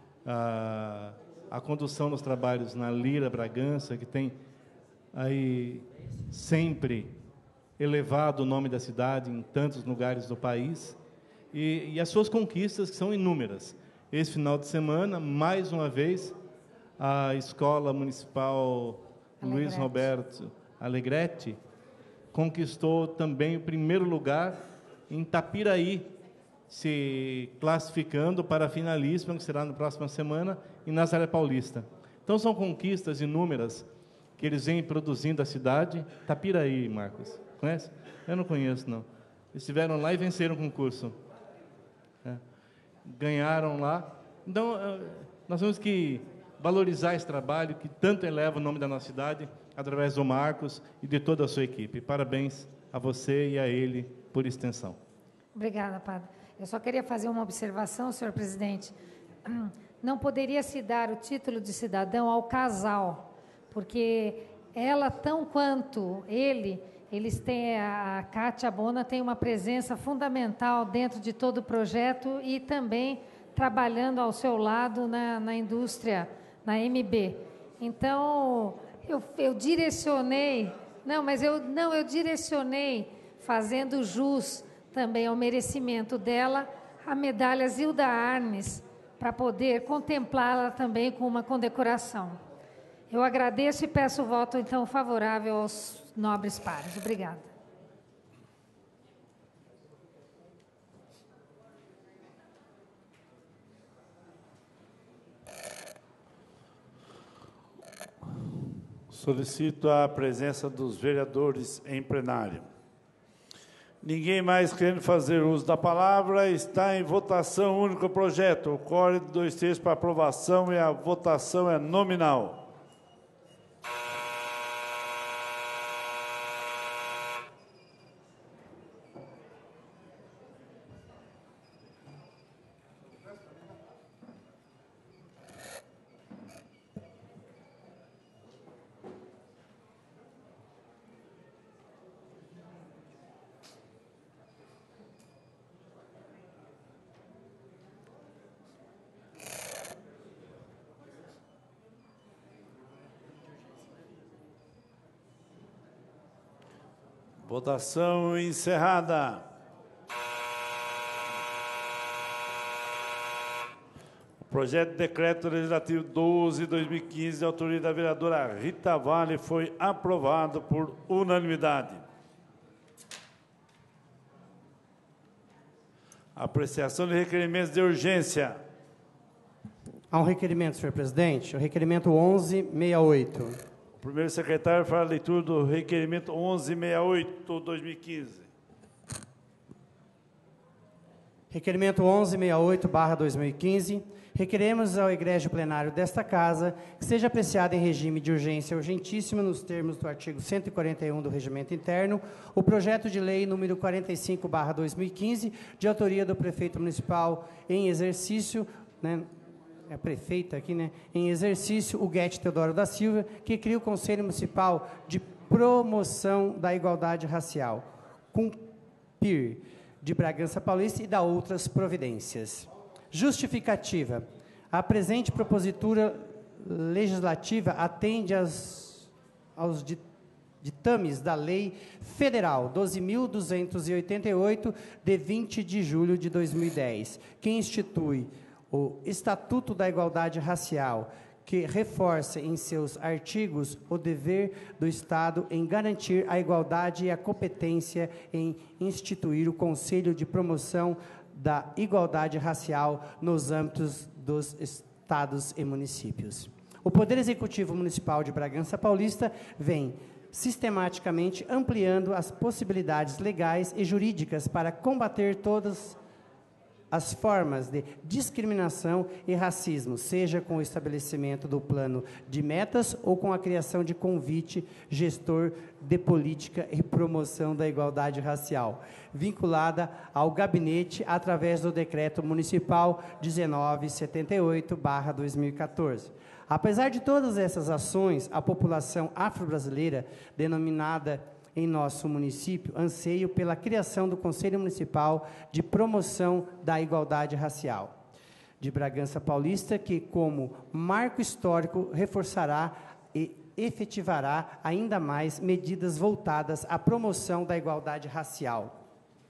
A, a condução dos trabalhos na Lira Bragança, que tem aí sempre elevado o nome da cidade em tantos lugares do país, e, e as suas conquistas, que são inúmeras. Esse final de semana, mais uma vez, a Escola Municipal Alegrete. Luiz Roberto Alegrete conquistou também o primeiro lugar em Tapiraí, se classificando para a finalíssima, que será na próxima semana, em Nazaré Paulista. Então, são conquistas inúmeras que eles vêm produzindo a cidade. Tapiraí, Marcos, conhece? Eu não conheço, não. Eles estiveram lá e venceram o concurso. É. Ganharam lá. Então, nós temos que valorizar esse trabalho que tanto eleva o nome da nossa cidade, através do Marcos e de toda a sua equipe. Parabéns a você e a ele por extensão. Obrigada, padre. Eu só queria fazer uma observação, senhor presidente. Não poderia se dar o título de cidadão ao casal, porque ela, tão quanto ele, eles têm, a Cátia Bona tem uma presença fundamental dentro de todo o projeto e também trabalhando ao seu lado na, na indústria, na M B. Então, eu, eu direcionei, não, mas eu, não, eu direcionei, fazendo jus também ao merecimento dela, a medalha Zilda Arnes, para poder contemplá-la também com uma condecoração. Eu agradeço e peço o voto, então, favorável aos nobres pares. Obrigada. Solicito a presença dos vereadores em plenário. Ninguém mais querendo fazer uso da palavra, está em votação única o projeto. Ocorre dois terços para aprovação e a votação é nominal. Votação encerrada. O projeto de decreto legislativo doze de dois mil e quinze, de autoria da vereadora Rita Vale, foi aprovado por unanimidade. Apreciação de requerimentos de urgência. Há um requerimento, senhor presidente, o requerimento onze sessenta e oito. O primeiro secretário fará a leitura do requerimento onze sessenta e oito, dois mil e quinze. Requerimento onze sessenta e oito, barra dois mil e quinze. Requeremos ao egrégio plenário desta Casa que seja apreciado em regime de urgência urgentíssima, nos termos do artigo cento e quarenta e um do Regimento Interno, o projeto de lei número quarenta e cinco, barra dois mil e quinze, de autoria do prefeito municipal em exercício, né, é prefeita aqui, né, em exercício, o Guete Teodoro da Silva, que cria o Conselho Municipal de Promoção da Igualdade Racial, CUMPIR, de Bragança Paulista, e da outras providências. Justificativa. A presente propositura legislativa atende às, aos ditames da Lei Federal doze mil duzentos e oitenta e oito, de vinte de julho de dois mil e dez, que institui o Estatuto da Igualdade Racial, que reforça em seus artigos o dever do Estado em garantir a igualdade e a competência em instituir o Conselho de Promoção da Igualdade Racial nos âmbitos dos estados e municípios. O Poder Executivo Municipal de Bragança Paulista vem sistematicamente ampliando as possibilidades legais e jurídicas para combater todas as formas de discriminação e racismo, seja com o estabelecimento do plano de metas ou com a criação de convite gestor de política e promoção da igualdade racial, vinculada ao gabinete através do Decreto Municipal dezenove setenta e oito, barra dois mil e quatorze. Apesar de todas essas ações, a população afro-brasileira, denominada em nosso município, anseio pela criação do Conselho Municipal de Promoção da Igualdade Racial de Bragança Paulista, que, como marco histórico, reforçará e efetivará ainda mais medidas voltadas à promoção da igualdade racial.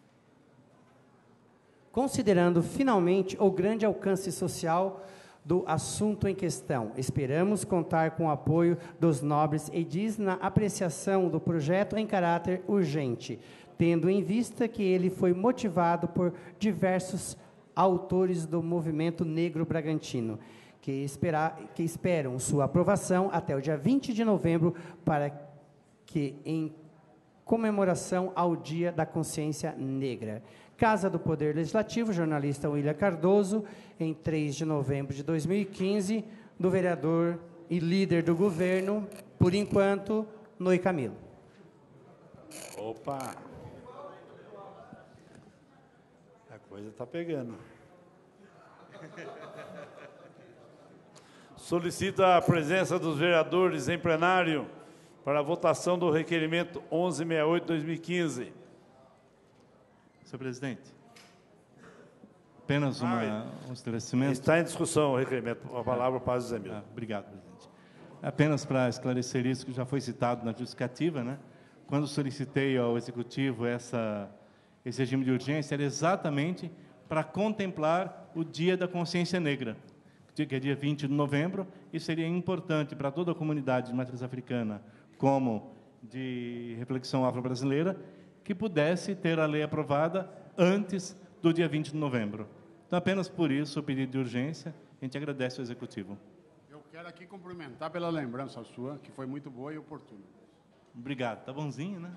Considerando, finalmente, o grande alcance social do assunto em questão, esperamos contar com o apoio dos nobres edis na apreciação do projeto em caráter urgente, tendo em vista que ele foi motivado por diversos autores do movimento negro bragantino, que, esperar, que esperam sua aprovação até o dia vinte de novembro, para que, em comemoração ao Dia da Consciência Negra. Casa do Poder Legislativo, jornalista William Cardoso, em três de novembro de dois mil e quinze, do vereador e líder do governo, por enquanto, Noy Camilo. Opa! A coisa está pegando. Solicito a presença dos vereadores em plenário para a votação do requerimento onze sessenta e oito, dois mil e quinze. Senhor presidente, apenas uma, ah, um esclarecimento. Está em discussão o requerimento. A palavra para o José Milton. Ah, obrigado, presidente. Apenas para esclarecer isso, que já foi citado na justificativa, né? Quando solicitei ao Executivo essa, esse regime de urgência, era exatamente para contemplar o Dia da Consciência Negra, que é dia vinte de novembro, e seria importante para toda a comunidade de matriz africana, como de reflexão afro-brasileira, que pudesse ter a lei aprovada antes do dia vinte de novembro. Então, apenas por isso, o pedido de urgência, a gente agradece ao Executivo. Eu quero aqui cumprimentar pela lembrança sua, que foi muito boa e oportuna. Obrigado. Tá bonzinho, né?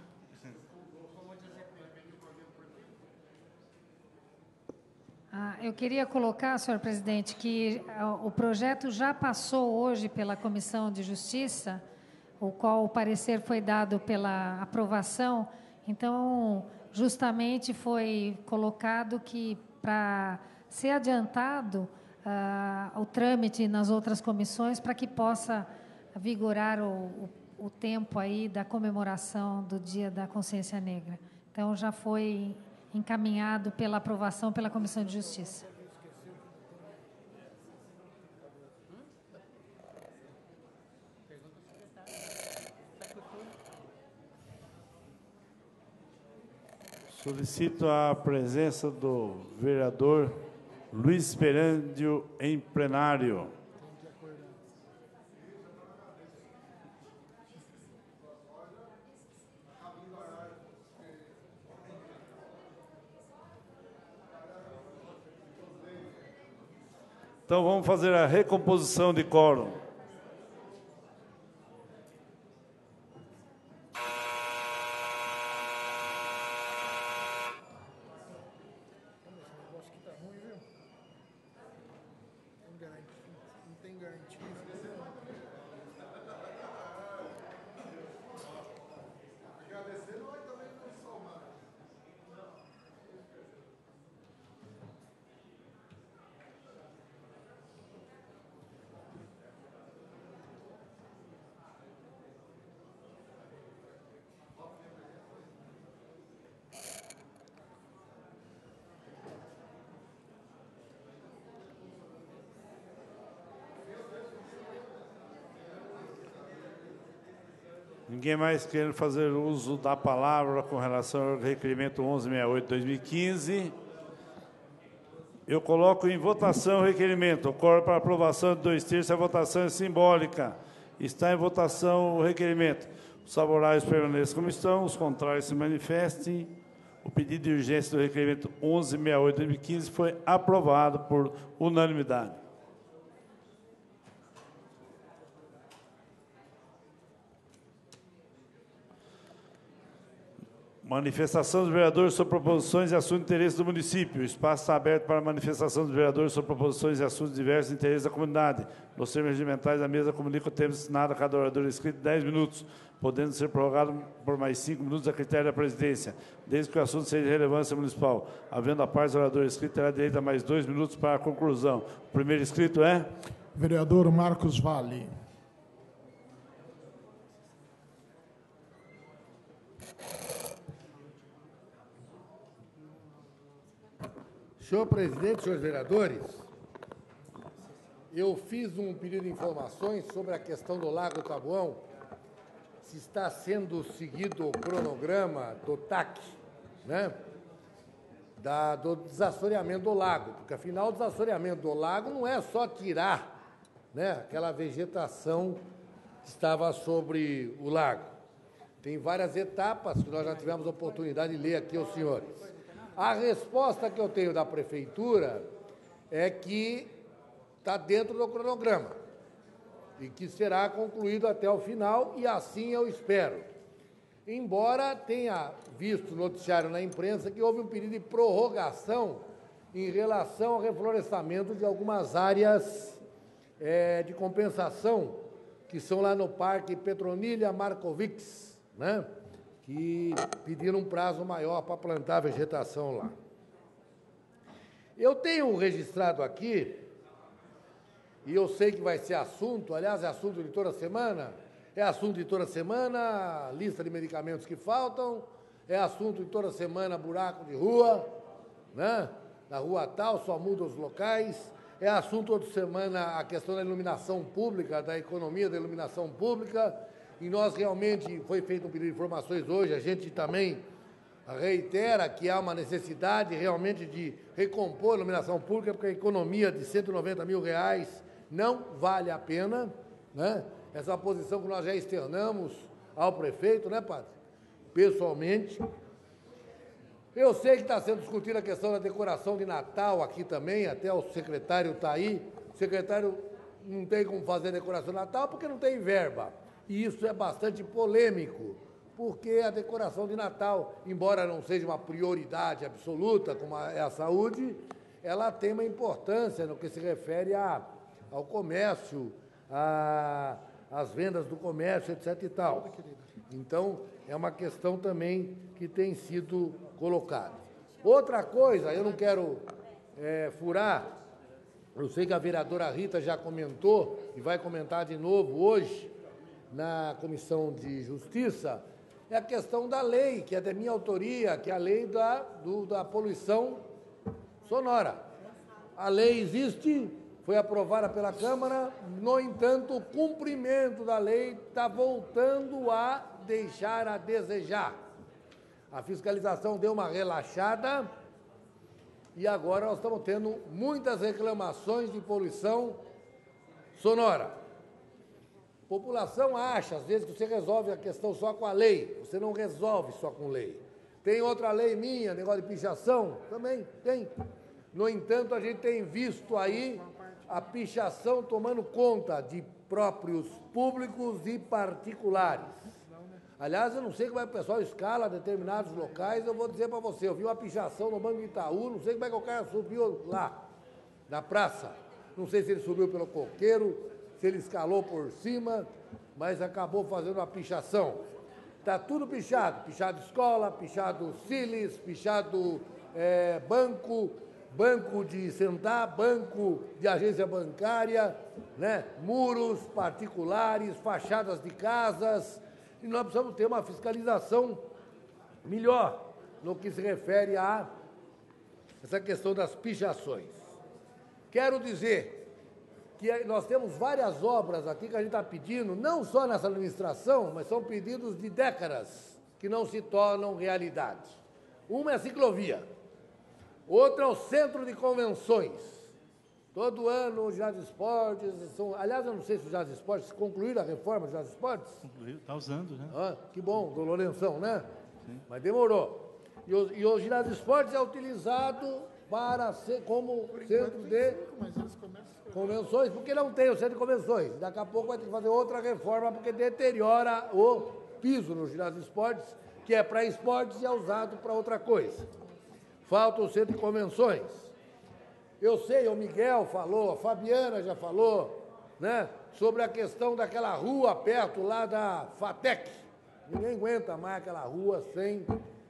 Ah, eu queria colocar, senhor presidente, que ah, o projeto já passou hoje pela Comissão de Justiça, o qual o parecer foi dado pela aprovação. Então, justamente foi colocado que, para ser adiantado ah, o trâmite nas outras comissões, para que possa vigorar o, o, o tempo aí da comemoração do Dia da Consciência Negra. Então, já foi encaminhado pela aprovação pela Comissão de Justiça. Solicito a presença do vereador Luiz Esperandio em plenário. Então, vamos fazer a recomposição de quórum. Ninguém mais querendo fazer uso da palavra com relação ao requerimento onze sessenta e oito de dois mil e quinze. Eu coloco em votação o requerimento. Ocorre para aprovação de dois terços, a votação é simbólica. Está em votação o requerimento. Os favoráveis permaneçam como estão, os contrários se manifestem. O pedido de urgência do requerimento onze sessenta e oito de dois mil e quinze foi aprovado por unanimidade. Manifestação dos vereadores sobre proposições e assuntos de interesse do município. O espaço está aberto para manifestação dos vereadores sobre proposições e assuntos diversos de interesse da comunidade. Nos termos regimentais da mesa, comunica o tempo destinado a cada orador escrito de dez minutos, podendo ser prorrogado por mais cinco minutos a critério da presidência, desde que o assunto seja de relevância municipal. Havendo a parte do orador escrito, terá direito a mais dois minutos para a conclusão. O primeiro inscrito é? Vereador Marcos Vale. Senhor presidente, senhores vereadores, eu fiz um pedido de informações sobre a questão do Lago Taboão, se está sendo seguido o cronograma do T A C, né, da, do desassoreamento do lago, porque, afinal, o desassoreamento do lago não é só tirar, né, aquela vegetação que estava sobre o lago. Tem várias etapas que nós já tivemos a oportunidade de ler aqui aos senhores. A resposta que eu tenho da Prefeitura é que está dentro do cronograma e que será concluído até o final, e assim eu espero. Embora tenha visto noticiário na imprensa que houve um pedido de prorrogação em relação ao reflorestamento de algumas áreas é, de compensação, que são lá no Parque Petronilha Markovics, né? Que pediram um prazo maior para plantar vegetação lá. Eu tenho registrado aqui, e eu sei que vai ser assunto, aliás, é assunto de toda semana, é assunto de toda semana, lista de medicamentos que faltam, é assunto de toda semana, buraco de rua, né? Na rua tal, só muda os locais, é assunto toda semana a questão da iluminação pública, da economia da iluminação pública. E nós realmente, foi feito um pedido de informações hoje, a gente também reitera que há uma necessidade realmente de recompor a iluminação pública, porque a economia de cento e noventa mil reais não vale a pena, né? Essa é uma posição que nós já externamos ao prefeito, né, padre? Pessoalmente. Eu sei que está sendo discutida a questão da decoração de Natal aqui também, até o secretário está aí. O secretário não tem como fazer decoração de Natal porque não tem verba. E isso é bastante polêmico, porque a decoração de Natal, embora não seja uma prioridade absoluta, como é a saúde, ela tem uma importância no que se refere a, ao comércio, a, às vendas do comércio, etc e tal. Então, é uma questão também que tem sido colocada. Outra coisa, eu não quero é, furar, eu sei que a vereadora Rita já comentou, e vai comentar de novo hoje, na Comissão de Justiça, é a questão da lei, que é da minha autoria, que é a lei da, do, da poluição sonora. A lei existe, foi aprovada pela Câmara, no entanto, o cumprimento da lei está voltando a deixar a desejar. A fiscalização deu uma relaxada e agora nós estamos tendo muitas reclamações de poluição sonora. A população acha, às vezes, que você resolve a questão só com a lei. Você não resolve só com lei. Tem outra lei minha, negócio de pichação? Também tem. No entanto, a gente tem visto aí a pichação tomando conta de próprios públicos e particulares. Aliás, eu não sei como é que o pessoal escala determinados locais, eu vou dizer para você, eu vi uma pichação no Banco Itaú, não sei como é que o cara subiu lá, na praça. Não sei se ele subiu pelo coqueiro, se ele escalou por cima, mas acabou fazendo uma pichação. Está tudo pichado, pichado escola, pichado Siles, pichado é, banco, banco de sentar, banco de agência bancária, né? Muros particulares, fachadas de casas, e nós precisamos ter uma fiscalização melhor no que se refere a essa questão das pichações. Quero dizer que nós temos várias obras aqui que a gente está pedindo, não só nessa administração, mas são pedidos de décadas que não se tornam realidade. Uma é a ciclovia, outra é o centro de convenções. Todo ano o Ginásio de Esportes, são, aliás, eu não sei se o Ginásio de Esportes concluíram a reforma do Ginásio de Esportes. Concluiu, está usando, né? Ah, que bom, do Lourenção, né? Sim. Mas demorou. E o, e o Ginásio de Esportes é utilizado para ser como centro de convenções, porque não tem o centro de convenções. Daqui a pouco vai ter que fazer outra reforma, porque deteriora o piso no Ginásio de Esportes, que é para esportes e é usado para outra coisa. Falta o centro de convenções. Eu sei, o Miguel falou, a Fabiana já falou, né, sobre a questão daquela rua perto lá da FATEC. Ninguém aguenta mais aquela rua sem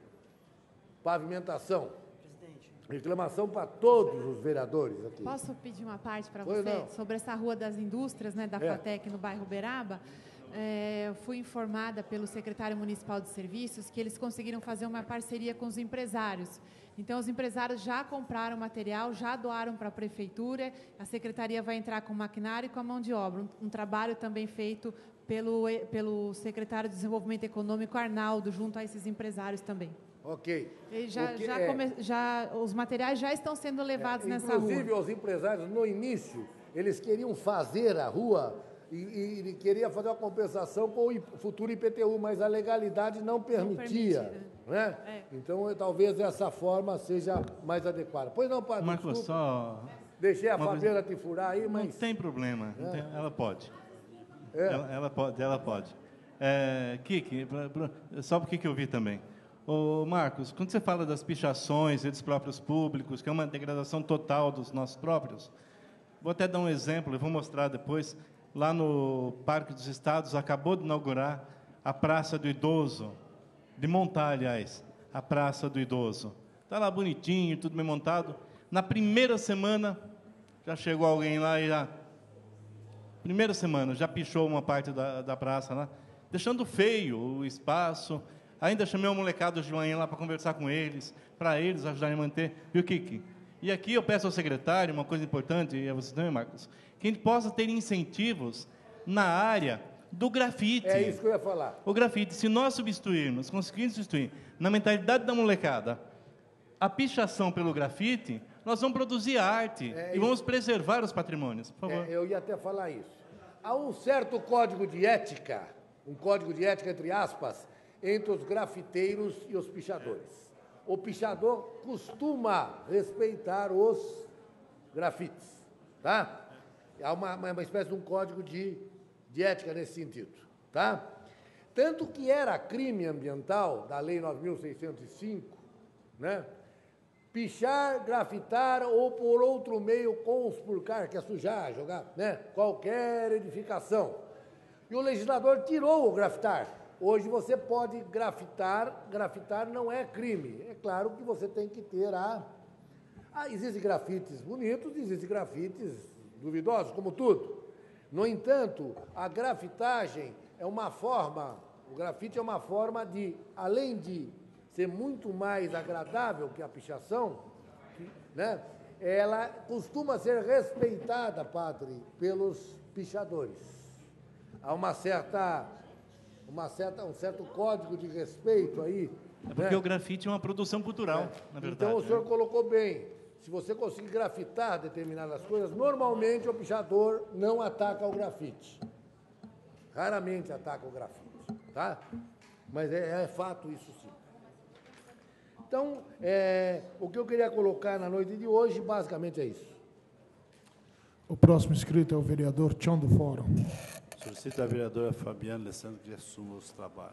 pavimentação. Reclamação para todos os vereadores aqui. Posso pedir uma parte para Pois você? não. Sobre essa Rua das Indústrias, né, da É. FATEC no bairro Uberaba. É, eu fui informada pelo secretário municipal de serviços que eles conseguiram fazer uma parceria com os empresários. Então, os empresários já compraram material, já doaram para a prefeitura, a secretaria vai entrar com o maquinário e com a mão de obra. Um, um trabalho também feito pelo, pelo secretário de Desenvolvimento Econômico, Arnaldo, junto a esses empresários também. Ok. E já, Porque, já, é, come, já, os materiais já estão sendo levados é, nessa rua. Inclusive, os empresários, no início, eles queriam fazer a rua e, e, e queria fazer uma compensação com o I- futuro I P T U, mas a legalidade não permitia. permitia, né? É. Então, talvez essa forma seja mais adequada. Pois não, padre, Marcos, desculpa. só... Deixei a uma Fabiana te furar aí, Não mas... tem problema, não É. tem- ela pode. É. Ela, ela pode, ela pode. É, Kiki, pra- pra- só porque que eu vi também. Ô, Marcos, quando você fala das pichações e dos próprios públicos, que é uma degradação total dos nossos próprios, vou até dar um exemplo, eu vou mostrar depois. Lá no Parque dos Estados, acabou de inaugurar a Praça do Idoso, de montar, aliás, a Praça do Idoso. Está lá bonitinho, tudo bem montado. Na primeira semana, já chegou alguém lá e já... Primeira semana, já pichou uma parte da, da praça lá, deixando feio o espaço. Ainda chamei um molecado de manhã lá para conversar com eles, para eles ajudarem a manter. Viu, Kiki? E aqui eu peço ao secretário, uma coisa importante, e a você também, Marcos, que a gente possa ter incentivos na área do grafite. É isso que eu ia falar. O grafite, se nós substituirmos, conseguirmos substituir, na mentalidade da molecada, a pichação pelo grafite, nós vamos produzir arte É e isso. vamos preservar os patrimônios. Por favor. É, eu ia até falar isso. Há um certo código de ética, um código de ética, entre aspas, entre os grafiteiros e os pichadores. O pichador costuma respeitar os grafites, tá? Há uma, uma espécie de um código de, de ética nesse sentido, tá? Tanto que era crime ambiental da Lei nove mil seiscentos e cinco, né? Pichar, grafitar ou por outro meio conspurcar, que é sujar, jogar, né? Qualquer edificação. E o legislador tirou o grafitar. Hoje você pode grafitar, grafitar não é crime. É claro que você tem que ter a... Ah, existem grafites bonitos, existem grafites duvidosos, como tudo. No entanto, a grafitagem é uma forma, o grafite é uma forma de, além de ser muito mais agradável que a pichação, né? Ela costuma ser respeitada, padre, pelos pichadores. Há uma certa, uma certa, um certo código de respeito aí. É porque né? o grafite é uma produção cultural, É. na verdade. Então o senhor né? colocou bem. Se você conseguir grafitar determinadas coisas, normalmente o pichador não ataca o grafite. Raramente ataca o grafite, tá? Mas é, é fato isso sim. Então, é, o que eu queria colocar na noite de hoje, basicamente é isso. O próximo inscrito é o vereador Tião do Fórum. Solicito a vereadora Fabiana Alessandro que assuma os trabalhos.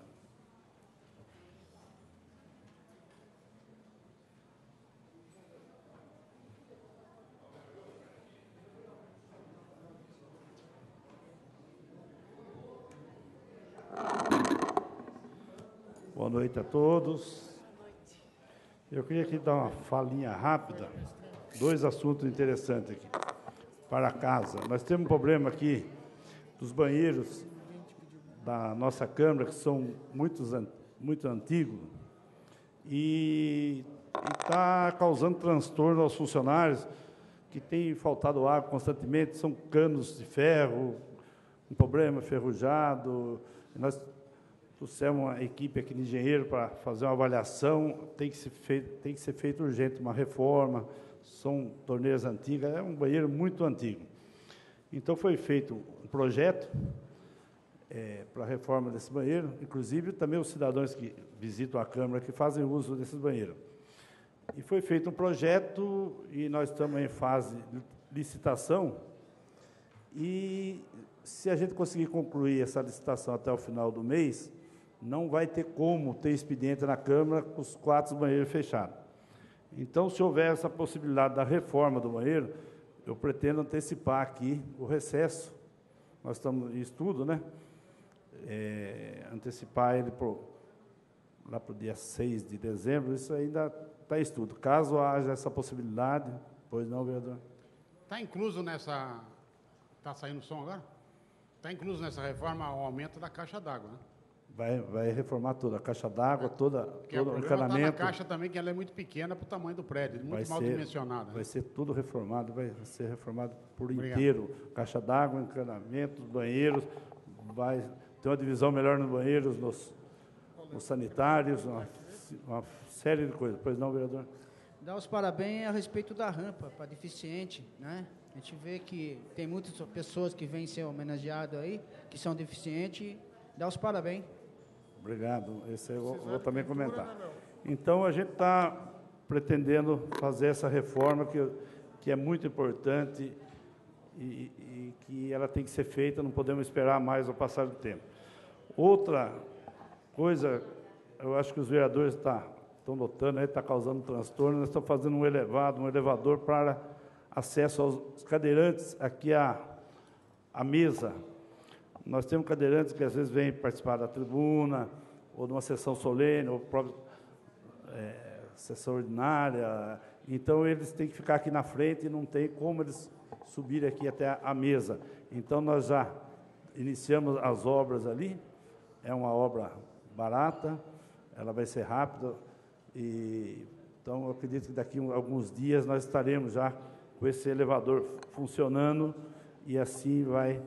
Boa noite a todos. Eu queria aqui dar uma falinha rápida, dois assuntos interessantes aqui. Para casa, nós temos um problema aqui dos banheiros da nossa Câmara, que são muitos, muito antigos, e está causando transtorno aos funcionários, que têm faltado água constantemente, são canos de ferro, um problema enferrujado. Nós trouxemos uma equipe aqui de engenheiro para fazer uma avaliação, tem que ser feito, tem que ser feito urgente uma reforma, são torneiras antigas, é um banheiro muito antigo. Então foi feito um projeto é, para a reforma desse banheiro, inclusive também os cidadãos que visitam a Câmara que fazem uso desses banheiros. E foi feito um projeto e nós estamos em fase de licitação e se a gente conseguir concluir essa licitação até o final do mês, não vai ter como ter expediente na Câmara com os quatro banheiros fechados. Então, se houver essa possibilidade da reforma do banheiro, eu pretendo antecipar aqui o recesso. Nós estamos em estudo, né? É, antecipar ele pro, lá para o dia seis de dezembro, isso ainda está em estudo. Caso haja essa possibilidade, pois não, vereador? Está incluso nessa... Está saindo som agora? Está incluso nessa reforma o aumento da caixa d'água, né? Vai, vai reformar toda a caixa d'água, toda, Porque todo o o problema está na encanamento. caixa também, que ela é muito pequena para o tamanho do prédio, muito Vai mal ser- dimensionada. Vai ser tudo reformado, vai ser reformado por Obrigado. inteiro. Caixa d'água, encanamento, banheiros, vai ter uma divisão melhor nos banheiros, nos, nos sanitários, uma, uma série de coisas. Pois não, vereador? Dar os parabéns a respeito da rampa para deficiente, né? A gente vê que tem muitas pessoas que vêm ser homenageadas aí, que são deficientes. Dá os parabéns. Obrigado. Esse eu vou, vou também comentar. Então, a gente está pretendendo fazer essa reforma que, que é muito importante e, e que ela tem que ser feita, não podemos esperar mais o passar do tempo. Outra coisa, eu acho que os vereadores tá, estão notando, está causando transtorno, nós estamos fazendo um elevado, um elevador para acesso aos cadeirantes aqui à, à mesa. Nós temos cadeirantes que às vezes vêm participar da tribuna, ou de uma sessão solene, ou própria é, sessão ordinária. Então, eles têm que ficar aqui na frente e não tem como eles subirem aqui até a mesa. Então, nós já iniciamos as obras ali. É uma obra barata, ela vai ser rápida. E, então, eu acredito que daqui a alguns dias nós estaremos já com esse elevador funcionando e assim vai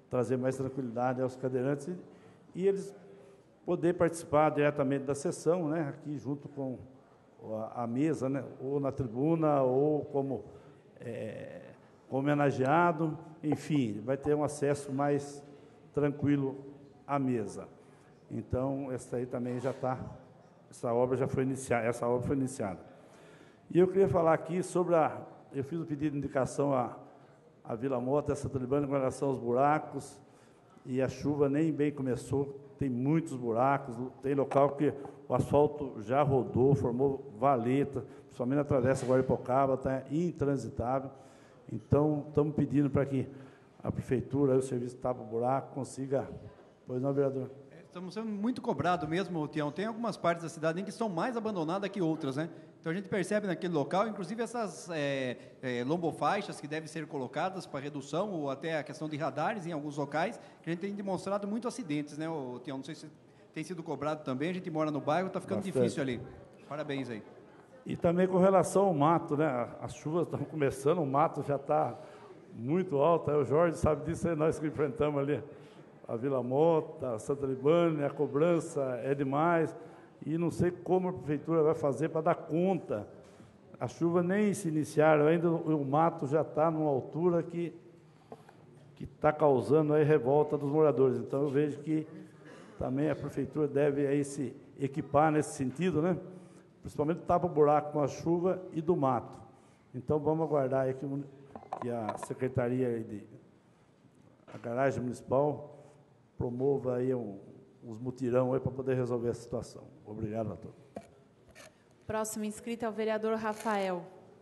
trazer mais tranquilidade aos cadeirantes e, e eles poder participar diretamente da sessão, né, aqui junto com a, a mesa, né, ou na tribuna, ou como é, homenageado, enfim, vai ter um acesso mais tranquilo à mesa. Então, essa aí também já está, essa obra já foi iniciada, essa obra foi iniciada. E eu queria falar aqui sobre a, eu fiz um pedido de indicação à, à Vila Mota, essa tribuna, com relação aos buracos, e a chuva nem bem começou, tem muitos buracos, tem local que o asfalto já rodou, formou valeta, principalmente na travessa Guaripocaba, está intransitável. Então, estamos pedindo para que a prefeitura, o serviço tapa-buraco, consiga... Pois não, vereador? Estamos sendo muito cobrados mesmo, Tião. Tem algumas partes da cidade que são mais abandonadas que outras, né? Então, a gente percebe naquele local, inclusive essas é, é, lombofaixas que devem ser colocadas para redução, ou até a questão de radares em alguns locais, que a gente tem demonstrado muito acidentes, né, Tião? Não sei se tem sido cobrado também, a gente mora no bairro, está ficando Bastante. difícil ali. Parabéns aí. E também com relação ao mato, né? As chuvas estão começando, o mato já está muito alto. Aí o Jorge sabe disso, aí nós que enfrentamos ali a Vila Mota, a Santa Libânia, a cobrança é demais. E não sei como a prefeitura vai fazer para dar conta. As chuvas nem se iniciaram, ainda o, o mato já está numa altura que que está causando aí revolta dos moradores. Então eu vejo que também a prefeitura deve aí se equipar nesse sentido, né? Principalmente tapa-buraco com a chuva e do mato. Então, vamos aguardar aí que, que a Secretaria de a Garagem Municipal promova aí um, uns mutirão aí para poder resolver a situação. Obrigado a todos. Próximo inscrito é o vereador Rafael.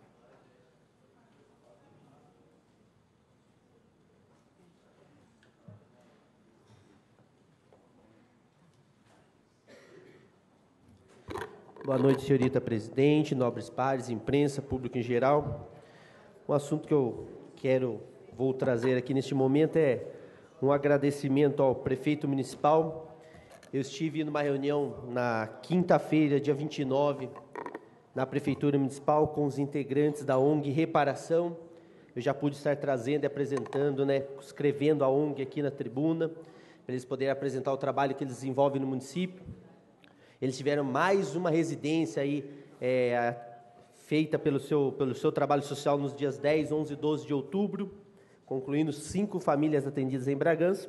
Boa noite, senhorita presidente, nobres pares, imprensa, público em geral. Um assunto que eu quero, vou trazer aqui neste momento é um agradecimento ao prefeito municipal. Eu estive numa reunião na quinta-feira, dia vinte e nove, na prefeitura municipal, com os integrantes da O N G Reparação. Eu já pude estar trazendo e apresentando, né, escrevendo a O N G aqui na tribuna, para eles poderem apresentar o trabalho que eles desenvolvem no município. Eles tiveram mais uma residência aí, é, feita pelo seu, pelo seu trabalho social nos dias dez, onze e doze de outubro, concluindo cinco famílias atendidas em Bragança.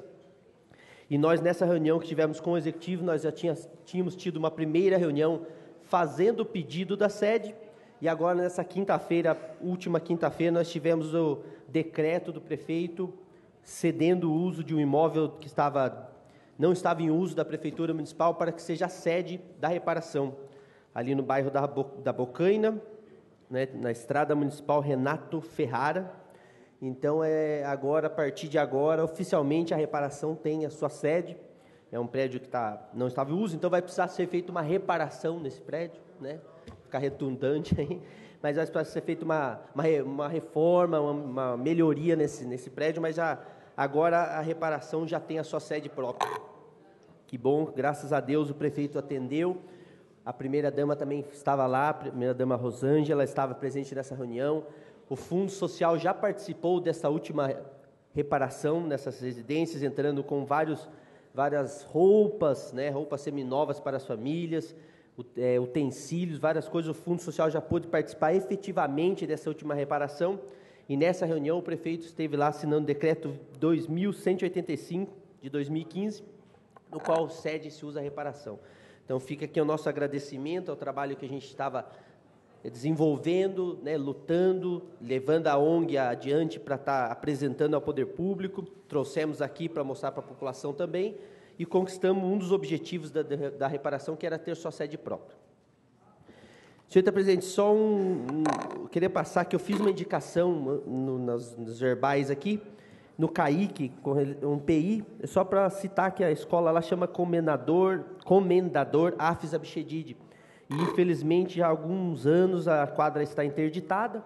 E nós, nessa reunião que tivemos com o Executivo, nós já tinha, tínhamos tido uma primeira reunião fazendo o pedido da sede, e agora, nessa quinta-feira, última quinta-feira, nós tivemos o decreto do prefeito cedendo o uso de um imóvel que estava... não estava em uso da Prefeitura Municipal para que seja a sede da reparação, ali no bairro da, Bo, da Bocaina, né, na Estrada Municipal Renato Ferrara. Então, é, agora, a partir de agora, oficialmente a reparação tem a sua sede. É um prédio que tá, não estava em uso, então vai precisar ser feita uma reparação nesse prédio, né? Ficar redundante aí, mas vai precisar ser feita uma, uma, uma reforma, uma, uma melhoria nesse, nesse prédio, mas já... Agora a reparação já tem a sua sede própria. Que bom, graças a Deus o prefeito atendeu. A primeira-dama também estava lá, a primeira-dama Rosângela estava presente nessa reunião. O Fundo Social já participou dessa última reparação nessas residências, entrando com vários, várias roupas, né, roupas seminovas para as famílias, é, utensílios, várias coisas. O Fundo Social já pôde participar efetivamente dessa última reparação. E nessa reunião o prefeito esteve lá assinando o decreto dois mil cento e oitenta e cinco de dois mil e quinze, no qual cede se usa a reparação. Então fica aqui o nosso agradecimento ao trabalho que a gente estava desenvolvendo, né, lutando, levando a O N G adiante para estar apresentando ao poder público. Trouxemos aqui para mostrar para a população também e conquistamos um dos objetivos da, da reparação, que era ter sua sede própria. Senhorita presidente, só um, um... Eu queria passar que eu fiz uma indicação no, nas, nos verbais aqui, no C A I C, um P I, só para citar que a escola lá chama Comendador, Comendador Hafez Abichedid. E, infelizmente, há alguns anos a quadra está interditada,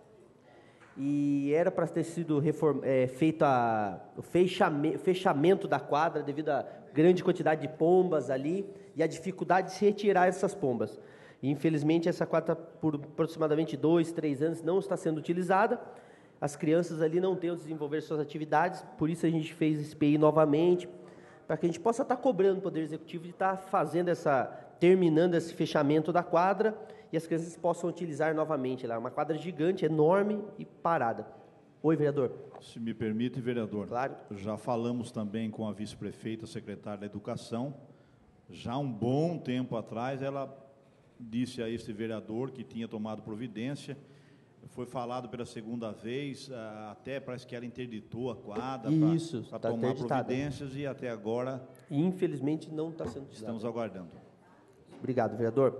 e era para ter sido reform, é, feito a, o fechamento, fechamento da quadra devido à grande quantidade de pombas ali e a dificuldade de se retirar essas pombas. E, infelizmente, essa quadra, por aproximadamente dois, três anos, não está sendo utilizada. as crianças ali não tenham desenvolver suas atividades, por isso a gente fez esse P I novamente, para que a gente possa estar cobrando o Poder Executivo de estar fazendo essa, terminando esse fechamento da quadra e as crianças possam utilizar novamente lá. Uma quadra gigante, enorme e parada. Oi, vereador. Se me permite, vereador. Claro. Já falamos também com a vice-prefeita, secretária da Educação, já há um bom tempo atrás, ela disse a este vereador que tinha tomado providência. Foi falado pela segunda vez, até parece que ela interditou a quadra para tá tomar providências e até agora... Infelizmente não está sendo utilizado. Estamos aguardando. Obrigado, vereador.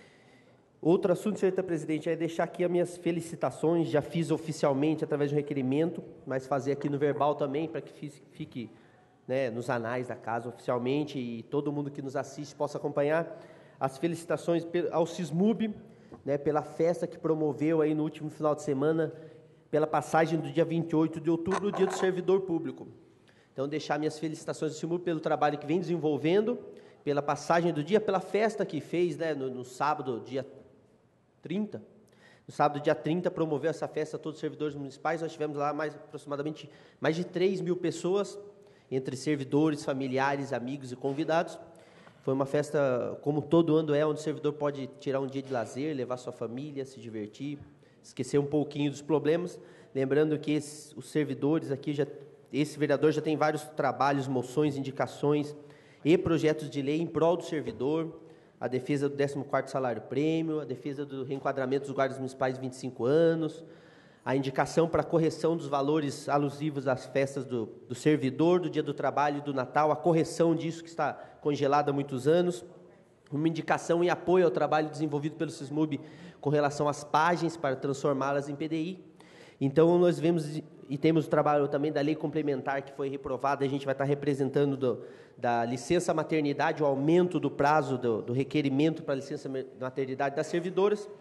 Outro assunto, senhor presidente, é deixar aqui as minhas felicitações, já fiz oficialmente através de um requerimento, mas fazer aqui no verbal também, para que fique, né, nos anais da casa oficialmente e todo mundo que nos assiste possa acompanhar as felicitações ao Sismub, né, pela festa que promoveu aí no último final de semana, pela passagem do dia vinte e oito de outubro, o dia do servidor público. Então, deixar minhas felicitações ao Sismub pelo trabalho que vem desenvolvendo, pela passagem do dia, pela festa que fez, né, no, no sábado, dia trinta. No sábado, dia trinta, promoveu essa festa a todos os servidores municipais. Nós tivemos lá mais, aproximadamente mais de três mil pessoas, entre servidores, familiares, amigos e convidados. Foi uma festa, como todo ano é, onde o servidor pode tirar um dia de lazer, levar sua família, se divertir, esquecer um pouquinho dos problemas. Lembrando que esses, os servidores aqui, já, esse vereador já tem vários trabalhos, moções, indicações e projetos de lei em prol do servidor, a defesa do décimo quarto salário prêmio, a defesa do reenquadramento dos guardas municipais de vinte e cinco anos, a indicação para a correção dos valores alusivos às festas do, do servidor, do dia do trabalho e do Natal, a correção disso que está congelado há muitos anos, uma indicação em apoio ao trabalho desenvolvido pelo Sismub com relação às páginas para transformá-las em P D I. Então, nós vemos e temos o trabalho também da lei complementar que foi reprovada, a gente vai estar representando do, da licença maternidade, o aumento do prazo do, do requerimento para a licença maternidade das servidoras,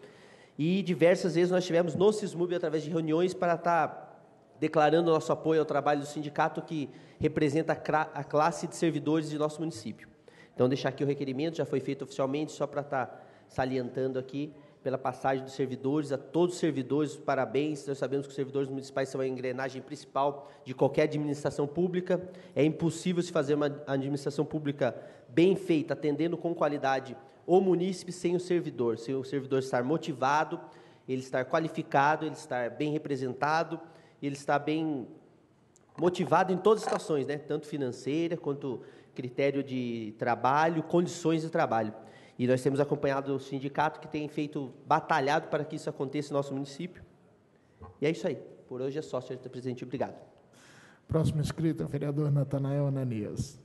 e diversas vezes nós tivemos no Sismub, através de reuniões, para estar declarando nosso apoio ao trabalho do sindicato que representa a classe de servidores de nosso município. Então, deixar aqui o requerimento, já foi feito oficialmente, só para estar salientando aqui, pela passagem dos servidores, a todos os servidores, parabéns. Nós sabemos que os servidores municipais são a engrenagem principal de qualquer administração pública. É impossível se fazer uma administração pública bem feita, atendendo com qualidade o munícipe sem o servidor, sem o servidor estar motivado, ele estar qualificado, ele estar bem representado, ele estar bem motivado em todas as situações, né? Tanto financeira, quanto critério de trabalho, condições de trabalho. E nós temos acompanhado o sindicato que tem feito, batalhado para que isso aconteça no nosso município. E é isso aí. Por hoje é só, senhor presidente. Obrigado. Próximo inscrito, o vereador Natanael Ananias.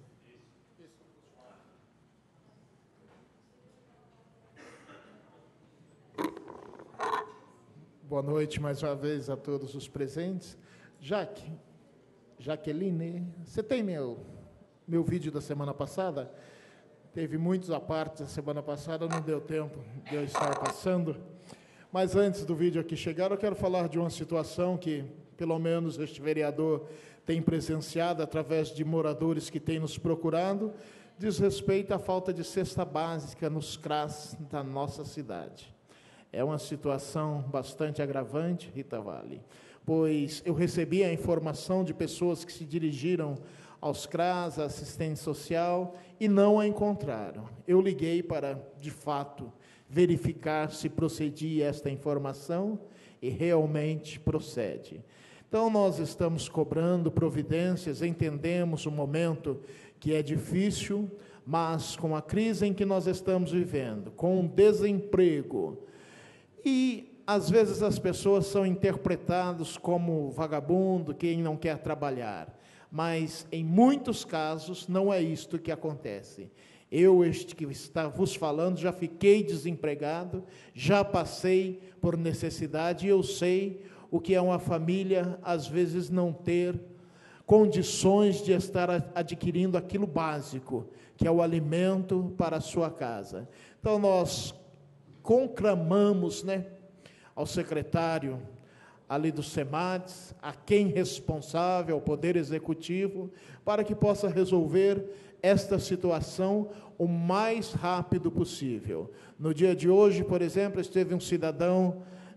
Boa noite mais uma vez a todos os presentes. Jaque, Jaqueline, você tem meu, meu vídeo da semana passada? Teve muitos apartes a semana passada, não deu tempo de eu estar passando. Mas antes do vídeo aqui chegar, eu quero falar de uma situação que, pelo menos, este vereador tem presenciado através de moradores que têm nos procurado, diz respeito à falta de cesta básica nos C R A S da nossa cidade. É uma situação bastante agravante, Rita Vale, pois eu recebi a informação de pessoas que se dirigiram aos C R A S, à assistente social, e não a encontraram. Eu liguei para, de fato, verificar se procedia esta informação, e realmente procede. Então, nós estamos cobrando providências, entendemos o momento que é difícil, mas com a crise em que nós estamos vivendo, com o desemprego, e às vezes as pessoas são interpretadas como vagabundo, quem não quer trabalhar. Mas, em muitos casos, não é isto que acontece. Eu, este que está vos falando, já fiquei desempregado, já passei por necessidade, e eu sei o que é uma família, às vezes, não ter condições de estar adquirindo aquilo básico, que é o alimento para a sua casa. Então, nós conclamamos, né, ao secretário ali do SEMADES, a quem responsável, ao Poder Executivo, para que possa resolver esta situação o mais rápido possível. No dia de hoje, por exemplo, esteve um cidadão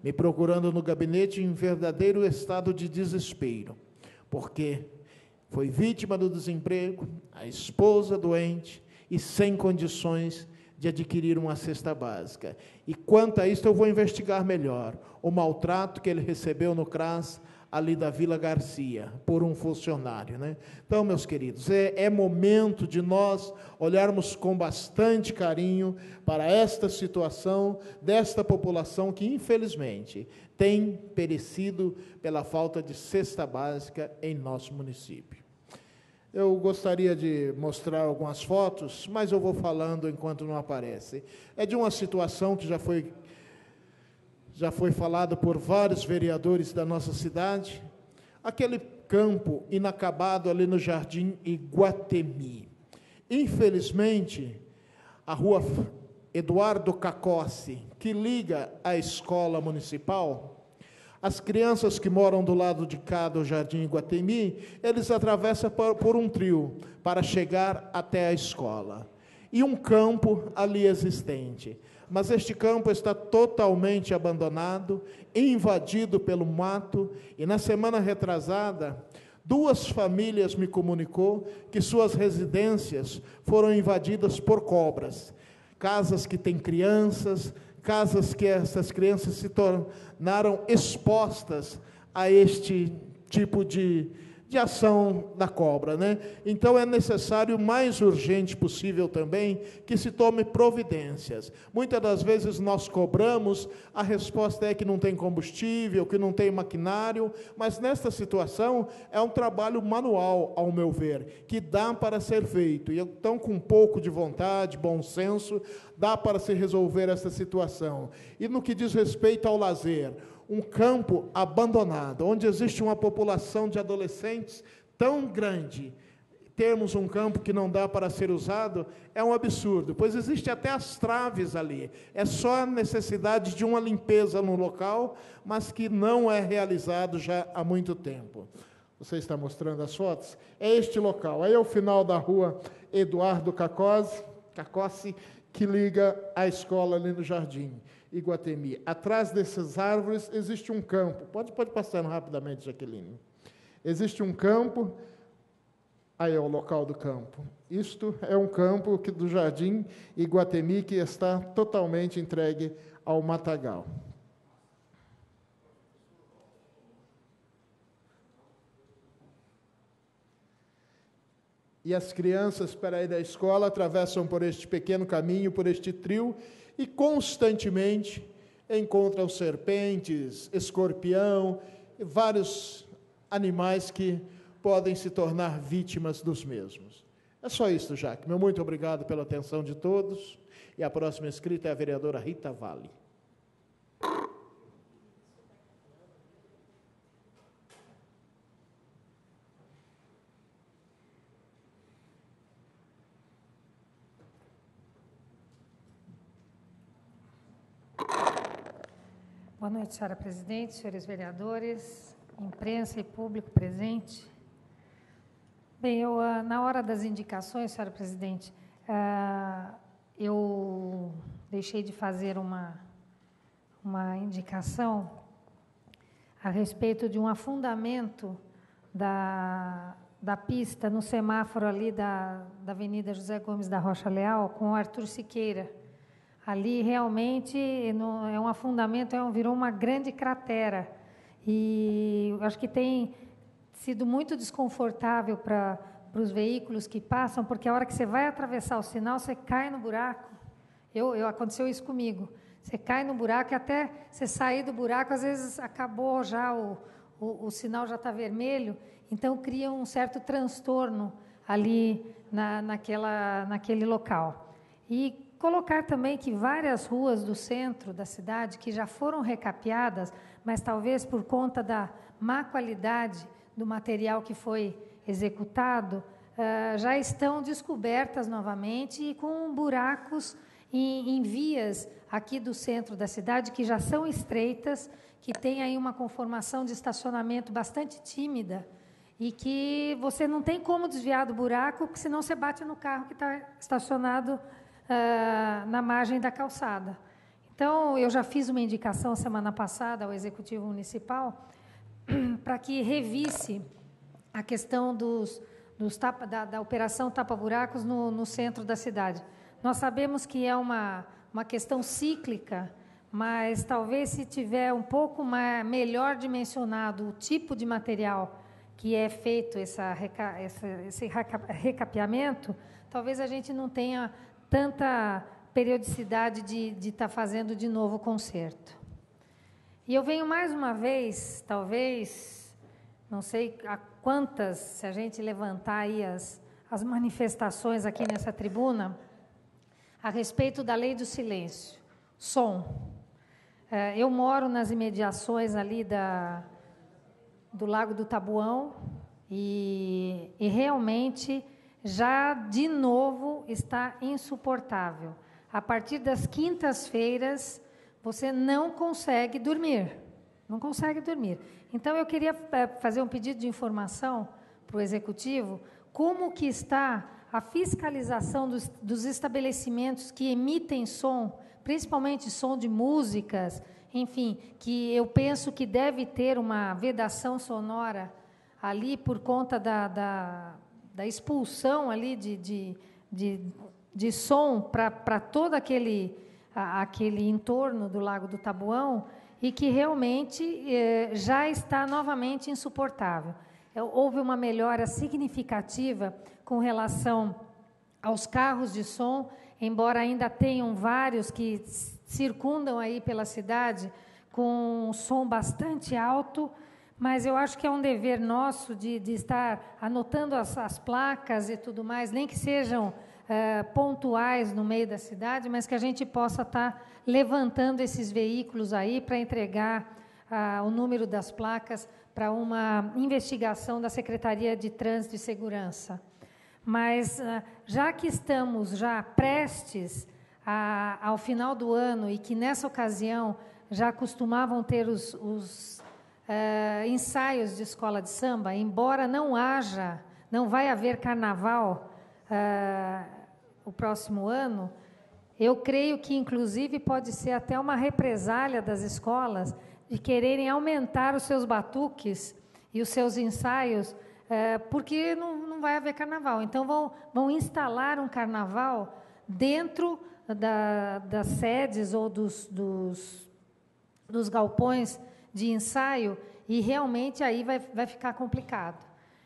me procurando no gabinete em verdadeiro estado de desespero, porque foi vítima do desemprego, a esposa doente e sem condições de adquirir uma cesta básica. E quanto a isso, eu vou investigar melhor o maltrato que ele recebeu no CRAS, ali da Vila Garcia, por um funcionário, né? Então, meus queridos, é, é momento de nós olharmos com bastante carinho para esta situação desta população que, infelizmente, tem perecido pela falta de cesta básica em nosso município. Eu gostaria de mostrar algumas fotos, mas eu vou falando enquanto não aparece. É de uma situação que já foi já foi falado por vários vereadores da nossa cidade, aquele campo inacabado ali no Jardim Iguatemi. Infelizmente, a rua Eduardo Cacossi, que liga à escola municipal, as crianças que moram do lado de cá do Jardim Iguatemi, eles atravessam por, por um trio para chegar até a escola. E um campo ali existente. Mas este campo está totalmente abandonado, invadido pelo mato, e na semana retrasada, duas famílias me comunicou que suas residências foram invadidas por cobras. Casas que têm crianças, casas que essas crianças se tornaram expostas a este tipo de, de ação da cobra, né? Então, é necessário, o mais urgente possível também, que se tome providências. Muitas das vezes nós cobramos, a resposta é que não tem combustível, que não tem maquinário, mas nesta situação é um trabalho manual, ao meu ver, que dá para ser feito. E então, com um pouco de vontade, bom senso, dá para se resolver essa situação. E no que diz respeito ao lazer, um campo abandonado, onde existe uma população de adolescentes tão grande, termos um campo que não dá para ser usado, é um absurdo, pois existe até as traves ali, é só a necessidade de uma limpeza no local, mas que não é realizado já há muito tempo. Você está mostrando as fotos? É este local, aí é o final da rua Eduardo Cacossi, Cacossi, que liga à escola ali no Jardim Iguatemi. Atrás dessas árvores existe um campo. Pode, pode passar rapidamente, Jaqueline. Existe um campo. Aí é o local do campo. Isto é um campo que, do Jardim Iguatemi, que está totalmente entregue ao matagal. E as crianças, para ir à escola, atravessam por este pequeno caminho, por este trio, e constantemente encontram serpentes, escorpião, e vários animais que podem se tornar vítimas dos mesmos. É só isso, Jaque. Meu muito obrigado pela atenção de todos. E a próxima inscrita é a vereadora Rita Vale. Boa noite, senhora presidente, senhores vereadores, imprensa e público presente. Bem, eu, na hora das indicações, senhora presidente, eu deixei de fazer uma, uma indicação a respeito de um afundamento da, da pista no semáforo ali da, da Avenida José Gomes da Rocha Leal com o Arthur Siqueira. Ali, realmente, é um afundamento, é um, virou uma grande cratera. E eu acho que tem sido muito desconfortável para os veículos que passam, porque a hora que você vai atravessar o sinal, você cai no buraco. Eu, eu, aconteceu isso comigo. Você cai no buraco e até você sair do buraco, às vezes acabou já, o, o, o sinal já está vermelho, então cria um certo transtorno ali na, naquela, naquele local. E colocar também que várias ruas do centro da cidade, que já foram recapeadas, mas talvez por conta da má qualidade do material que foi executado, uh, já estão descobertas novamente e com buracos em, em vias aqui do centro da cidade, que já são estreitas, que tem aí uma conformação de estacionamento bastante tímida e que você não tem como desviar do buraco, porque senão você bate no carro que está estacionado Uh, na margem da calçada. Então, eu já fiz uma indicação semana passada ao Executivo Municipal para que revisse a questão dos, dos tapa, da, da operação tapa-buracos no, no centro da cidade. Nós sabemos que é uma, uma questão cíclica, mas talvez se tiver um pouco mais, melhor dimensionado o tipo de material que é feito essa, reca, essa, esse recapeamento, talvez a gente não tenha tanta periodicidade de estar tá fazendo de novo o conserto. E eu venho mais uma vez, talvez, não sei a quantas, se a gente levantar aí as, as manifestações aqui nessa tribuna, a respeito da lei do silêncio, som. É, eu moro nas imediações ali da, do Lago do Tabuão e, e realmente já de novo está insuportável. A partir das quintas-feiras, você não consegue dormir. Não consegue dormir. Então, eu queria é, fazer um pedido de informação para o Executivo, como que está a fiscalização dos, dos estabelecimentos que emitem som, principalmente som de músicas, enfim, que eu penso que deve ter uma vedação sonora ali por conta da, da, da expulsão ali de, de, de de som para todo aquele, a, aquele entorno do Lago do Tabuão e que realmente eh, já está novamente insuportável. É, houve uma melhora significativa com relação aos carros de som, embora ainda tenham vários que circundam aí pela cidade com um som bastante alto, mas eu acho que é um dever nosso de, de estar anotando as, as placas e tudo mais, nem que sejam Uh, pontuais no meio da cidade, mas que a gente possa estar tá levantando esses veículos aí para entregar uh, o número das placas para uma investigação da Secretaria de Trânsito e Segurança. Mas, uh, já que estamos já prestes a, ao final do ano e que, nessa ocasião, já costumavam ter os, os uh, ensaios de escola de samba, embora não haja, não vai haver carnaval uh, o próximo ano, eu creio que, inclusive, pode ser até uma represália das escolas de quererem aumentar os seus batuques e os seus ensaios, é, porque não, não vai haver carnaval. Então, vão, vão instalar um carnaval dentro da, das sedes ou dos, dos, dos galpões de ensaio, e realmente aí vai, vai ficar complicado.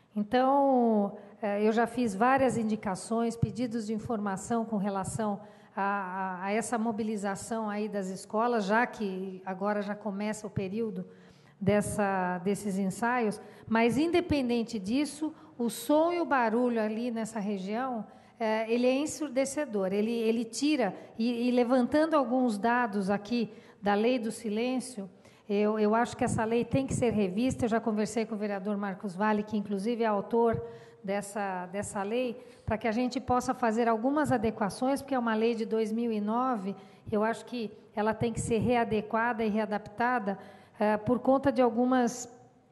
Então, eu já fiz várias indicações, pedidos de informação com relação a, a, a essa mobilização aí das escolas, já que agora já começa o período dessa, desses ensaios, mas, independente disso, o som e o barulho ali nessa região, é, ele é ensurdecedor, ele, ele tira, e, e levantando alguns dados aqui da lei do silêncio, eu, eu acho que essa lei tem que ser revista. Eu já conversei com o vereador Marcos Valle, que inclusive é autor dessa, dessa lei, para que a gente possa fazer algumas adequações, porque é uma lei de dois mil e nove, eu acho que ela tem que ser readequada e readaptada uh, por conta de algumas,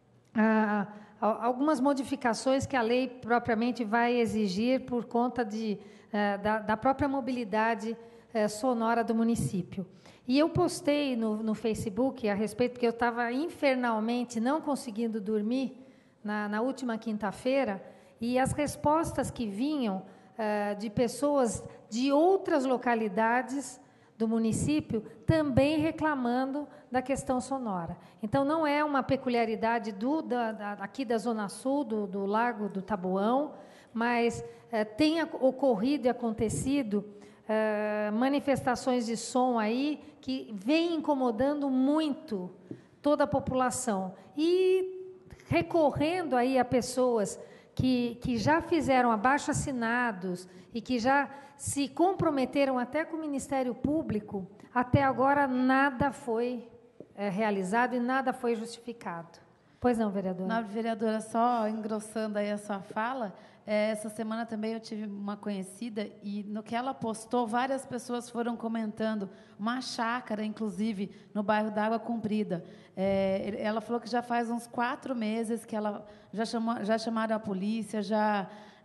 uh, algumas modificações que a lei propriamente vai exigir por conta de, uh, da, da própria mobilidade uh, sonora do município. E eu postei no, no Facebook a respeito, porque eu estava infernalmente não conseguindo dormir na, na última quinta-feira, e as respostas que vinham uh, de pessoas de outras localidades do município também reclamando da questão sonora. Então, não é uma peculiaridade do, da, da, aqui da Zona Sul, do, do Lago do Tabuão, mas uh, tem ocorrido e acontecido Uh, manifestações de som aí que vem incomodando muito toda a população e recorrendo aí a pessoas que, que já fizeram abaixo-assinados e que já se comprometeram até com o Ministério Público. Até agora nada foi é, realizado e nada foi justificado. Pois não, vereadora? Nobre vereadora, só engrossando aí a sua fala, é, essa semana também eu tive uma conhecida e no que ela postou, várias pessoas foram comentando, uma chácara, inclusive, no bairro da Água Comprida. É, ela falou que já faz uns quatro meses que ela já, chamou, já chamaram a polícia, já,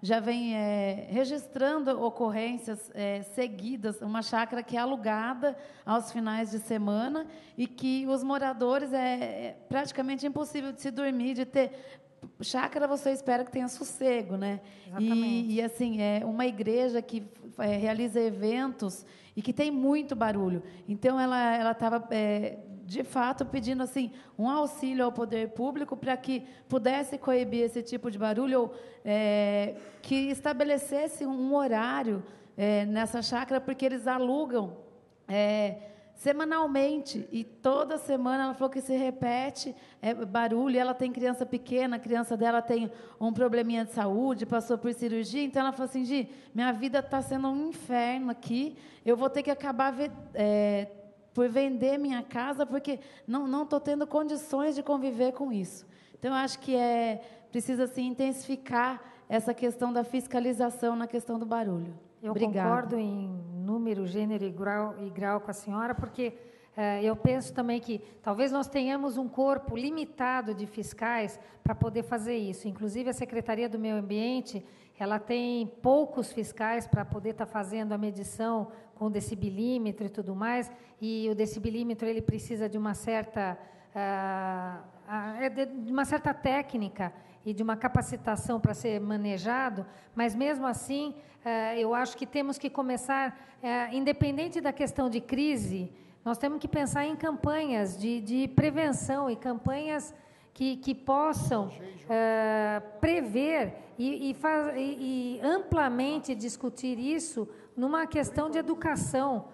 já vem é, registrando ocorrências é, seguidas, uma chácara que é alugada aos finais de semana e que os moradores é, é praticamente impossível de se dormir, de ter... Chácara você espera que tenha sossego, né? E, e assim, é uma igreja que é, realiza eventos e que tem muito barulho. Então, ela ela estava, é, de fato, pedindo assim um auxílio ao poder público para que pudesse coibir esse tipo de barulho, ou é, que estabelecesse um horário é, nessa chácara, porque eles alugam é, semanalmente, e toda semana ela falou que se repete é, barulho. Ela tem criança pequena, a criança dela tem um probleminha de saúde, passou por cirurgia, então ela falou assim: Gi, minha vida está sendo um inferno aqui, eu vou ter que acabar é, por vender minha casa, porque não estou tendo condições de conviver com isso. Então, eu acho que é, precisa assim, intensificar essa questão da fiscalização na questão do barulho. Eu Obrigada. concordo em número, gênero e grau, e grau com a senhora, porque eh, eu penso também que talvez nós tenhamos um corpo limitado de fiscais para poder fazer isso. Inclusive, a Secretaria do Meio Ambiente, ela tem poucos fiscais para poder estar tá fazendo a medição com decibilímetro e tudo mais, e o decibilímetro ele precisa de uma certa, ah, ah, de uma certa técnica e de uma capacitação para ser manejado, mas, mesmo assim, eh, eu acho que temos que começar, eh, independente da questão de crise, nós temos que pensar em campanhas de, de prevenção e campanhas que, que possam eh, prever e, e, faz, e, e amplamente discutir isso numa questão de educação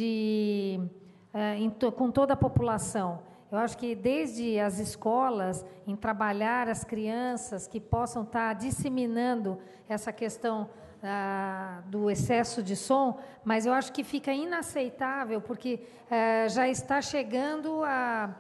de, eh, em to, com toda a população. Eu acho que desde as escolas, em trabalhar as crianças que possam estar disseminando essa questão ah, do excesso de som, mas eu acho que fica inaceitável, porque ah, já está chegando a,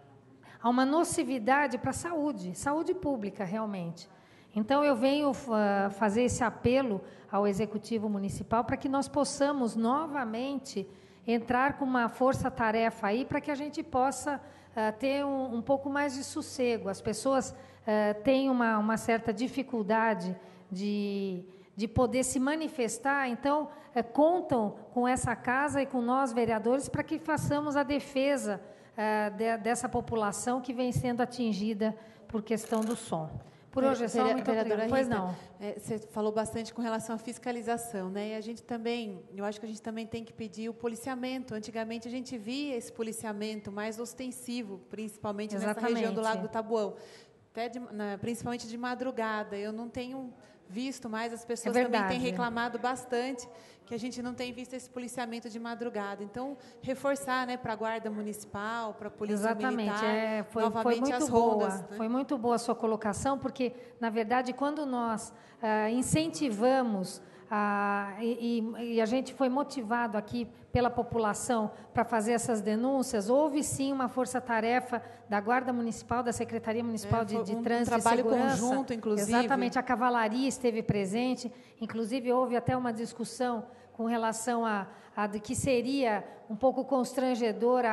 a uma nocividade para a saúde, saúde pública, realmente. Então, eu venho uh, fazer esse apelo ao Executivo Municipal para que nós possamos novamente entrar com uma força-tarefa aí para que a gente possa uh, ter um, um pouco mais de sossego. As pessoas uh, têm uma, uma certa dificuldade de, de poder se manifestar, então, uh, contam com essa casa e com nós, vereadores, para que façamos a defesa uh, de, dessa população que vem sendo atingida por questão do som. Por hoje é só, muito obrigada. Pois não. É, você falou bastante com relação à fiscalização, né? E a gente também, eu acho que a gente também tem que pedir o policiamento. Antigamente a gente via esse policiamento mais ostensivo, principalmente Exatamente. nessa região do Lago do Taboão, até de, na, principalmente de madrugada. Eu não tenho visto mais, as pessoas é também têm reclamado bastante que a gente não tem visto esse policiamento de madrugada. Então, reforçar, né, para a Guarda Municipal, para a Polícia Exatamente. Militar, é, foi, novamente foi muito as rondas. boa, Né? Foi muito boa a sua colocação, porque, na verdade, quando nós ah, incentivamos, ah, e, e a gente foi motivado aqui pela população para fazer essas denúncias, houve sim uma força-tarefa da Guarda Municipal, da Secretaria Municipal É, de, de um Trânsito e trabalho Segurança. conjunto, inclusive. Exatamente, a cavalaria esteve presente, inclusive houve até uma discussão com relação a, a de que seria um pouco constrangedor a,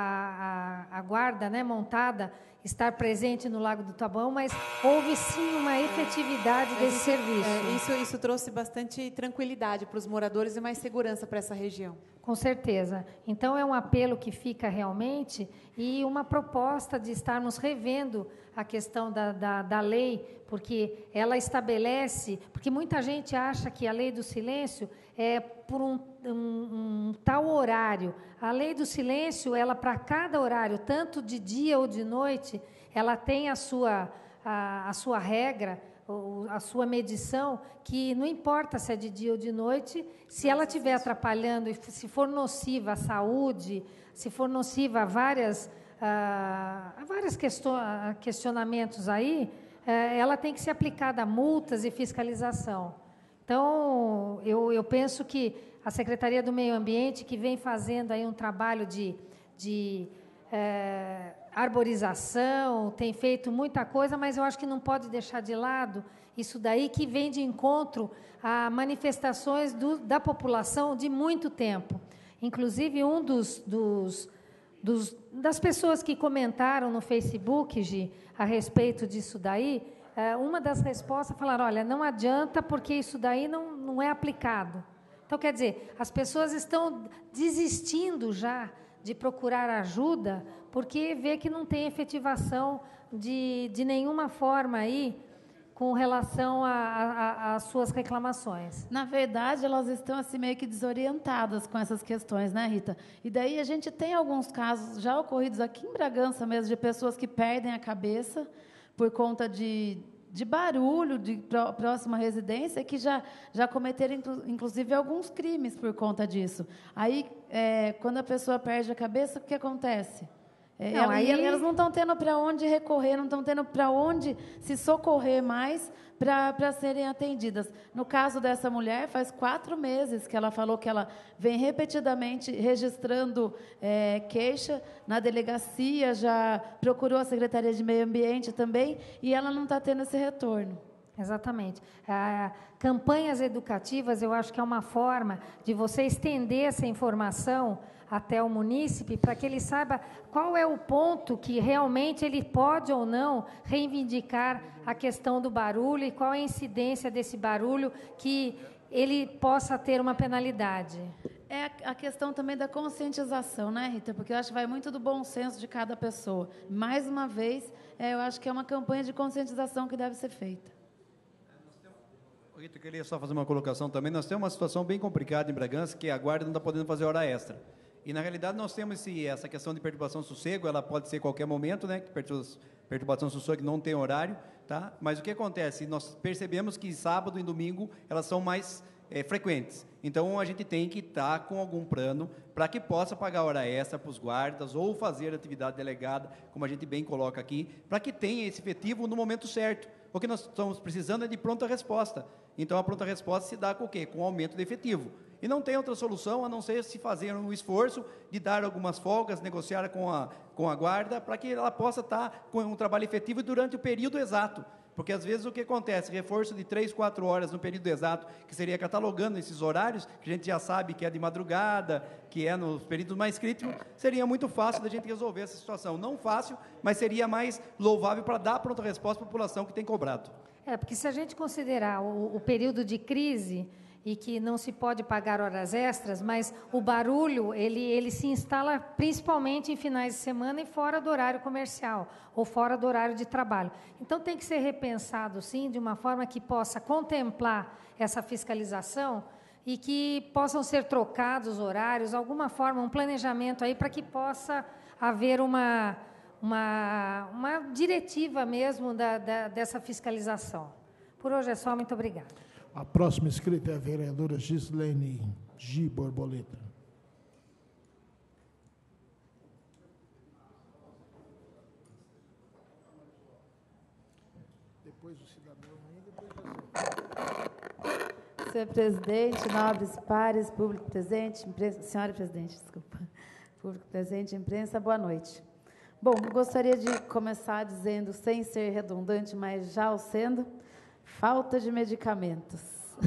a, a, a guarda, né, montada estar presente no Lago do Taboão, mas houve sim uma efetividade É, desse isso, serviço. é, isso, isso trouxe bastante tranquilidade para os moradores e mais segurança para essa região. Com certeza. Então, é um apelo que fica realmente e uma proposta de estarmos revendo a questão da, da, da lei, porque ela estabelece... Porque muita gente acha que a lei do silêncio é por um, um, um tal horário. A lei do silêncio, ela para cada horário, tanto de dia ou de noite, ela tem a sua, a, a sua regra, a sua medição, que não importa se é de dia ou de noite, se ela estiver atrapalhando, se for nociva à saúde, se for nociva a várias, a, a vários questionamentos aí, ela tem que ser aplicada a multas e fiscalização. Então, eu, eu penso que a Secretaria do Meio Ambiente, que vem fazendo aí um trabalho de, de é, arborização, tem feito muita coisa, mas eu acho que não pode deixar de lado isso daí, que vem de encontro a manifestações do, da população de muito tempo. Inclusive, um dos, dos, dos, das pessoas que comentaram no Facebook, Gi, a respeito disso daí, eh, uma das respostas falaram, olha, não adianta porque isso daí não, não é aplicado. Então, quer dizer, as pessoas estão desistindo já de procurar ajuda porque vê que não tem efetivação de, de nenhuma forma aí com relação às suas reclamações. Na verdade, elas estão assim meio que desorientadas com essas questões, né, Rita? E daí a gente tem alguns casos já ocorridos aqui em Bragança mesmo, de pessoas que perdem a cabeça por conta de, de barulho de pró- próxima residência, que já, já cometeram, inclu- inclusive, alguns crimes por conta disso. Aí, é, quando a pessoa perde a cabeça, o que acontece? É, Não, ela- aí- e elas não estão tendo para onde recorrer, não estão tendo para onde se socorrer mais para serem atendidas. No caso dessa mulher, faz quatro meses que ela falou que ela vem repetidamente registrando é, queixa na delegacia, já procurou a Secretaria de Meio Ambiente também, e ela não está tendo esse retorno. Exatamente. Ah, campanhas educativas, eu acho que é uma forma de você estender essa informação até o munícipe, para que ele saiba qual é o ponto que realmente ele pode ou não reivindicar a questão do barulho e qual é a incidência desse barulho que ele possa ter uma penalidade. É a- a questão também da conscientização, né, Rita? Porque eu acho que vai muito do bom senso de cada pessoa. Mais uma vez, é, eu acho que é uma campanha de conscientização que deve ser feita. Rita, eu queria só fazer uma colocação também. Nós temos uma situação bem complicada em Bragança, que a guarda não está podendo fazer hora extra. E, na realidade, nós temos esse, essa questão de perturbação do sossego, ela pode ser a qualquer momento, né? Que pertur- perturbação do sossego não tem horário, tá? Mas o que acontece? Nós percebemos que sábado e domingo elas são mais é, frequentes. Então, a gente tem que estar com algum plano para que possa pagar hora extra para os guardas ou fazer atividade delegada, como a gente bem coloca aqui, para que tenha esse efetivo no momento certo. O que nós estamos precisando é de pronta resposta. Então, a pronta resposta se dá com o quê? Com o aumento de efetivo. E não tem outra solução a não ser se fazer um esforço de dar algumas folgas, negociar com a, com a guarda, para que ela possa estar com um trabalho efetivo durante o período exato. Porque, às vezes, o que acontece? Reforço de três, quatro horas no período exato, que seria catalogando esses horários, que a gente já sabe que é de madrugada, que é nos períodos mais críticos, seria muito fácil da gente resolver essa situação. Não fácil, mas seria mais louvável para dar pronta resposta à população que tem cobrado. É, porque se a gente considerar o, o período de crise e que não se pode pagar horas extras, mas o barulho, ele, ele se instala principalmente em finais de semana e fora do horário comercial, ou fora do horário de trabalho. Então, tem que ser repensado, sim, de uma forma que possa contemplar essa fiscalização e que possam ser trocados horários, alguma forma, um planejamento aí para que possa haver uma, uma, uma diretiva mesmo da, da, dessa fiscalização. Por hoje é só, muito obrigada. A próxima inscrita é a vereadora Gislene G. Borboleta. Depois o cidadão aí, depois você. Senhor presidente, nobres pares, público presente, imprensa, senhora presidente, desculpa, público presente, imprensa, boa noite. Bom, gostaria de começar dizendo, sem ser redundante, mas já o sendo, falta de medicamentos.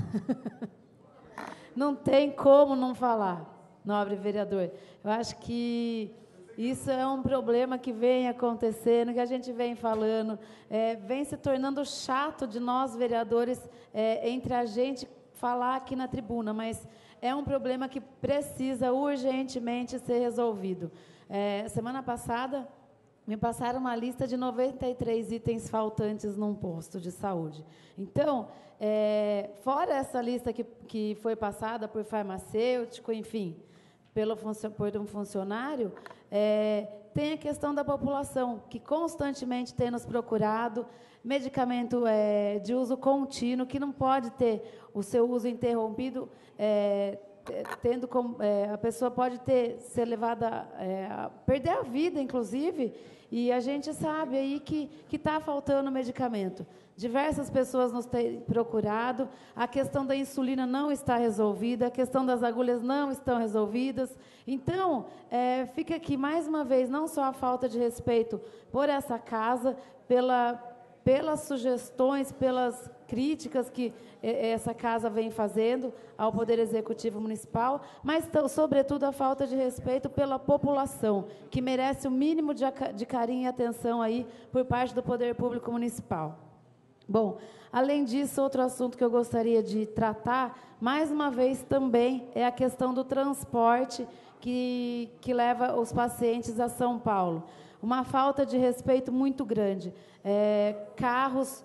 Não tem como não falar, nobre vereador. Eu acho que isso é um problema que vem acontecendo, que a gente vem falando, é, vem se tornando chato de nós, vereadores, é, entre a gente falar aqui na tribuna, mas é um problema que precisa urgentemente ser resolvido. É, semana passada, me passaram uma lista de noventa e três itens faltantes num posto de saúde. Então, é, fora essa lista que, que foi passada por farmacêutico, enfim, pelo, por um funcionário, é, tem a questão da população, que constantemente tem nos procurado, medicamento é, de uso contínuo, que não pode ter o seu uso interrompido, é, tendo como, é, a pessoa pode ter, ser levada é, a perder a vida, inclusive, e a gente sabe aí que está faltando medicamento. Diversas pessoas nos têm procurado, a questão da insulina não está resolvida, a questão das agulhas não estão resolvidas. Então, é, fica aqui, mais uma vez, não só a falta de respeito por essa casa, pela, pelas sugestões, pelas críticas que essa casa vem fazendo ao Poder Executivo Municipal, mas, sobretudo, a falta de respeito pela população, que merece o mínimo de carinho e atenção aí por parte do Poder Público Municipal. Bom, além disso, outro assunto que eu gostaria de tratar, mais uma vez também, é a questão do transporte que, que leva os pacientes a São Paulo. Uma falta de respeito muito grande. É, carros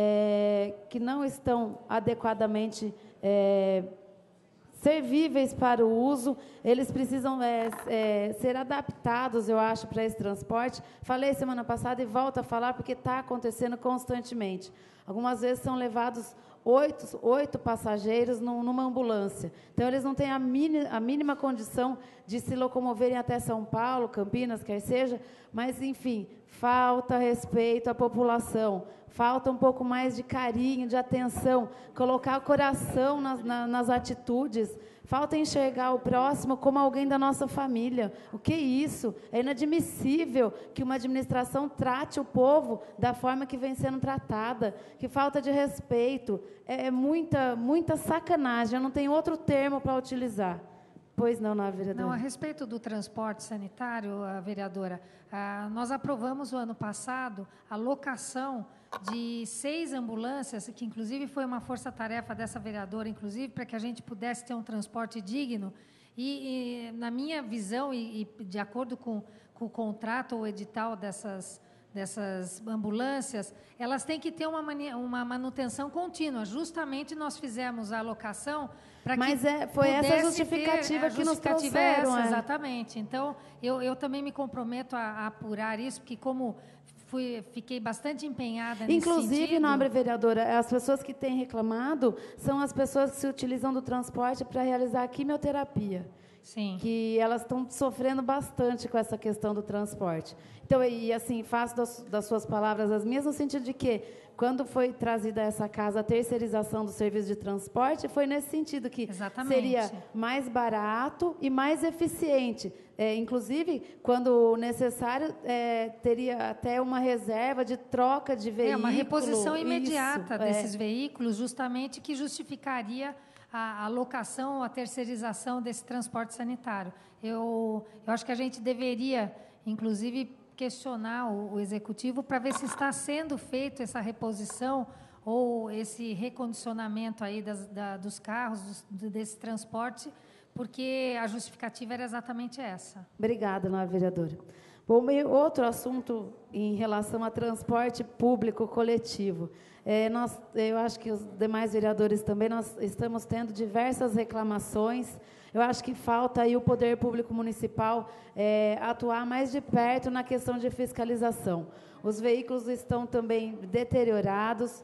é, que não estão adequadamente é, servíveis para o uso, eles precisam é, é, ser adaptados, eu acho, para esse transporte. Falei semana passada e volto a falar porque está acontecendo constantemente. Algumas vezes são levados oito, oito passageiros num, numa ambulância. Então, eles não têm a, mini, a mínima condição de se locomoverem até São Paulo, Campinas, quer seja, mas, enfim, falta respeito à população, falta um pouco mais de carinho, de atenção, colocar o coração nas, na, nas atitudes, falta enxergar o próximo como alguém da nossa família. O que é isso? É inadmissível que uma administração trate o povo da forma que vem sendo tratada, que falta de respeito, é muita, muita sacanagem, eu não tenho outro termo para utilizar. Pois não, não, vereadora. Não, a respeito do transporte sanitário, a vereadora, ah, nós aprovamos o ano passado a locação de seis ambulâncias, que inclusive foi uma força-tarefa dessa vereadora, inclusive, para que a gente pudesse ter um transporte digno. E, e na minha visão, e, e de acordo com, com o contrato ou edital dessas, dessas ambulâncias, elas têm que ter uma, mani- uma manutenção contínua. Justamente nós fizemos a alocação para que Mas é, foi essa pudesse justificativa ter, a que nos justificativa é trouxeram. essa, é. exatamente. Então, eu, eu também me comprometo a, a apurar isso, porque como fui, fiquei bastante empenhada nesse Inclusive, sentido. nobre vereadora, as pessoas que têm reclamado são as pessoas que se utilizam do transporte para realizar a quimioterapia. Sim. Que elas estão sofrendo bastante com essa questão do transporte. Então, e assim, faço das, das suas palavras as minhas, no sentido de que, quando foi trazida a essa casa a terceirização do serviço de transporte, foi nesse sentido que Exatamente. seria mais barato e mais eficiente. É, inclusive, quando necessário, é, teria até uma reserva de troca de veículo. É uma reposição imediata Isso, desses é. veículos, justamente que justificaria a alocação, a terceirização desse transporte sanitário. Eu, eu acho que a gente deveria, inclusive, questionar o, o executivo para ver se está sendo feita essa reposição ou esse recondicionamento aí das, da, dos carros, dos, desse transporte, porque a justificativa era exatamente essa. Obrigada, nova vereadora. Bom, outro assunto em relação a transporte público coletivo. É, nós, eu acho que os demais vereadores também, nós estamos tendo diversas reclamações. Eu acho que falta aí o poder público municipal é, atuar mais de perto na questão de fiscalização. Os veículos estão também deteriorados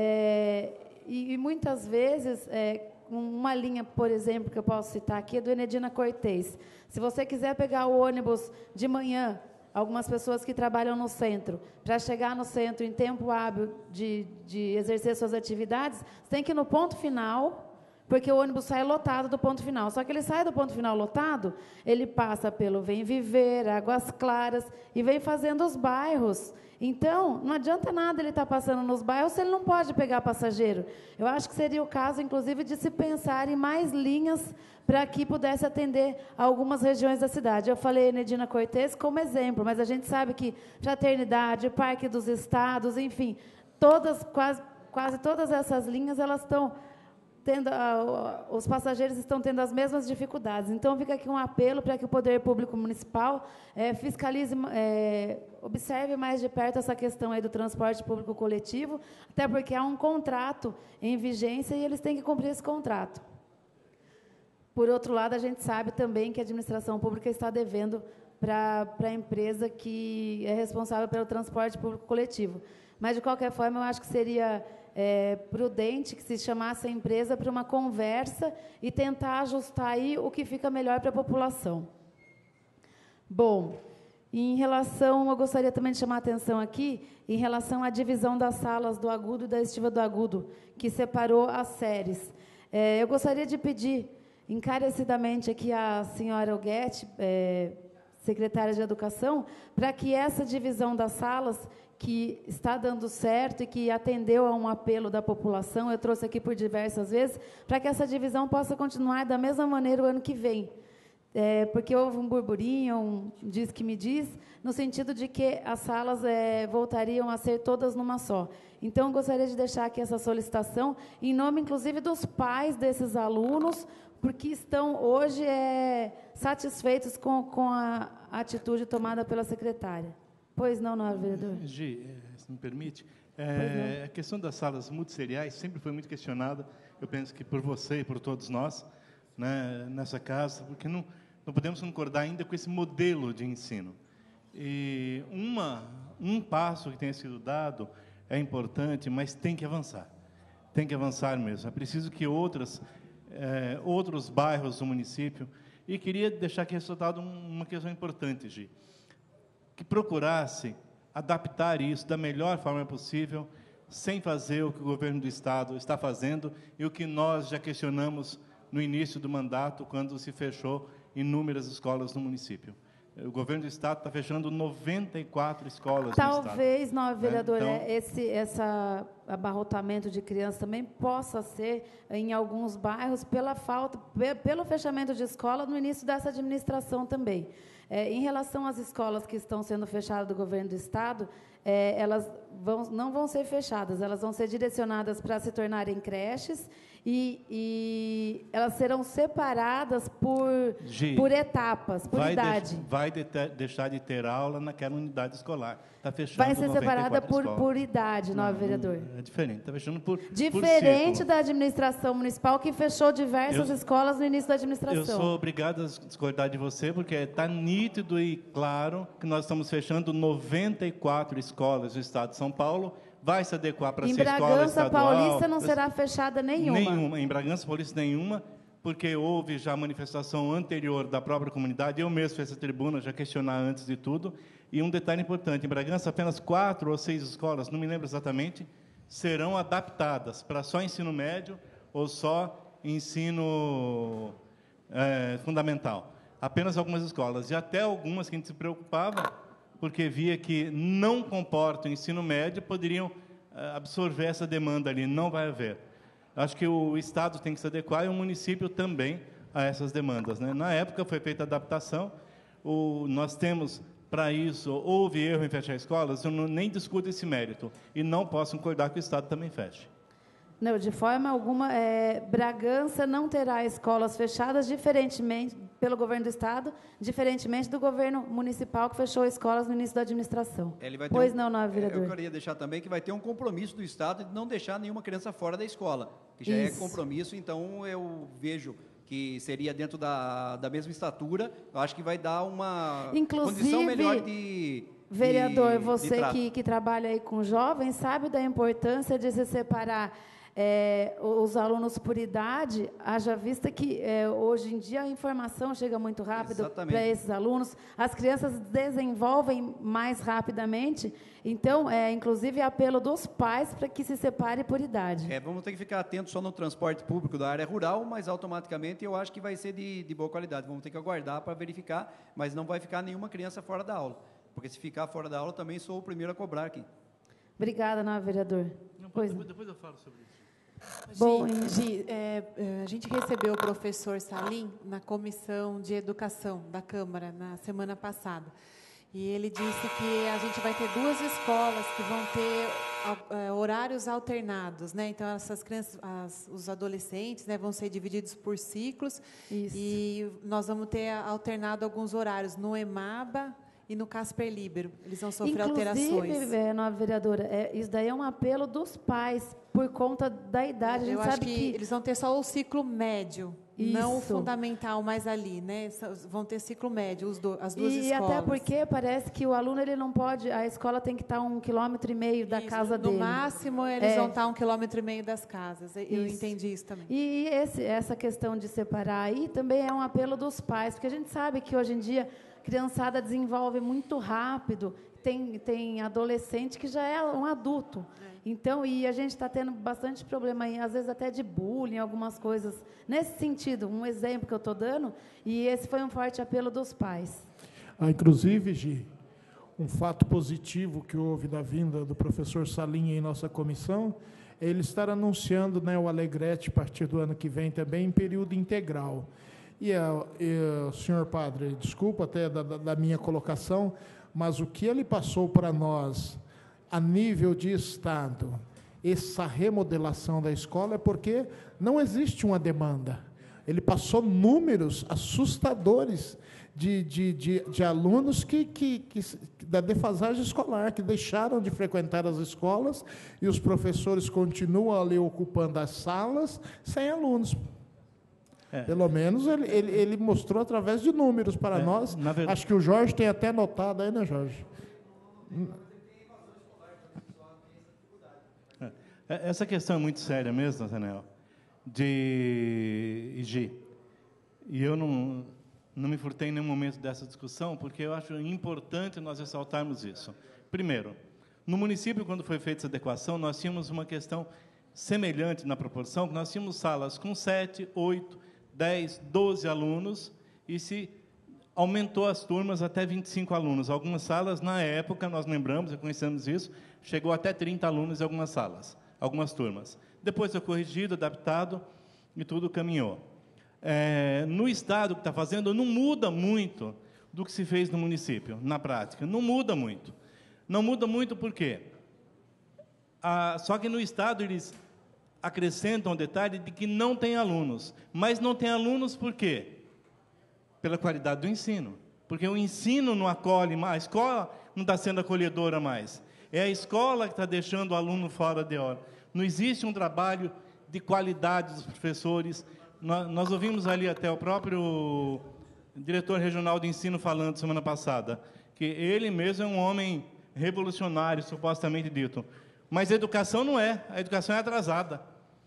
é, e, e, muitas vezes, é, uma linha, por exemplo, que eu posso citar aqui, é do Enedina Cortês. Se você quiser pegar o ônibus de manhã, algumas pessoas que trabalham no centro, para chegar no centro em tempo hábil de, de exercer suas atividades, você tem que ir no ponto final, porque o ônibus sai lotado do ponto final. Só que ele sai do ponto final lotado, ele passa pelo Vem Viver, Águas Claras, e vem fazendo os bairros. Então, não adianta nada ele estar passando nos bairros se ele não pode pegar passageiro. Eu acho que seria o caso, inclusive, de se pensar em mais linhas para que pudesse atender a algumas regiões da cidade. Eu falei Enedina Cortês como exemplo, mas a gente sabe que Fraternidade, Parque dos Estados, enfim, todas, quase, quase todas essas linhas, elas estão tendo, a, os passageiros estão tendo as mesmas dificuldades. Então, fica aqui um apelo para que o Poder Público Municipal é, fiscalize, é, observe mais de perto essa questão aí do transporte público coletivo, até porque há um contrato em vigência e eles têm que cumprir esse contrato. Por outro lado, a gente sabe também que a administração pública está devendo para a empresa que é responsável pelo transporte público coletivo. Mas, de qualquer forma, eu acho que seria é, prudente que se chamasse a empresa para uma conversa e tentar ajustar aí o que fica melhor para a população. Bom, em relação, eu gostaria também de chamar a atenção aqui, em relação à divisão das salas do agudo e da estiva do agudo, que separou as séries. É, eu gostaria de pedir encarecidamente aqui a senhora Elguete, é, secretária de Educação, para que essa divisão das salas, que está dando certo e que atendeu a um apelo da população, eu trouxe aqui por diversas vezes, para que essa divisão possa continuar da mesma maneira o ano que vem. É, porque houve um burburinho, um diz que me diz, no sentido de que as salas é, voltariam a ser todas numa só. Então, gostaria de deixar aqui essa solicitação, em nome, inclusive, dos pais desses alunos, porque estão hoje é, satisfeitos com, com a atitude tomada pela secretária. Pois não, não, vereador? Gi, se me permite, é, a questão das salas multisseriais sempre foi muito questionada, eu penso que por você e por todos nós, né, nessa casa, porque não, não podemos concordar ainda com esse modelo de ensino. E uma, um passo que tenha sido dado é importante, mas tem que avançar. Tem que avançar mesmo. É preciso que outras, é, outros bairros do município... E queria deixar aqui ressaltado uma questão importante, Gi, que procurasse adaptar isso da melhor forma possível, sem fazer o que o governo do Estado está fazendo e o que nós já questionamos no início do mandato, quando se fechou inúmeras escolas no município. O governo do Estado está fechando noventa e quatro escolas Talvez, no Estado. Talvez, não, vereador, Então, é, esse essa abarrotamento de crianças também possa ser, em alguns bairros, pela falta, pelo fechamento de escola no início dessa administração também. É, em relação às escolas que estão sendo fechadas do governo do Estado, é, elas vão, não vão ser fechadas, elas vão ser direcionadas para se tornarem creches e, e elas serão separadas por, Gi, por etapas, por vai idade. De, vai de ter, deixar de ter aula naquela unidade escolar. Está fechando Vai ser separada por, escolas. por idade, não, não vereador? É diferente, está fechando por Diferente por da administração municipal, que fechou diversas eu, escolas no início da administração. Eu sou obrigado a discordar de você, porque está nítido e claro que nós estamos fechando noventa e quatro escolas do Estado de São Paulo. Vai se adequar para ser escola estadual. Em Bragança Paulista não será fechada nenhuma. Nenhuma. Em Bragança Paulista, nenhuma, porque houve já manifestação anterior da própria comunidade. Eu mesmo fiz essa tribuna, já questionar antes de tudo. E um detalhe importante, em Bragança, apenas quatro ou seis escolas, não me lembro exatamente, serão adaptadas para só ensino médio ou só ensino é, fundamental. Apenas algumas escolas. E até algumas que a gente se preocupava, porque via que não comportam ensino médio, poderiam absorver essa demanda ali. Não vai haver. Acho que o Estado tem que se adequar e o município também a essas demandas, né? Na época foi feita a adaptação, o, nós temos, para isso, houve erro em fechar escolas, eu não, nem discuto esse mérito, e não posso concordar que o Estado também feche. Não, de forma alguma, é, Bragança não terá escolas fechadas, diferentemente, pelo governo do Estado, diferentemente do governo municipal, que fechou escolas no início da administração. Ele vai ter pois um, não, não, vereador. Eu queria deixar também que vai ter um compromisso do Estado de não deixar nenhuma criança fora da escola, que já Isso. é compromisso, então eu vejo que seria dentro da, da mesma estatura, eu acho que vai dar uma Inclusive, condição melhor de... Vereador, de, você de que, que trabalha aí com jovens, sabe da importância de se separar é, os alunos por idade, haja vista que é, hoje em dia a informação chega muito rápido para esses alunos, as crianças desenvolvem mais rapidamente, então, é, inclusive, apelo dos pais para que se separe por idade. É, vamos ter que ficar atentos só no transporte público da área rural, mas automaticamente eu acho que vai ser de, de boa qualidade, vamos ter que aguardar para verificar, mas não vai ficar nenhuma criança fora da aula, porque se ficar fora da aula também sou o primeiro a cobrar aqui. Obrigada, não, vereador. Não, pois depois, depois eu falo sobre isso. Bom, Gi, é, a gente recebeu o professor Salim na Comissão de Educação da Câmara na semana passada. E ele disse que a gente vai ter duas escolas que vão ter é, horários alternados, né? Então, essas crianças, as, os adolescentes, né, vão ser divididos por ciclos. Isso. E nós vamos ter alternado alguns horários no EMABA e no Casper Libero. Eles vão sofrer Inclusive, alterações. Inclusive, é, nova vereadora, é, isso daí é um apelo dos pais, por conta da idade. A gente Eu sabe acho que, que eles vão ter só o ciclo médio, Isso. não o fundamental mais ali, né? Vão ter ciclo médio, os do, as duas e escolas. até porque parece que o aluno ele não pode, a escola tem que estar um quilômetro e meio da Isso, casa no dele. No máximo, eles É. vão estar um quilômetro e meio das casas. Eu Isso. entendi isso também. E esse, essa questão de separar aí também é um apelo dos pais, porque a gente sabe que hoje em dia a criançada desenvolve muito rápido, tem, tem adolescente que já é um adulto. É. Então, e a gente está tendo bastante problema aí, às vezes até de bullying, algumas coisas nesse sentido. Um exemplo que eu estou dando, e esse foi um forte apelo dos pais. Ah, inclusive, Gi, um fato positivo que houve da vinda do professor Salim em nossa comissão, é ele estar anunciando, né, o Alegrete, a partir do ano que vem, também em período integral. E, e, senhor padre, desculpa até da, da minha colocação, mas o que ele passou para nós, a nível de Estado, essa remodelação da escola, é porque não existe uma demanda. Ele passou números assustadores de, de, de, de alunos que, que, que, da defasagem escolar, que deixaram de frequentar as escolas, e os professores continuam ali ocupando as salas sem alunos. É. Pelo menos ele, ele, ele mostrou através de números para é, nós. Verdade... Acho que o Jorge tem até notado aí, né, Jorge? É. Essa questão é muito séria mesmo, Nathanael, de I G. E eu não, não me furtei em nenhum momento dessa discussão, porque eu acho importante nós ressaltarmos isso. Primeiro, no município, quando foi feita essa adequação, nós tínhamos uma questão semelhante na proporção, que nós tínhamos salas com sete, oito, dez, doze alunos, e se aumentou as turmas até vinte e cinco alunos. Algumas salas, na época, nós lembramos, reconhecemos isso, chegou até trinta alunos em algumas salas, algumas turmas. Depois foi corrigido, adaptado, e tudo caminhou. É, no Estado que está fazendo, não muda muito do que se fez no município, na prática. Não muda muito. Não muda muito por quê? Ah, só que no Estado eles acrescentam o detalhe de que não tem alunos. Mas não tem alunos por quê? Pela qualidade do ensino. Porque o ensino não acolhe mais, a escola não está sendo acolhedora mais. É a escola que está deixando o aluno fora de hora. Não existe um trabalho de qualidade dos professores. Nós, nós ouvimos ali até o próprio diretor regional de ensino falando semana passada, que ele mesmo é um homem revolucionário, supostamente dito. Mas a educação não é, a educação é atrasada.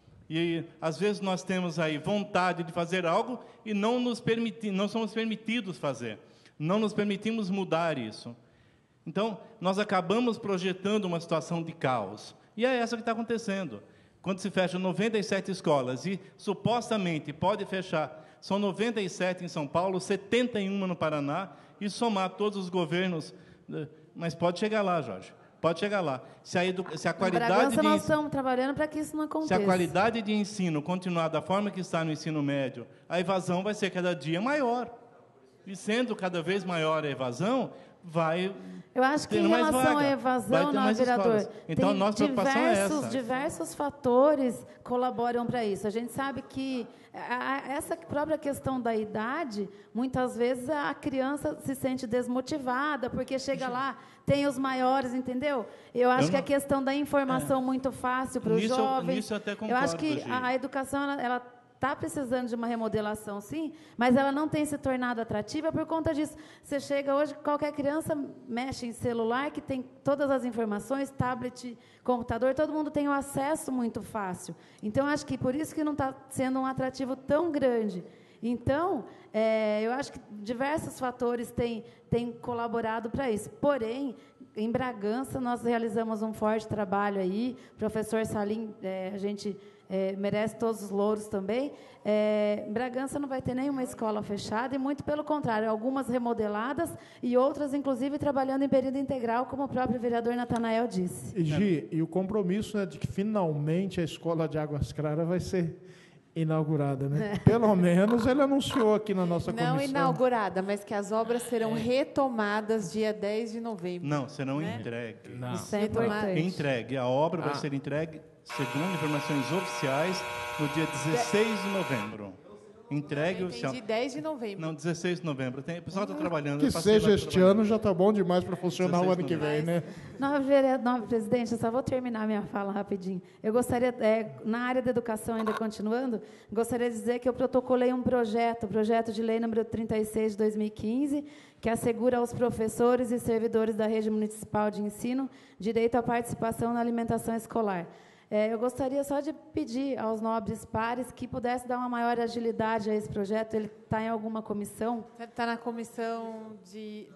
E, às vezes, nós temos aí vontade de fazer algo e não nos permiti- não somos permitidos fazer. Não nos permitimos mudar isso. Então, nós acabamos projetando uma situação de caos. E é essa que está acontecendo. Quando se fecha noventa e sete escolas e, supostamente, pode fechar, são noventa e sete em São Paulo, setenta e uma no Paraná, e somar todos os governos. Mas pode chegar lá, Jorge. Pode chegar lá. Se a, edu... se a qualidade Em Bragança, de nós estamos trabalhando para que isso não aconteça. Se a qualidade de ensino continuar da forma que está no ensino médio, a evasão vai ser cada dia maior. E sendo cada vez maior a evasão, vai... Eu acho que em relação à evasão, não, vereador, então, tem nossa preocupação é diversos, essa. diversos fatores colaboram para isso. A gente sabe que a, a, essa própria questão da idade, muitas vezes a criança se sente desmotivada, porque chega lá, tem os maiores, entendeu? Eu acho eu que não, a questão da informação é. muito fácil para os jovens. Nisso eu até concordo, eu acho que a, a educação, ela... ela está precisando de uma remodelação, sim, mas ela não tem se tornado atrativa por conta disso. Você chega hoje, qualquer criança mexe em celular, que tem todas as informações, tablet, computador, todo mundo tem o acesso muito fácil. Então, acho que por isso que não está sendo um atrativo tão grande. Então, é, eu acho que diversos fatores têm, têm colaborado para isso. Porém, em Bragança, nós realizamos um forte trabalho aí. Professor Salim, é, a gente... É, merece todos os louros também. É, Bragança não vai ter nenhuma escola fechada, e muito pelo contrário, algumas remodeladas e outras, inclusive, trabalhando em período integral, como o próprio vereador Nathanael disse. E, Gi, e o compromisso é de que, finalmente, a Escola de Águas Claras vai ser inaugurada, né? É. Pelo menos ele anunciou aqui na nossa não comissão. Não inaugurada, mas que as obras serão é. retomadas dia dez de novembro. Não, serão né? entregues. Não. Isso é importante. Entregue. A obra ah. vai ser entregue, segundo informações oficiais, no dia dezesseis de novembro. Entregue o oficial. dez de novembro. Não, dezesseis de novembro. Tem, o pessoal está ah, trabalhando. Que seja este ano, já está bom demais para funcionar o ano que vem, né? Nove, nove, presidente, eu só vou terminar minha fala rapidinho. Eu gostaria, é, na área da educação, ainda continuando, gostaria de dizer que eu protocolei um projeto, o projeto de lei número trinta e seis de dois mil e quinze, que assegura aos professores e servidores da rede municipal de ensino direito à participação na alimentação escolar. É, eu gostaria só de pedir aos nobres pares que pudesse dar uma maior agilidade a esse projeto. Ele está em alguma comissão? Está na comissão de...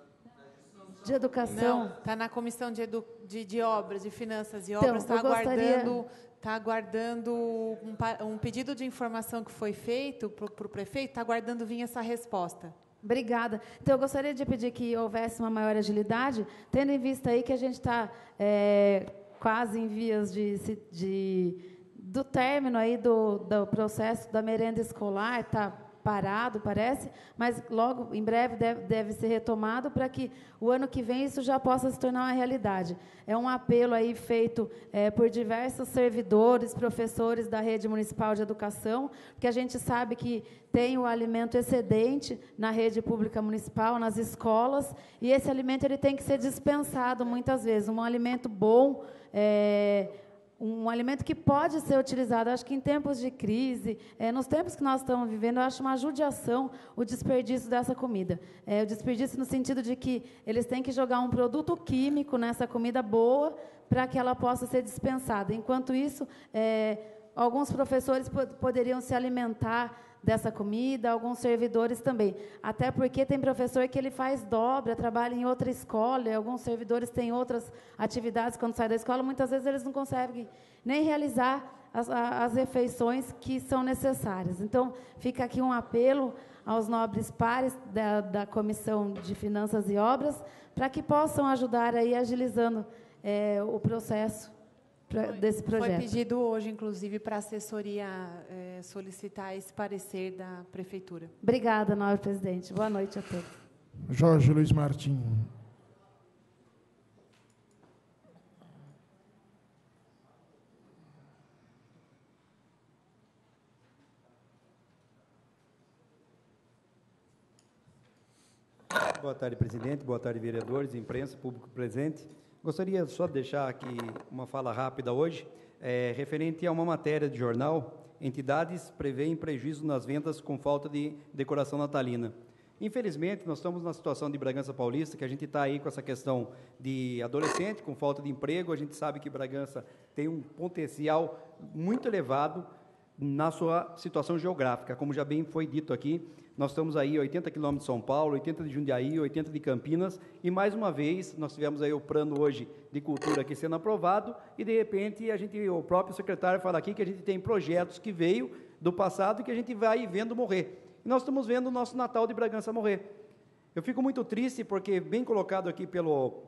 De educação? Está na comissão de, edu... de, de obras, de finanças e obras. Está então, aguardando, gostaria... tá aguardando um, um pedido de informação que foi feito para o prefeito, está aguardando vir essa resposta. Obrigada. Então, eu gostaria de pedir que houvesse uma maior agilidade, tendo em vista aí que a gente está... É, quase em vias de, de, do término aí do, do processo da merenda escolar, está parado, parece, mas logo, em breve, deve, deve ser retomado para que o ano que vem isso já possa se tornar uma realidade. É um apelo aí feito é, por diversos servidores, professores da rede municipal de educação, porque a gente sabe que tem o alimento excedente na rede pública municipal, nas escolas, e esse alimento ele tem que ser dispensado muitas vezes. Um alimento bom, é, um alimento que pode ser utilizado. Acho que em tempos de crise, é, nos tempos que nós estamos vivendo, eu acho uma judiação o desperdício dessa comida. É, o desperdício no sentido de que eles têm que jogar um produto químico nessa comida boa para que ela possa ser dispensada. Enquanto isso, é, alguns professores pod- poderiam se alimentar dessa comida, alguns servidores também. Até porque tem professor que ele faz dobra, trabalha em outra escola, e alguns servidores têm outras atividades quando sai da escola, muitas vezes eles não conseguem nem realizar as, as refeições que são necessárias. Então, fica aqui um apelo aos nobres pares da, da Comissão de Finanças e Obras, para que possam ajudar aí agilizando é, o processo Pra, desse projeto. Foi pedido hoje, inclusive, para a assessoria é, solicitar esse parecer da Prefeitura. Obrigada, nobre presidente. Boa noite a todos. Jorge Luiz Martins. Boa tarde, presidente. Boa tarde, vereadores, imprensa, público presente. Gostaria só de deixar aqui uma fala rápida hoje, é, referente a uma matéria de jornal. Entidades prevêem prejuízo nas vendas com falta de decoração natalina. Infelizmente, nós estamos na situação de Bragança Paulista, que a gente está aí com essa questão de adolescente com falta de emprego. A gente sabe que Bragança tem um potencial muito elevado na sua situação geográfica, como já bem foi dito aqui. Nós estamos aí a oitenta quilômetros de São Paulo, oitenta de Jundiaí, oitenta de Campinas, e mais uma vez nós tivemos aí o plano hoje de cultura aqui sendo aprovado, e de repente a gente, o próprio secretário fala aqui que a gente tem projetos que veio do passado e que a gente vai vendo morrer. E nós estamos vendo o nosso Natal de Bragança morrer. Eu fico muito triste porque, bem colocado aqui pelo,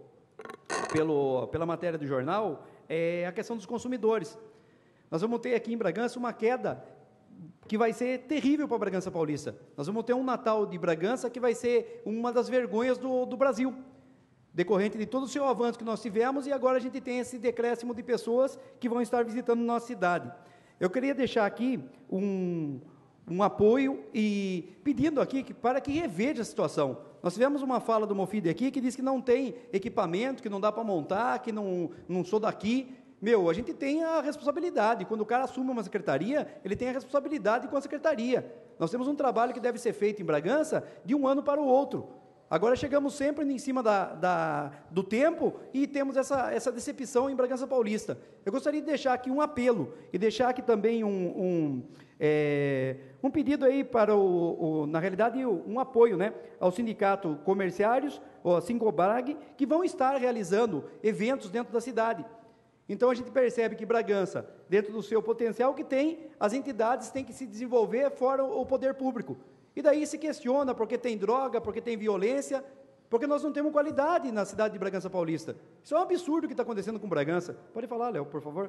pelo, pela matéria do jornal, é a questão dos consumidores. Nós vamos ter aqui em Bragança uma queda que vai ser terrível para Bragança Paulista. Nós vamos ter um Natal de Bragança que vai ser uma das vergonhas do, do Brasil, decorrente de todo o seu avanço que nós tivemos, e agora a gente tem esse decréscimo de pessoas que vão estar visitando nossa cidade. Eu queria deixar aqui um, um apoio e pedindo aqui que, para que reveja a situação. Nós tivemos uma fala do Mofide aqui que diz que não tem equipamento, que não dá para montar, que não, não sou daqui. Meu, a gente tem a responsabilidade. Quando o cara assume uma secretaria, ele tem a responsabilidade com a secretaria. Nós temos um trabalho que deve ser feito em Bragança de um ano para o outro. Agora chegamos sempre em cima da, da, do tempo e temos essa, essa decepção em Bragança Paulista. Eu gostaria de deixar aqui um apelo e deixar aqui também um, um, é, um pedido aí para, o, o, na realidade, um apoio, né, ao Sindicato Comerciários, ou a Sincobrag, que vão estar realizando eventos dentro da cidade. Então, a gente percebe que Bragança, dentro do seu potencial que tem, as entidades têm que se desenvolver fora o poder público. E daí se questiona porque tem droga, porque tem violência, porque nós não temos qualidade na cidade de Bragança Paulista. Isso é um absurdo o que está acontecendo com Bragança. Pode falar, Léo, por favor.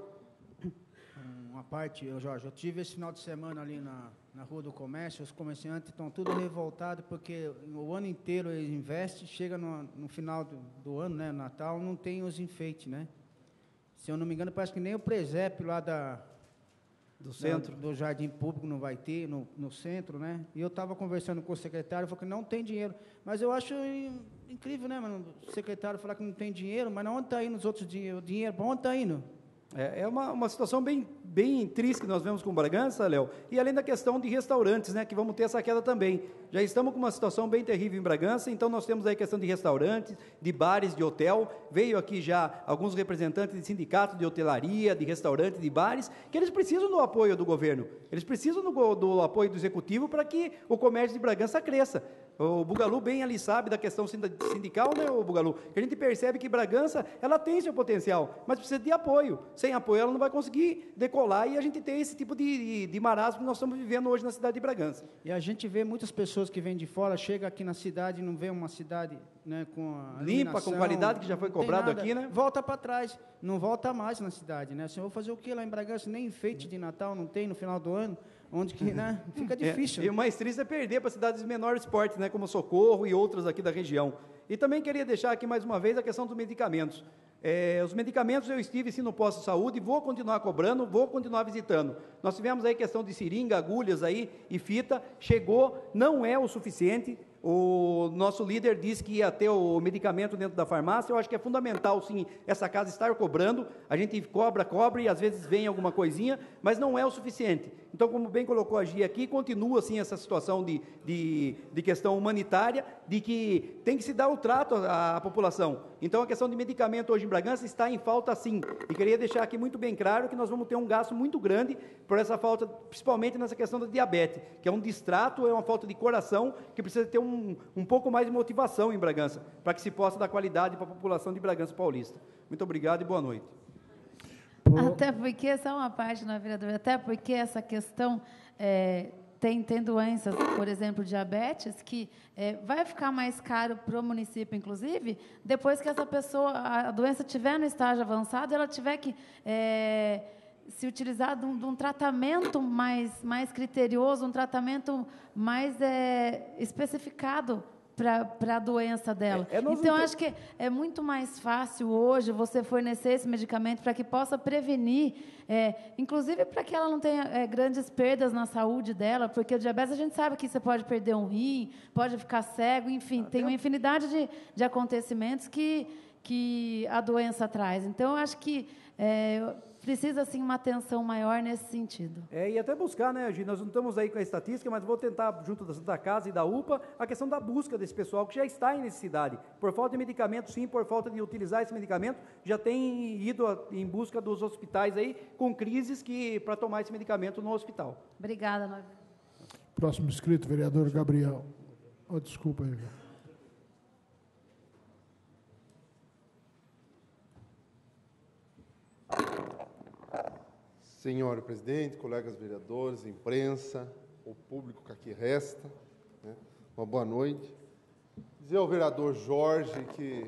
Uma parte, Jorge, eu tive esse final de semana ali na, na Rua do Comércio, os comerciantes estão tudo revoltados porque o ano inteiro eles investem, chega no, no final do, do ano, né, Natal, não tem os enfeites, né? Se eu não me engano, parece que nem o presépio lá da, do centro, da, do Jardim Público não vai ter, no, no centro, né? E eu estava conversando com o secretário, falou que não tem dinheiro. Mas eu acho incrível, né, mano? O secretário falar que não tem dinheiro, mas onde está indo os outros dinheiro? O dinheiro, para onde está indo? É, é uma, uma situação bem, bem triste que nós vemos com Bragança, Léo, e além da questão de restaurantes, né, que vamos ter essa queda também. Já estamos com uma situação bem terrível em Bragança, então nós temos aí a questão de restaurantes, de bares, de hotel. Veio aqui já alguns representantes de sindicatos de hotelaria, de restaurantes, de bares, que eles precisam do apoio do governo, eles precisam do, do apoio do executivo para que o comércio de Bragança cresça. O Bugalu bem ali sabe da questão sindical, né, o Bugalu? Que a gente percebe que Bragança, ela tem seu potencial, mas precisa de apoio. Sem apoio ela não vai conseguir decolar, e a gente tem esse tipo de, de, de marasmo que nós estamos vivendo hoje na cidade de Bragança. E a gente vê muitas pessoas que vêm de fora, chega aqui na cidade e não vê uma cidade, né, com a limpa, com qualidade, que já foi cobrado aqui, né? Volta para trás, não volta mais na cidade, né? Assim, eu vou fazer o que lá em Bragança? Nem enfeite de Natal não tem no final do ano. onde que, né, fica difícil. É, e o mais triste é perder para cidades de menores portes, né, como Socorro e outras aqui da região. E também queria deixar aqui mais uma vez a questão dos medicamentos. É, os medicamentos eu estive sim no posto de saúde, vou continuar cobrando, vou continuar visitando. Nós tivemos aí questão de seringa, agulhas aí e fita, chegou, não é o suficiente. O nosso líder disse que ia ter o medicamento dentro da farmácia. Eu acho que é fundamental, sim, essa casa estar cobrando. A gente cobra, cobra e às vezes vem alguma coisinha, mas não é o suficiente. Então, como bem colocou a Gia aqui, continua, sim, essa situação de, de, de questão humanitária, de que tem que se dar o trato à, à população. Então, a questão de medicamento hoje em Bragança está em falta, sim. E queria deixar aqui muito bem claro que nós vamos ter um gasto muito grande por essa falta, principalmente nessa questão da diabetes, que é um distrato, é uma falta de coração, que precisa ter um Um, um pouco mais de motivação em Bragança, para que se possa dar qualidade para a população de Bragança Paulista. Muito obrigado e boa noite. Até porque, essa é uma parte, né, vereador? Até porque essa questão é, tem, tem doenças, por exemplo, diabetes, que é, vai ficar mais caro para o município, inclusive, depois que essa pessoa, a doença estiver no estágio avançado, ela tiver que... É, se utilizar de um, de um tratamento mais, mais criterioso, um tratamento mais é, especificado para a doença dela. É, é então, acho que é muito mais fácil hoje você fornecer esse medicamento para que possa prevenir, é, inclusive para que ela não tenha é, grandes perdas na saúde dela, porque o diabetes a gente sabe que você pode perder um rim, pode ficar cego, enfim, tem uma infinidade de, de acontecimentos que, que a doença traz. Então, eu acho que... É, precisa, assim, uma atenção maior nesse sentido. É, e até buscar, né, Gi, nós não estamos aí com a estatística, mas vou tentar, junto da Santa Casa e da U P A, a questão da busca desse pessoal que já está em necessidade. Por falta de medicamento, sim, por falta de utilizar esse medicamento, já tem ido a, em busca dos hospitais aí, com crises que para tomar esse medicamento no hospital. Obrigada, Nova. Próximo inscrito, vereador Gabriel. Oh, desculpa aí. Senhor presidente, colegas vereadores, imprensa, o público que aqui resta, né? Uma boa noite. Dizer ao vereador Jorge que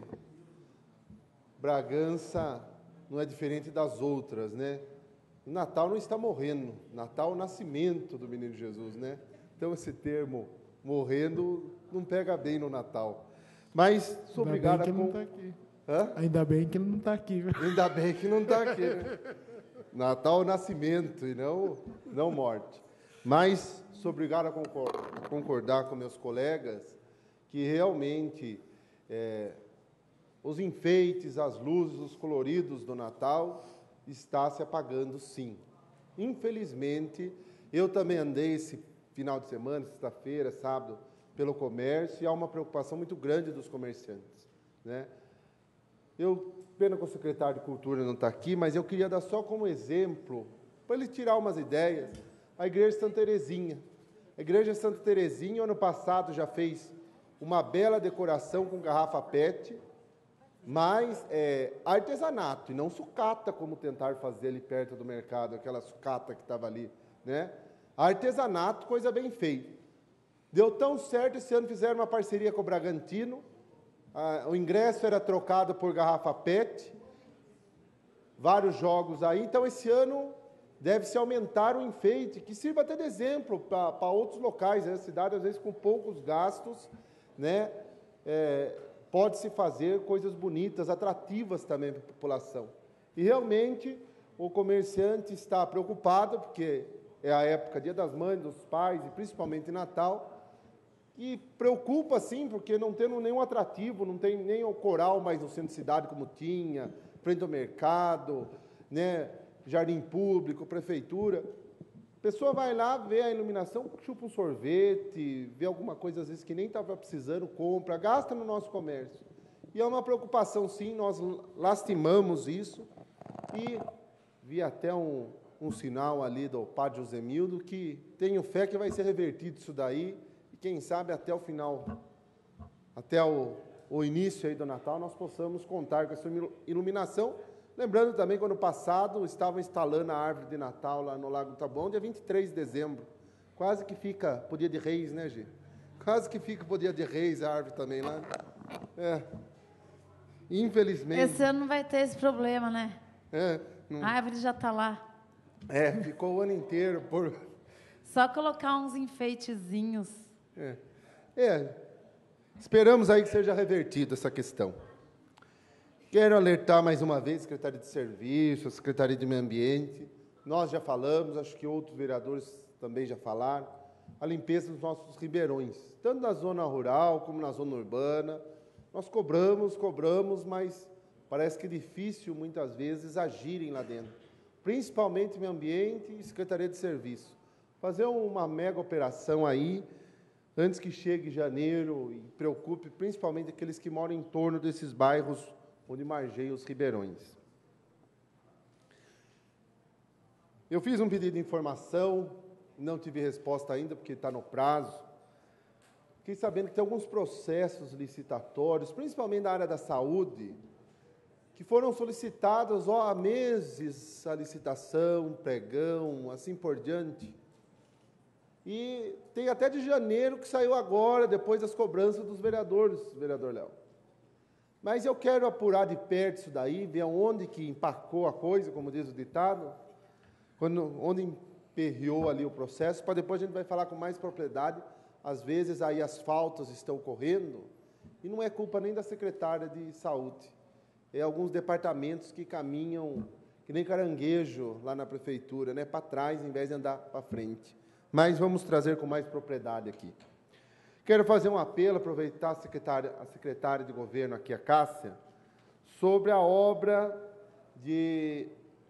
Bragança não é diferente das outras, né? O Natal não está morrendo, Natal é o nascimento do menino Jesus, né? Então esse termo morrendo não pega bem no Natal. Mas sou obrigado a... Não tá aqui. Hã? Ainda bem que ele não está aqui. Viu? Ainda bem que não está aqui, né? Natal é nascimento e não, não morte. Mas sou obrigado a concordar, concordar com meus colegas que realmente é, os enfeites, as luzes, os coloridos do Natal está se apagando, sim. Infelizmente, eu também andei esse final de semana, sexta-feira, sábado, pelo comércio, e há uma preocupação muito grande dos comerciantes, né? Eu, pena que o secretário de Cultura não está aqui, mas eu queria dar só como exemplo, para ele tirar umas ideias, a Igreja de Santa Terezinha. A Igreja de Santa Terezinha, ano passado, já fez uma bela decoração com garrafa P E T, mas é artesanato, e não sucata, como tentaram fazer ali perto do mercado, aquela sucata que estava ali, né? Artesanato, coisa bem feita. Deu tão certo, esse ano fizeram uma parceria com o Bragantino, ah, o ingresso era trocado por garrafa P E T, vários jogos aí, então esse ano deve-se aumentar o enfeite, que sirva até de exemplo para outros locais, né? A cidade, às vezes, com poucos gastos, né? É, pode-se fazer coisas bonitas, atrativas também para a população. E, realmente, o comerciante está preocupado, porque é a época, Dia das Mães, dos Pais, e principalmente Natal, e preocupa, sim, porque não tendo nenhum atrativo, não tem nem o coral mais no centro de cidade, como tinha, frente ao mercado, né? Jardim público, prefeitura. A pessoa vai lá, vê a iluminação, chupa um sorvete, vê alguma coisa, às vezes, que nem estava precisando, compra, gasta no nosso comércio. E é uma preocupação, sim, nós lastimamos isso. E vi até um, um sinal ali do padre Josemildo, que tenho fé que vai ser revertido isso daí, e quem sabe até o final, até o, o início aí do Natal, nós possamos contar com essa iluminação. Lembrando também que, ano passado, estavam instalando a árvore de Natal lá no Lago do Taboão, dia vinte e três de dezembro. Quase que fica pro dia de Reis, né, Gê? Quase que fica pro dia de Reis a árvore também lá. É. Infelizmente. Esse ano não vai ter esse problema, né? É. Não... A árvore já está lá. É, ficou o ano inteiro por... Só colocar uns enfeitezinhos. É. é. Esperamos aí que seja revertida essa questão. Quero alertar mais uma vez, Secretaria de Serviço, Secretaria de Meio Ambiente. Nós já falamos, acho que outros vereadores também já falaram, a limpeza dos nossos ribeirões, tanto na zona rural como na zona urbana. Nós cobramos, cobramos, mas parece que é difícil, muitas vezes, agirem lá dentro. Principalmente Meio Ambiente e Secretaria de Serviço. Fazer uma mega operação aí, antes que chegue janeiro, e preocupe principalmente aqueles que moram em torno desses bairros onde margeiam os ribeirões. Eu fiz um pedido de informação, não tive resposta ainda, porque está no prazo. Fiquei sabendo que tem alguns processos licitatórios, principalmente na área da saúde, que foram solicitados ó, há meses a licitação, pregão, assim por diante. E tem até de janeiro que saiu agora, depois das cobranças dos vereadores, vereador Léo. Mas eu quero apurar de perto isso daí, ver onde que empacou a coisa, como diz o ditado, quando, onde emperriou ali o processo, para depois a gente vai falar com mais propriedade. Às vezes aí as faltas estão ocorrendo, e não é culpa nem da secretária de saúde, é alguns departamentos que caminham que nem caranguejo lá na prefeitura, né, para trás, em vez de andar para frente. Mas vamos trazer com mais propriedade aqui. Quero fazer um apelo, aproveitar a secretária, a secretária de governo aqui, a Cássia, sobre a obra de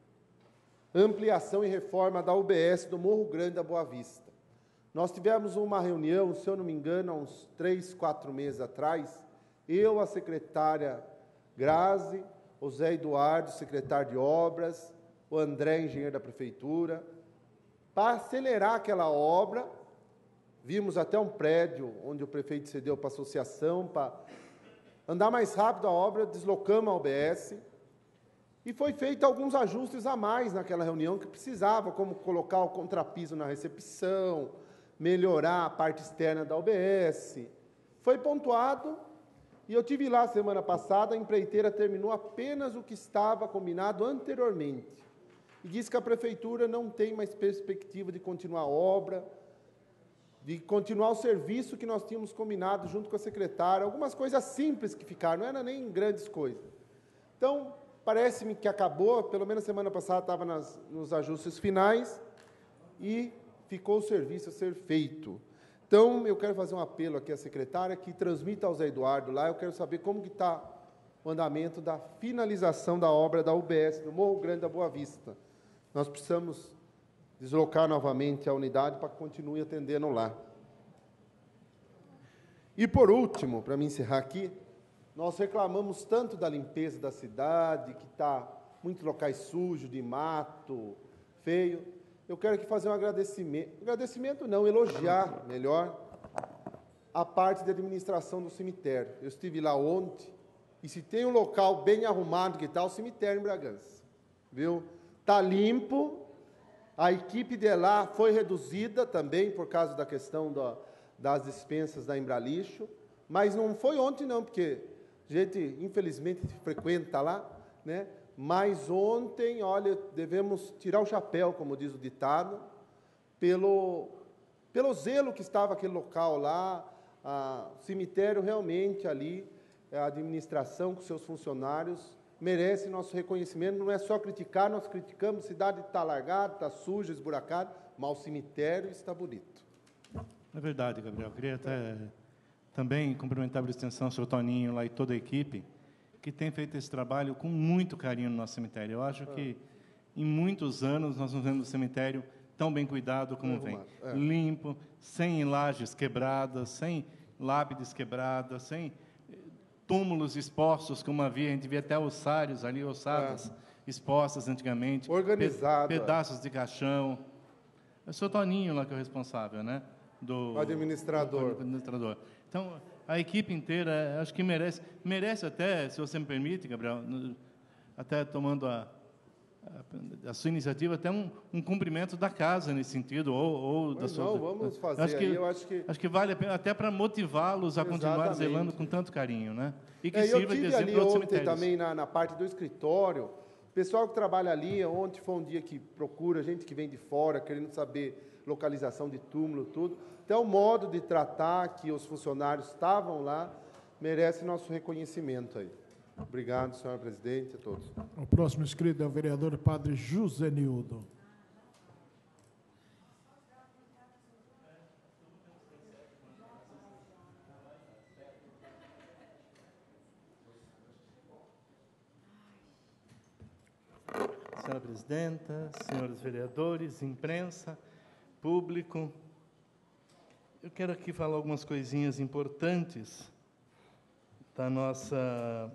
ampliação e reforma da U B S do Morro Grande da Boa Vista. Nós tivemos uma reunião, se eu não me engano, há uns três, quatro meses atrás, eu, a secretária Grazi, o Zé Eduardo, secretário de Obras, o André, engenheiro da Prefeitura, para acelerar aquela obra. Vimos até um prédio onde o prefeito cedeu para a associação, para andar mais rápido a obra, deslocamos a U B S, e foi feito alguns ajustes a mais naquela reunião que precisava, como colocar o contrapiso na recepção, melhorar a parte externa da U B S. Foi pontuado, e eu tive lá semana passada, a empreiteira terminou apenas o que estava combinado anteriormente. E disse que a prefeitura não tem mais perspectiva de continuar a obra, de continuar o serviço que nós tínhamos combinado junto com a secretária, algumas coisas simples que ficaram, não eram nem grandes coisas. Então, parece-me que acabou, pelo menos semana passada estava nas, nos ajustes finais, e ficou o serviço a ser feito. Então, eu quero fazer um apelo aqui à secretária, que transmita ao Zé Eduardo lá, eu quero saber como que está o andamento da finalização da obra da U B S, do Morro Grande da Boa Vista. Nós precisamos deslocar novamente a unidade para que continue atendendo lá. E, por último, para me encerrar aqui, nós reclamamos tanto da limpeza da cidade, que está muitos locais sujos, de mato, feio. Eu quero aqui fazer um agradecimento, agradecimento não, elogiar, melhor, a parte da administração do cemitério. Eu estive lá ontem, e se tem um local bem arrumado que está, o cemitério em Bragança, viu? Está limpo. A equipe de lá foi reduzida também por causa da questão da, das dispensas da Embralixo, mas não foi ontem não, porque a gente, infelizmente, frequenta lá, né? Mas ontem, olha, devemos tirar o chapéu, como diz o ditado, pelo, pelo zelo que estava aquele local lá, a, o cemitério realmente ali, a administração com seus funcionários, merece nosso reconhecimento. Não é só criticar, nós criticamos, a cidade está largada, está suja, esburacada, mas o cemitério está bonito. É verdade, Gabriel. Eu queria até também cumprimentar por extensão o senhor Toninho lá e toda a equipe, que tem feito esse trabalho com muito carinho no nosso cemitério. Eu acho que, em muitos anos, nós não vemos o cemitério tão bem cuidado como vem. É. Limpo, sem lajes quebradas, sem lápides quebradas, sem túmulos expostos, como havia, a gente via até ossários ali, ossadas é. expostas antigamente. Organizado. Pe pedaços é. de caixão. É o senhor Toninho lá que é o responsável, né? Do o administrador. Do administrador. Então, a equipe inteira, acho que merece, merece até, se você me permite, Gabriel, até tomando a, a, a sua iniciativa, até um, um cumprimento da casa nesse sentido, ou, ou da sua... Não, vamos fazer acho que, aí, eu acho que... Acho que vale a pena, até para motivá-los a continuar zelando com tanto carinho, né? E que é, sirva de exemplo para outro ontem cemitérios. também na, na parte do escritório, Pessoal que trabalha ali, ontem foi um dia que procura, gente que vem de fora, querendo saber localização de túmulo, tudo. Então, o modo de tratar que os funcionários estavam lá merece nosso reconhecimento aí. Obrigado, senhora presidente, a todos. O próximo inscrito é o vereador Padre José Nildo. Senhora presidenta, senhores vereadores, imprensa, público, eu quero aqui falar algumas coisinhas importantes da nossa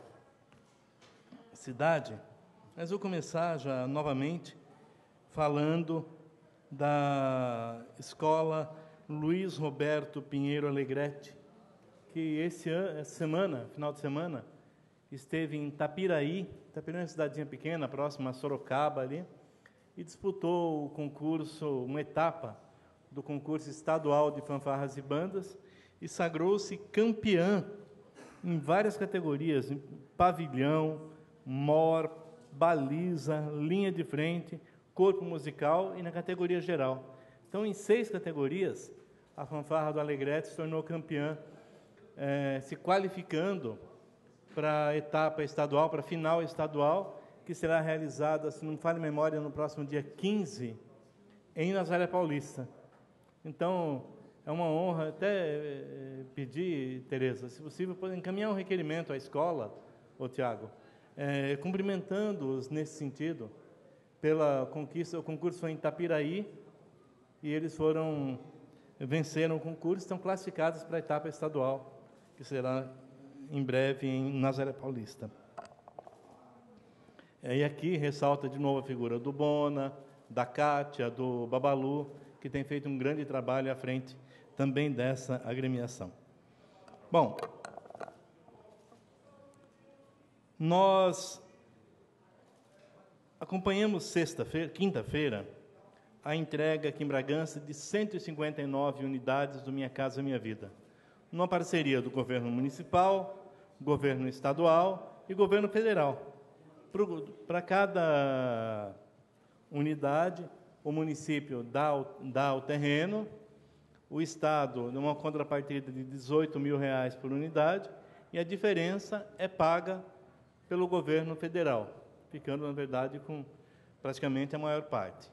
cidade, mas vou começar já novamente falando da escola Luiz Roberto Pinheiro Alegrete, que esse ano, essa semana, final de semana, esteve em Tapiraí. Tapiraí é uma cidadezinha pequena, próxima a Sorocaba ali, e disputou o concurso, uma etapa do concurso estadual de fanfarras e bandas, e sagrou-se campeã em várias categorias, em pavilhão, mor, baliza, linha de frente, corpo musical e na categoria geral. Então, em seis categorias, a fanfarra do Alegrete se tornou campeã, eh, se qualificando para a etapa estadual, para a final estadual, que será realizada, se não me falha a memória, no próximo dia quinze, em Nazaré Paulista. Então, é uma honra até eh, pedir, Tereza, se possível, poder encaminhar um requerimento à escola, ô Tiago, eh, cumprimentando-os nesse sentido, pela conquista. O concurso foi em Tapiraí, e eles foram, venceram o concurso, estão classificados para a etapa estadual, que será em breve em Nazaré Paulista. E aqui ressalta de novo a figura do Bona, da Cátia, do Babalu, que tem feito um grande trabalho à frente também dessa agremiação. Bom, nós acompanhamos sexta-feira, quinta-feira, a entrega aqui em Bragança de cento e cinquenta e nove unidades do Minha Casa Minha Vida, numa parceria do governo municipal, governo estadual e governo federal. Para cada unidade, o município dá o, dá o terreno, o Estado, numa contrapartida de dezoito mil reais por unidade, e a diferença é paga pelo governo federal, ficando, na verdade, com praticamente a maior parte.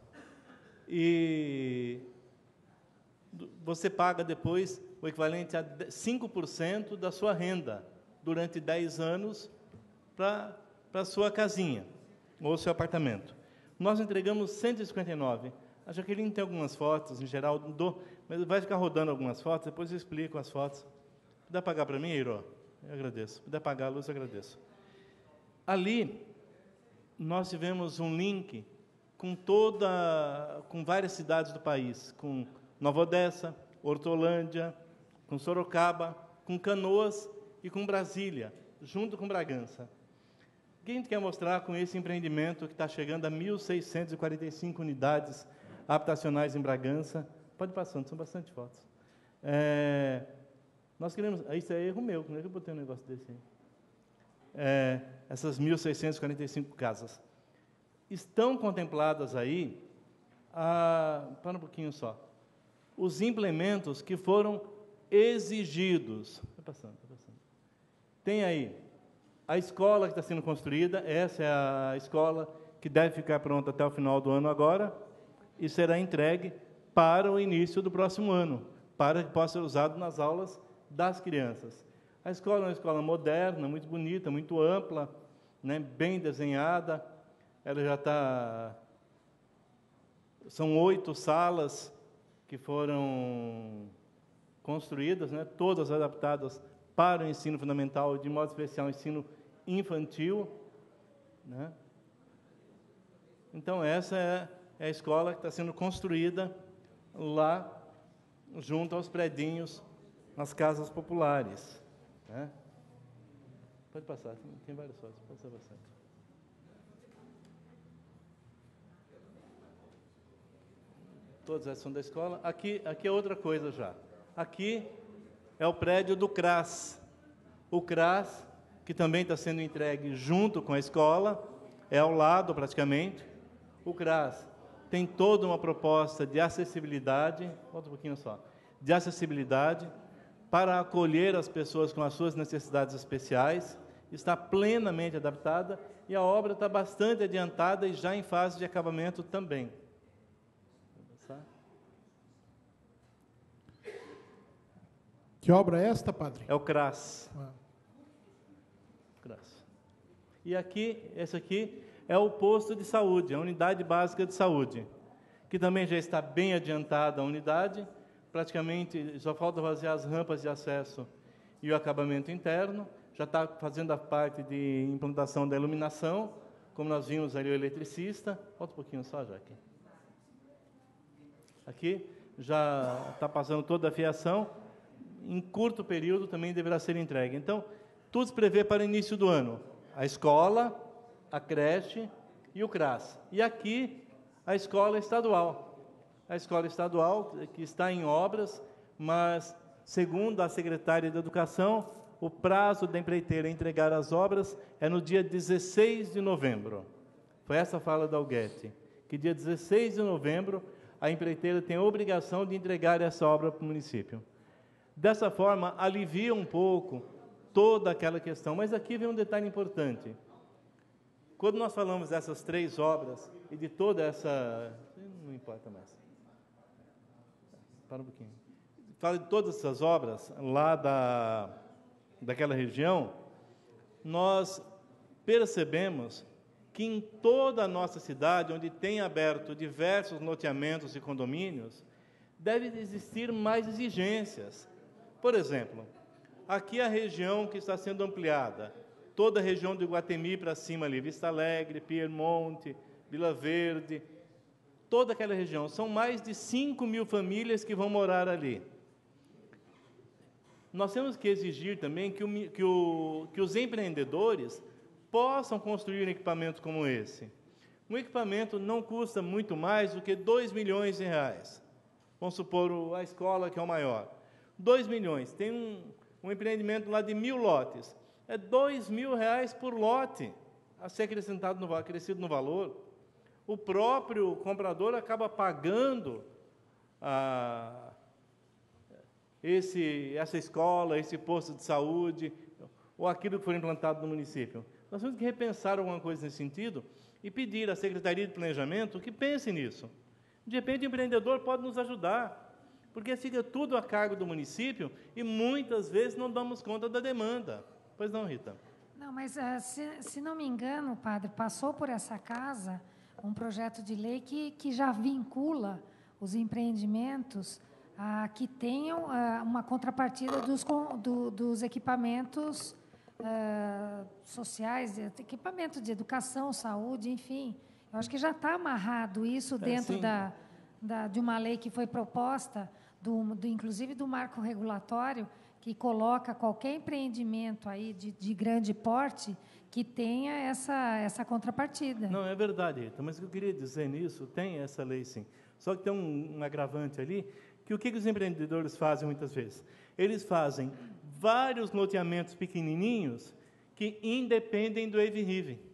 E você paga depois o equivalente a cinco por cento da sua renda durante dez anos para a sua casinha ou seu apartamento. Nós entregamos cento e cinquenta e nove. A Jaqueline tem algumas fotos, em geral, do, mas vai ficar rodando algumas fotos, depois eu explico as fotos. Puder pagar para mim, Eiro? Eu agradeço. Puder pagar a luz, eu agradeço. Ali, nós tivemos um link com toda, com várias cidades do país, com Nova Odessa, Hortolândia, com Sorocaba, com Canoas e com Brasília, junto com Bragança. O que a gente quer mostrar com esse empreendimento que está chegando a mil seiscentas e quarenta e cinco unidades habitacionais em Bragança? Pode ir passando, são bastante fotos. É, nós queremos... Isso é erro meu, como é que eu botei um negócio desse aí? É, essas mil seiscentas e quarenta e cinco casas. Estão contempladas aí, a, para um pouquinho só, os implementos que foram exigidos. Está passando, está passando. Tem aí a escola que está sendo construída, essa é a escola que deve ficar pronta até o final do ano agora, e será entregue para o início do próximo ano, para que possa ser usado nas aulas das crianças. A escola é uma escola moderna, muito bonita, muito ampla, né, bem desenhada. Ela já está... São oito salas que foram construídas, né, todas adaptadas para o ensino fundamental, de modo especial o ensino infantil, né? Então, essa é, é a escola que está sendo construída lá, junto aos predinhos, nas casas populares, né? Pode passar, tem várias fotos, pode passar bastante. Todas essas são da escola. Aqui, aqui é outra coisa já. Aqui é o prédio do CRAS. O CRAS, que também está sendo entregue junto com a escola, é ao lado praticamente. O CRAS tem toda uma proposta de acessibilidade, volta um pouquinho só, de acessibilidade para acolher as pessoas com as suas necessidades especiais, está plenamente adaptada e a obra está bastante adiantada e já em fase de acabamento também. Que obra é esta, padre? É o CRAS. Ah. CRAS. E aqui, esse aqui é o posto de saúde, a unidade básica de saúde, que também já está bem adiantada a unidade, praticamente só falta fazer as rampas de acesso e o acabamento interno, já está fazendo a parte de implantação da iluminação, como nós vimos ali o eletricista. Volta um pouquinho só, já aqui. Aqui já está passando toda a fiação, em curto período também deverá ser entregue. Então, tudo se prevê para o início do ano. A escola, a creche e o CRAS. E aqui, a escola estadual. A escola estadual, que está em obras, mas, segundo a secretária de Educação, o prazo da empreiteira entregar as obras é no dia dezesseis de novembro. Foi essa a fala da Alguete, que dia dezesseis de novembro a empreiteira tem a obrigação de entregar essa obra para o município. Dessa forma, alivia um pouco toda aquela questão. Mas aqui vem um detalhe importante. Quando nós falamos dessas três obras e de toda essa... Não importa mais. Para um pouquinho. Fala de todas essas obras lá da, daquela região, nós percebemos que em toda a nossa cidade, onde tem aberto diversos loteamentos e condomínios, deve existir mais exigências. Por exemplo, aqui a região que está sendo ampliada, toda a região do Iguatemi para cima ali, Vista Alegre, Piermonte, Vila Verde, toda aquela região, são mais de cinco mil famílias que vão morar ali. Nós temos que exigir também que, o, que, o, que os empreendedores possam construir um equipamento como esse. Um equipamento não custa muito mais do que dois milhões de reais. Vamos supor a escola, que é o maior. dois milhões. Tem um, um empreendimento lá de mil lotes. É dois mil reais por lote a ser acrescentado no, acrescido no valor. O próprio comprador acaba pagando a, esse, essa escola, esse posto de saúde, ou aquilo que for implantado no município. Nós temos que repensar alguma coisa nesse sentido e pedir à Secretaria de Planejamento que pense nisso. De repente, o empreendedor pode nos ajudar, porque fica tudo a cargo do município e muitas vezes não damos conta da demanda. Pois não, Rita? Não, mas uh, se, se não me engano, padre, passou por essa casa um projeto de lei que, que já vincula os empreendimentos a que tenham uh, uma contrapartida dos, do, dos equipamentos uh, sociais, equipamento de educação, saúde, enfim. Eu acho que já está amarrado isso dentro é, da, da, de uma lei que foi proposta, do, do, inclusive do marco regulatório, que coloca qualquer empreendimento aí de, de grande porte que tenha essa, essa contrapartida. Não, é verdade, Rita, mas o que eu queria dizer nisso, tem essa lei sim. Só que tem um, um agravante ali, que o que, que os empreendedores fazem muitas vezes? Eles fazem vários loteamentos pequenininhos que independem do E V R I V.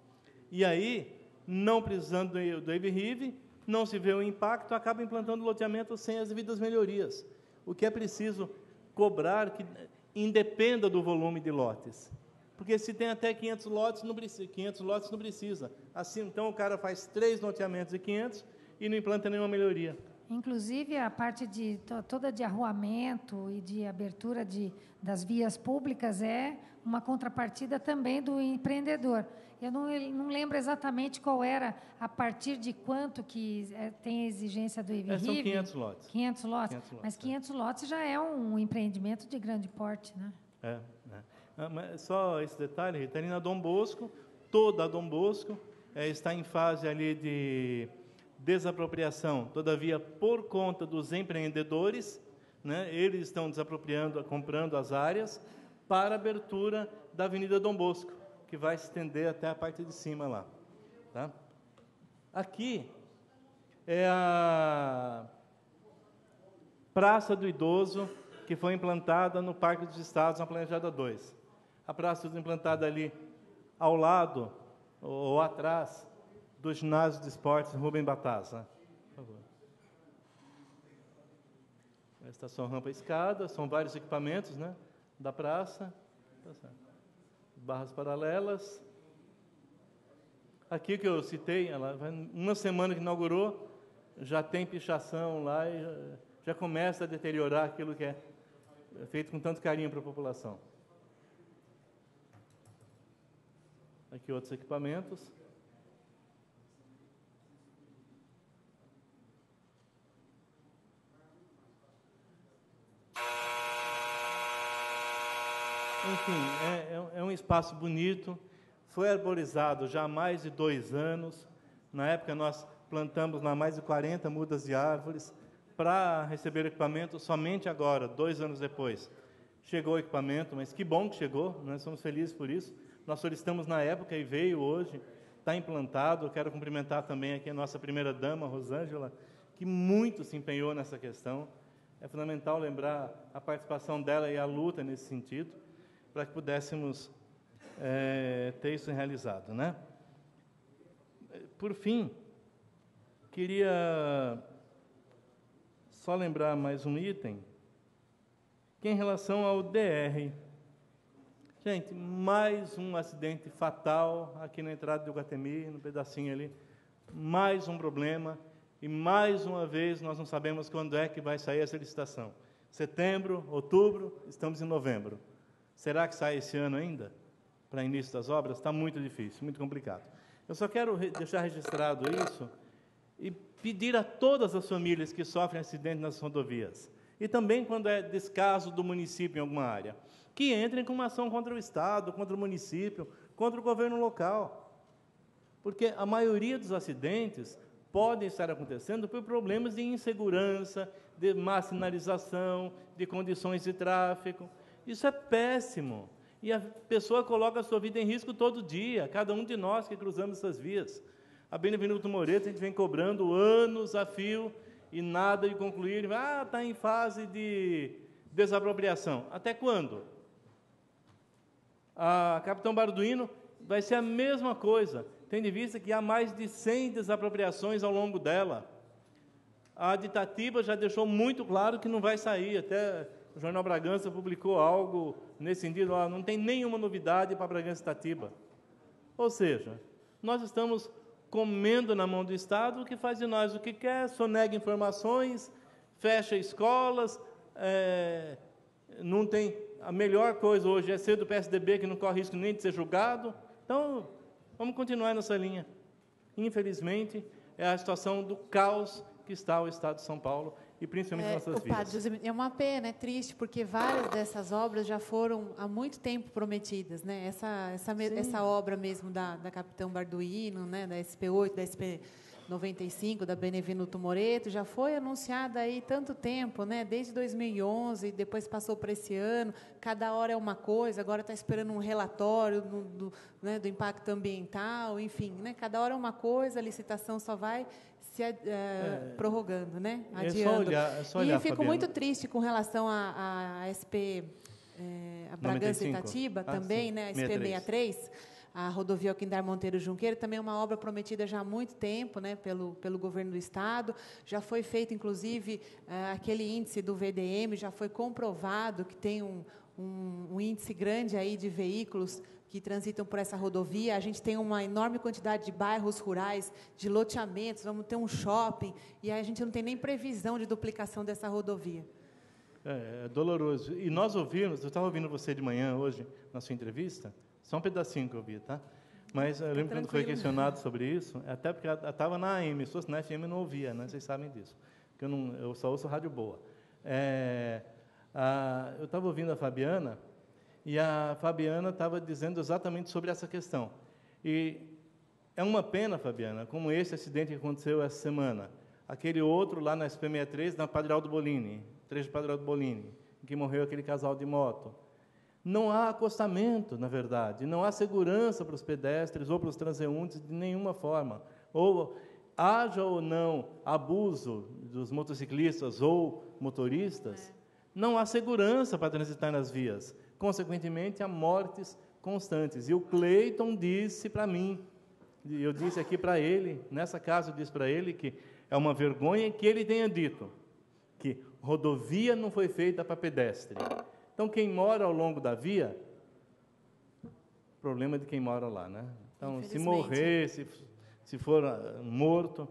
E aí, não precisando do, do E V R I V, não se vê o impacto, acaba implantando loteamento sem as devidas melhorias. O que é preciso cobrar que independa do volume de lotes. Porque se tem até quinhentos lotes, não precisa, quinhentos lotes não precisa. Assim, então, o cara faz três loteamentos de quinhentos e não implanta nenhuma melhoria. Inclusive, a parte de toda de arruamento e de abertura de, das vias públicas é uma contrapartida também do empreendedor. Eu não, não lembro exatamente qual era, a partir de quanto que é, tem a exigência do E V R I V. É, são quinhentos lotes. quinhentos lotes. quinhentos lotes mas quinhentos é. lotes já é um empreendimento de grande porte, né? É, é. Ah, mas só esse detalhe, Rita, ali na Dom Bosco, toda a Dom Bosco é, está em fase ali de desapropriação, todavia, por conta dos empreendedores, né, eles estão desapropriando, comprando as áreas para a abertura da Avenida Dom Bosco, que vai se estender até a parte de cima lá. Tá? Aqui é a Praça do Idoso, que foi implantada no Parque dos Estados, na Planejada dois. A praça foi implantada ali ao lado ou, ou atrás do ginásio de esportes Rubem Batassa. Por favor. A estação rampa escada, são vários equipamentos, né, da praça. Barras paralelas. Aqui que eu citei, ela, uma semana que inaugurou, já tem pichação lá e já, já começa a deteriorar aquilo que é feito com tanto carinho para a população. Aqui outros equipamentos. Enfim, é, é um espaço bonito, foi arborizado já há mais de dois anos. Na época, nós plantamos lá mais de quarenta mudas de árvores para receber o equipamento. Somente agora, dois anos depois, chegou o equipamento, mas que bom que chegou, nós somos felizes por isso. Nós solicitamos na época e veio hoje, está implantado. Quero cumprimentar também aqui a nossa primeira-dama, Rosângela, que muito se empenhou nessa questão. É fundamental lembrar a participação dela e a luta nesse sentido, para que pudéssemos é, ter isso realizado, né? Por fim, queria só lembrar mais um item, que em relação ao D R. Gente, mais um acidente fatal aqui na entrada do Iguatemi, no pedacinho ali, mais um problema, e mais uma vez nós não sabemos quando é que vai sair essa licitação. Setembro, outubro, estamos em novembro. Será que sai esse ano ainda, para início das obras? Está muito difícil, muito complicado. Eu só quero re- deixar registrado isso e pedir a todas as famílias que sofrem acidente nas rodovias, e também quando é descaso do município em alguma área, que entrem com uma ação contra o Estado, contra o município, contra o governo local. Porque a maioria dos acidentes podem estar acontecendo por problemas de insegurança, de má sinalização, de condições de tráfego. Isso é péssimo. E a pessoa coloca a sua vida em risco todo dia, cada um de nós que cruzamos essas vias. A Benevenuto Moreto, a gente vem cobrando anos a fio e nada de concluir. Ah, está em fase de desapropriação. Até quando? A Capitão Barduino vai ser a mesma coisa, tendo em vista que há mais de cem desapropriações ao longo dela. A de Itatiba já deixou muito claro que não vai sair, até o Jornal Bragança publicou algo nesse sentido, ó, não tem nenhuma novidade para Bragança e Itatiba. Ou seja, nós estamos comendo na mão do Estado, que faz de nós o que quer, sonega informações, fecha escolas, é, não tem... A melhor coisa hoje é ser do P S D B, que não corre risco nem de ser julgado. Então, vamos continuar nessa linha. Infelizmente, é a situação do caos que está o Estado de São Paulo, e principalmente É, nossas o padre vidas. José, é uma pena, é triste, porque várias dessas obras já foram há muito tempo prometidas, né? Essa, essa, me- essa obra mesmo da, da Capitão Barduino, né? Da S P oito, da S P noventa e cinco, da Benevenuto Moreto, já foi anunciada aí tanto tempo, né? Desde dois mil e onze, depois passou para esse ano, cada hora é uma coisa, agora está esperando um relatório do, do, né, do impacto ambiental, enfim, né? Cada hora é uma coisa, a licitação só vai se eh, É. prorrogando, né? É só Adiando. olhar- é só e olhar, fico Fabiana. muito triste com relação à à S P eh, a Bragança e noventa e cinco. Itatiba, Ah, também, sim. né? A S P sessenta e sessenta e três, a rodovia Alquindar Monteiro Junqueira, também é uma obra prometida já há muito tempo, né? Pelo pelo governo do estado. Já foi feito, inclusive, eh, aquele índice do V D M, já foi comprovado que tem um, um, um índice grande aí de veículos que transitam por essa rodovia. A gente tem uma enorme quantidade de bairros rurais, de loteamentos, vamos ter um shopping, e aí a gente não tem nem previsão de duplicação dessa rodovia. É, é doloroso. E nós ouvimos, eu estava ouvindo você de manhã hoje, na sua entrevista, só um pedacinho que eu ouvi, tá? Mas eu lembro quando foi tranquilo. questionado sobre isso, até porque eu estava na A M, se fosse na F M eu não ouvia, né? Vocês sabem disso, porque eu, não, eu só ouço rádio boa. É, a, eu estava ouvindo a Fabiana, e a Fabiana estava dizendo exatamente sobre essa questão. E é uma pena, Fabiana, como esse acidente que aconteceu essa semana, aquele outro lá na S P sessenta e três, na Padre Aldo Bolini, trecho Padre Aldo Bolini, em que morreu aquele casal de moto. Não há acostamento, na verdade, não há segurança para os pedestres ou para os transeuntes de nenhuma forma. Ou haja ou não abuso dos motociclistas ou motoristas, não há segurança para transitar nas vias. Consequentemente, há mortes constantes. E o Cleiton disse para mim, E eu disse aqui para ele, nessa casa eu disse para ele que é uma vergonha que ele tenha dito que rodovia não foi feita para pedestre. Então, quem mora ao longo da via, problema de quem mora lá, né? Então, se morrer, se, se for uh, morto...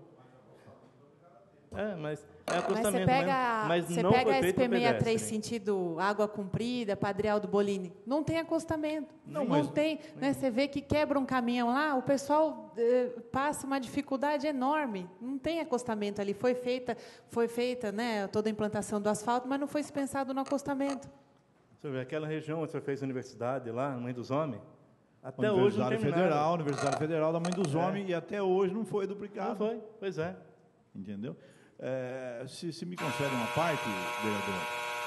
É, mas é acostamento, mas você pega, mas você não pega foi a feito S P para sessenta e três pedestre. sentido Água Comprida, Padre Aldo Bolini, não tem acostamento. Não, Não, mas- tem, né? Você vê que quebra um caminhão lá, o pessoal eh, passa uma dificuldade enorme. Não tem acostamento ali. Foi feita, foi feita, né, toda a implantação do asfalto, mas não foi se pensado no acostamento. Você vê, aquela região onde você fez a universidade lá, Mãe dos Homens, até hoje não Universidade terminaram. Federal, Universidade Federal da Mãe dos É. Homens, e até hoje não foi duplicado. Não foi, pois é. Entendeu? É, se, se me concede uma parte, vereador,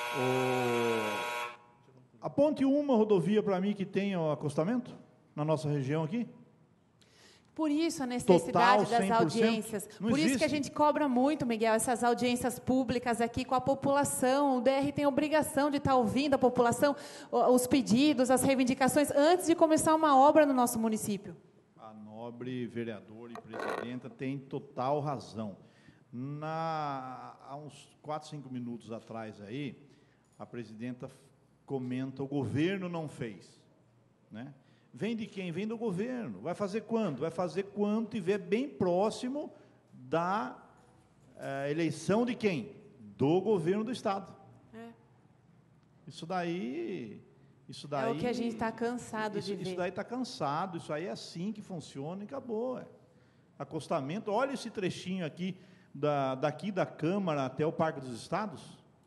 o- aponte uma rodovia para mim que tenha o acostamento na nossa região aqui. Por isso a necessidade Total, das cem por cento? audiências. Não Por isso que a existe. gente cobra muito, Miguel, essas audiências públicas aqui com a população. O D R tem a obrigação de estar ouvindo a população, o- os pedidos, as reivindicações, antes de começar uma obra no nosso município. A nobre vereadora e presidenta tem total razão. Na, há uns quatro, cinco minutos atrás aí, a presidenta f- comenta, o governo não fez. Né? Vem de quem? Vem do governo. Vai fazer quando? Vai fazer quando estiver bem próximo da eh, eleição de quem? Do governo do Estado. É. Isso daí... Isso daí, É o que a gente está cansado isso, de ver. Isso daí está cansado, isso aí é assim que funciona e acabou. É. Acostamento, olha esse trechinho aqui, da, daqui da Câmara até o Parque dos Estados.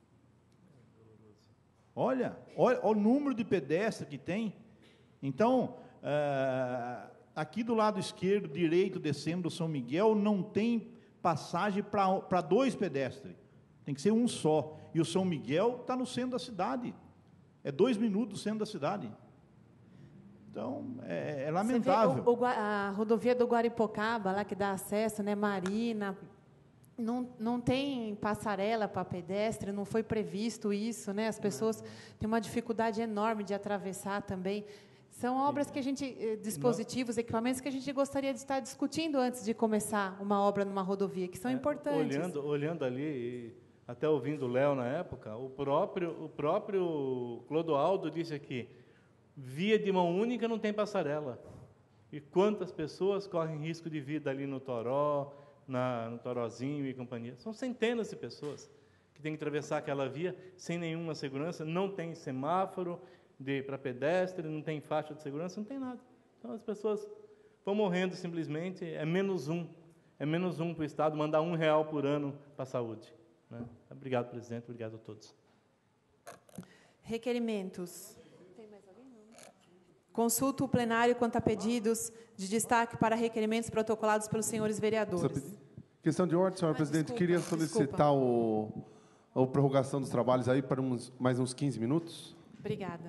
Olha, olha, olha o número de pedestres que tem. Então, eh, aqui do lado esquerdo, direito, descendo do São Miguel, não tem passagem para dois pedestres. Tem que ser um só. E o São Miguel está no centro da cidade. É dois minutos do centro da cidade. Então, é, é lamentável. Você vê o- o Gua- a rodovia do Guaripocaba, lá que dá acesso, né, Marina, não, não tem passarela para pedestre, não foi previsto isso, né? As pessoas têm uma dificuldade enorme de atravessar também. São obras que a gente, eh, dispositivos, equipamentos que a gente gostaria de estar discutindo antes de começar uma obra numa rodovia, que são importantes. Olhando, olhando ali, e até ouvindo o Léo na época, o próprio, o próprio Clodoaldo disse aqui, via de mão única não tem passarela. E quantas pessoas correm risco de vida ali no Toró, na, no Torozinho e companhia? São centenas de pessoas que têm que atravessar aquela via sem nenhuma segurança, não tem semáforo para pedestre, não tem faixa de segurança, não tem nada. Então as pessoas vão morrendo simplesmente, é menos um, é menos um para o Estado mandar um real por ano para a saúde. Né? Obrigado, presidente, obrigado a todos. Requerimentos. Consulta o plenário quanto a pedidos de destaque para requerimentos protocolados pelos senhores vereadores. Questão de ordem, senhora presidente. desculpa, Queria solicitar o, a prorrogação dos trabalhos aí para uns, mais uns quinze minutos. Obrigada.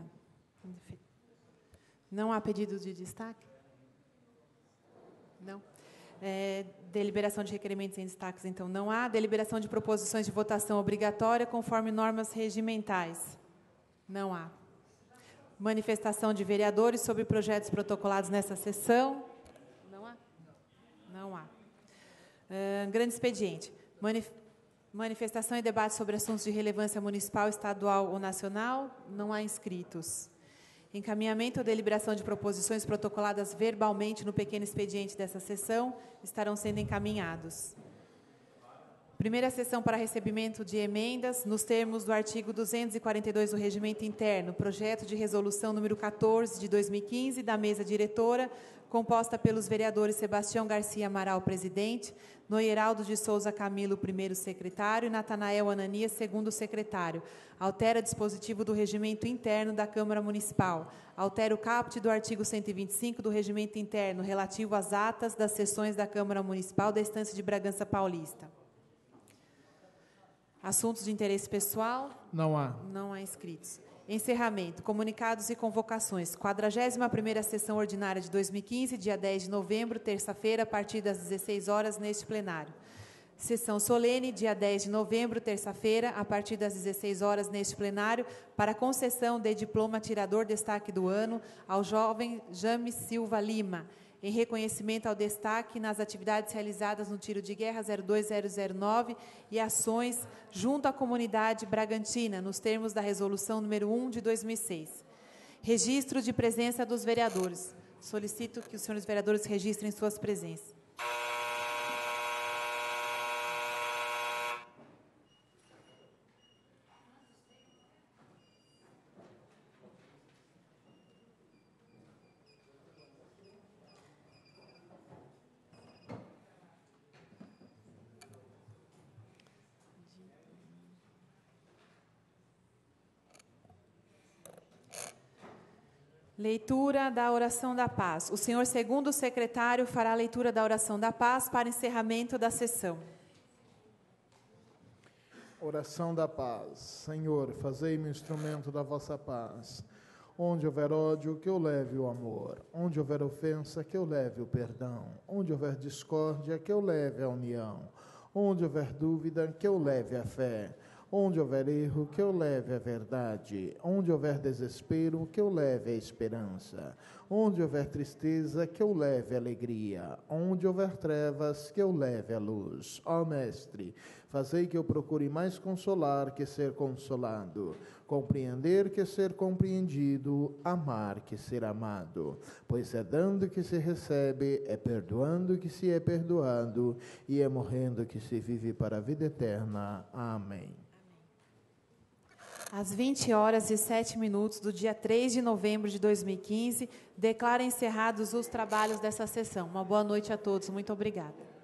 Não há pedidos de destaque? Não. É, deliberação de requerimentos em destaques, então, não há. Deliberação de proposições de votação obrigatória conforme normas regimentais. Não há. Manifestação de vereadores sobre projetos protocolados nessa sessão. Não há? Não há. Uh, grande expediente. Manif manifestação e debate sobre assuntos de relevância municipal, estadual ou nacional. Não há inscritos. Encaminhamento ou deliberação de proposições protocoladas verbalmente no pequeno expediente dessa sessão estarão sendo encaminhados. Primeira sessão para recebimento de emendas, nos termos do artigo duzentos e quarenta e dois do Regimento Interno, projeto de resolução número quatorze, de dois mil e quinze, da mesa diretora, composta pelos vereadores Sebastião Garcia Amaral, presidente, Noieraldo de Souza Camilo, primeiro secretário, e Natanael Ananias, segundo secretário. Altera dispositivo do Regimento Interno da Câmara Municipal. Altera o caput do artigo cento e vinte e cinco do Regimento Interno, relativo às atas das sessões da Câmara Municipal da Estância de Bragança Paulista. Assuntos de interesse pessoal? Não há. Não há inscritos. Encerramento. Comunicados e convocações. quadragésima primeira Sessão Ordinária de dois mil e quinze, dia dez de novembro, terça-feira, a partir das dezesseis horas, neste plenário. Sessão solene, dia dez de novembro, terça-feira, a partir das dezesseis horas, neste plenário, para concessão de diploma tirador destaque do ano ao jovem James Silva Lima, em reconhecimento ao destaque nas atividades realizadas no Tiro de Guerra zero dois zero zero nove e ações junto à comunidade bragantina, nos termos da Resolução número um de dois mil e seis. Registro de presença dos vereadores. Solicito que os senhores vereadores registrem suas presenças. Leitura da oração da paz. O senhor segundo secretário fará a leitura da oração da paz para encerramento da sessão. Oração da paz. Senhor, fazei-me instrumento da vossa paz. Onde houver ódio, que eu leve o amor. Onde houver ofensa, que eu leve o perdão. Onde houver discórdia, que eu leve a união. Onde houver dúvida, que eu leve a fé. Onde houver erro, que eu leve a verdade. Onde houver desespero, que eu leve a esperança. Onde houver tristeza, que eu leve a alegria. Onde houver trevas, que eu leve a luz. Ó Mestre, fazei que eu procure mais consolar que ser consolado, compreender que ser compreendido, amar que ser amado. Pois é dando que se recebe, é perdoando que se é perdoado, e é morrendo que se vive para a vida eterna. Amém. Às vinte horas e sete minutos do dia três de novembro de dois mil e quinze, declaro encerrados os trabalhos dessa sessão. Uma boa noite a todos. Muito obrigada.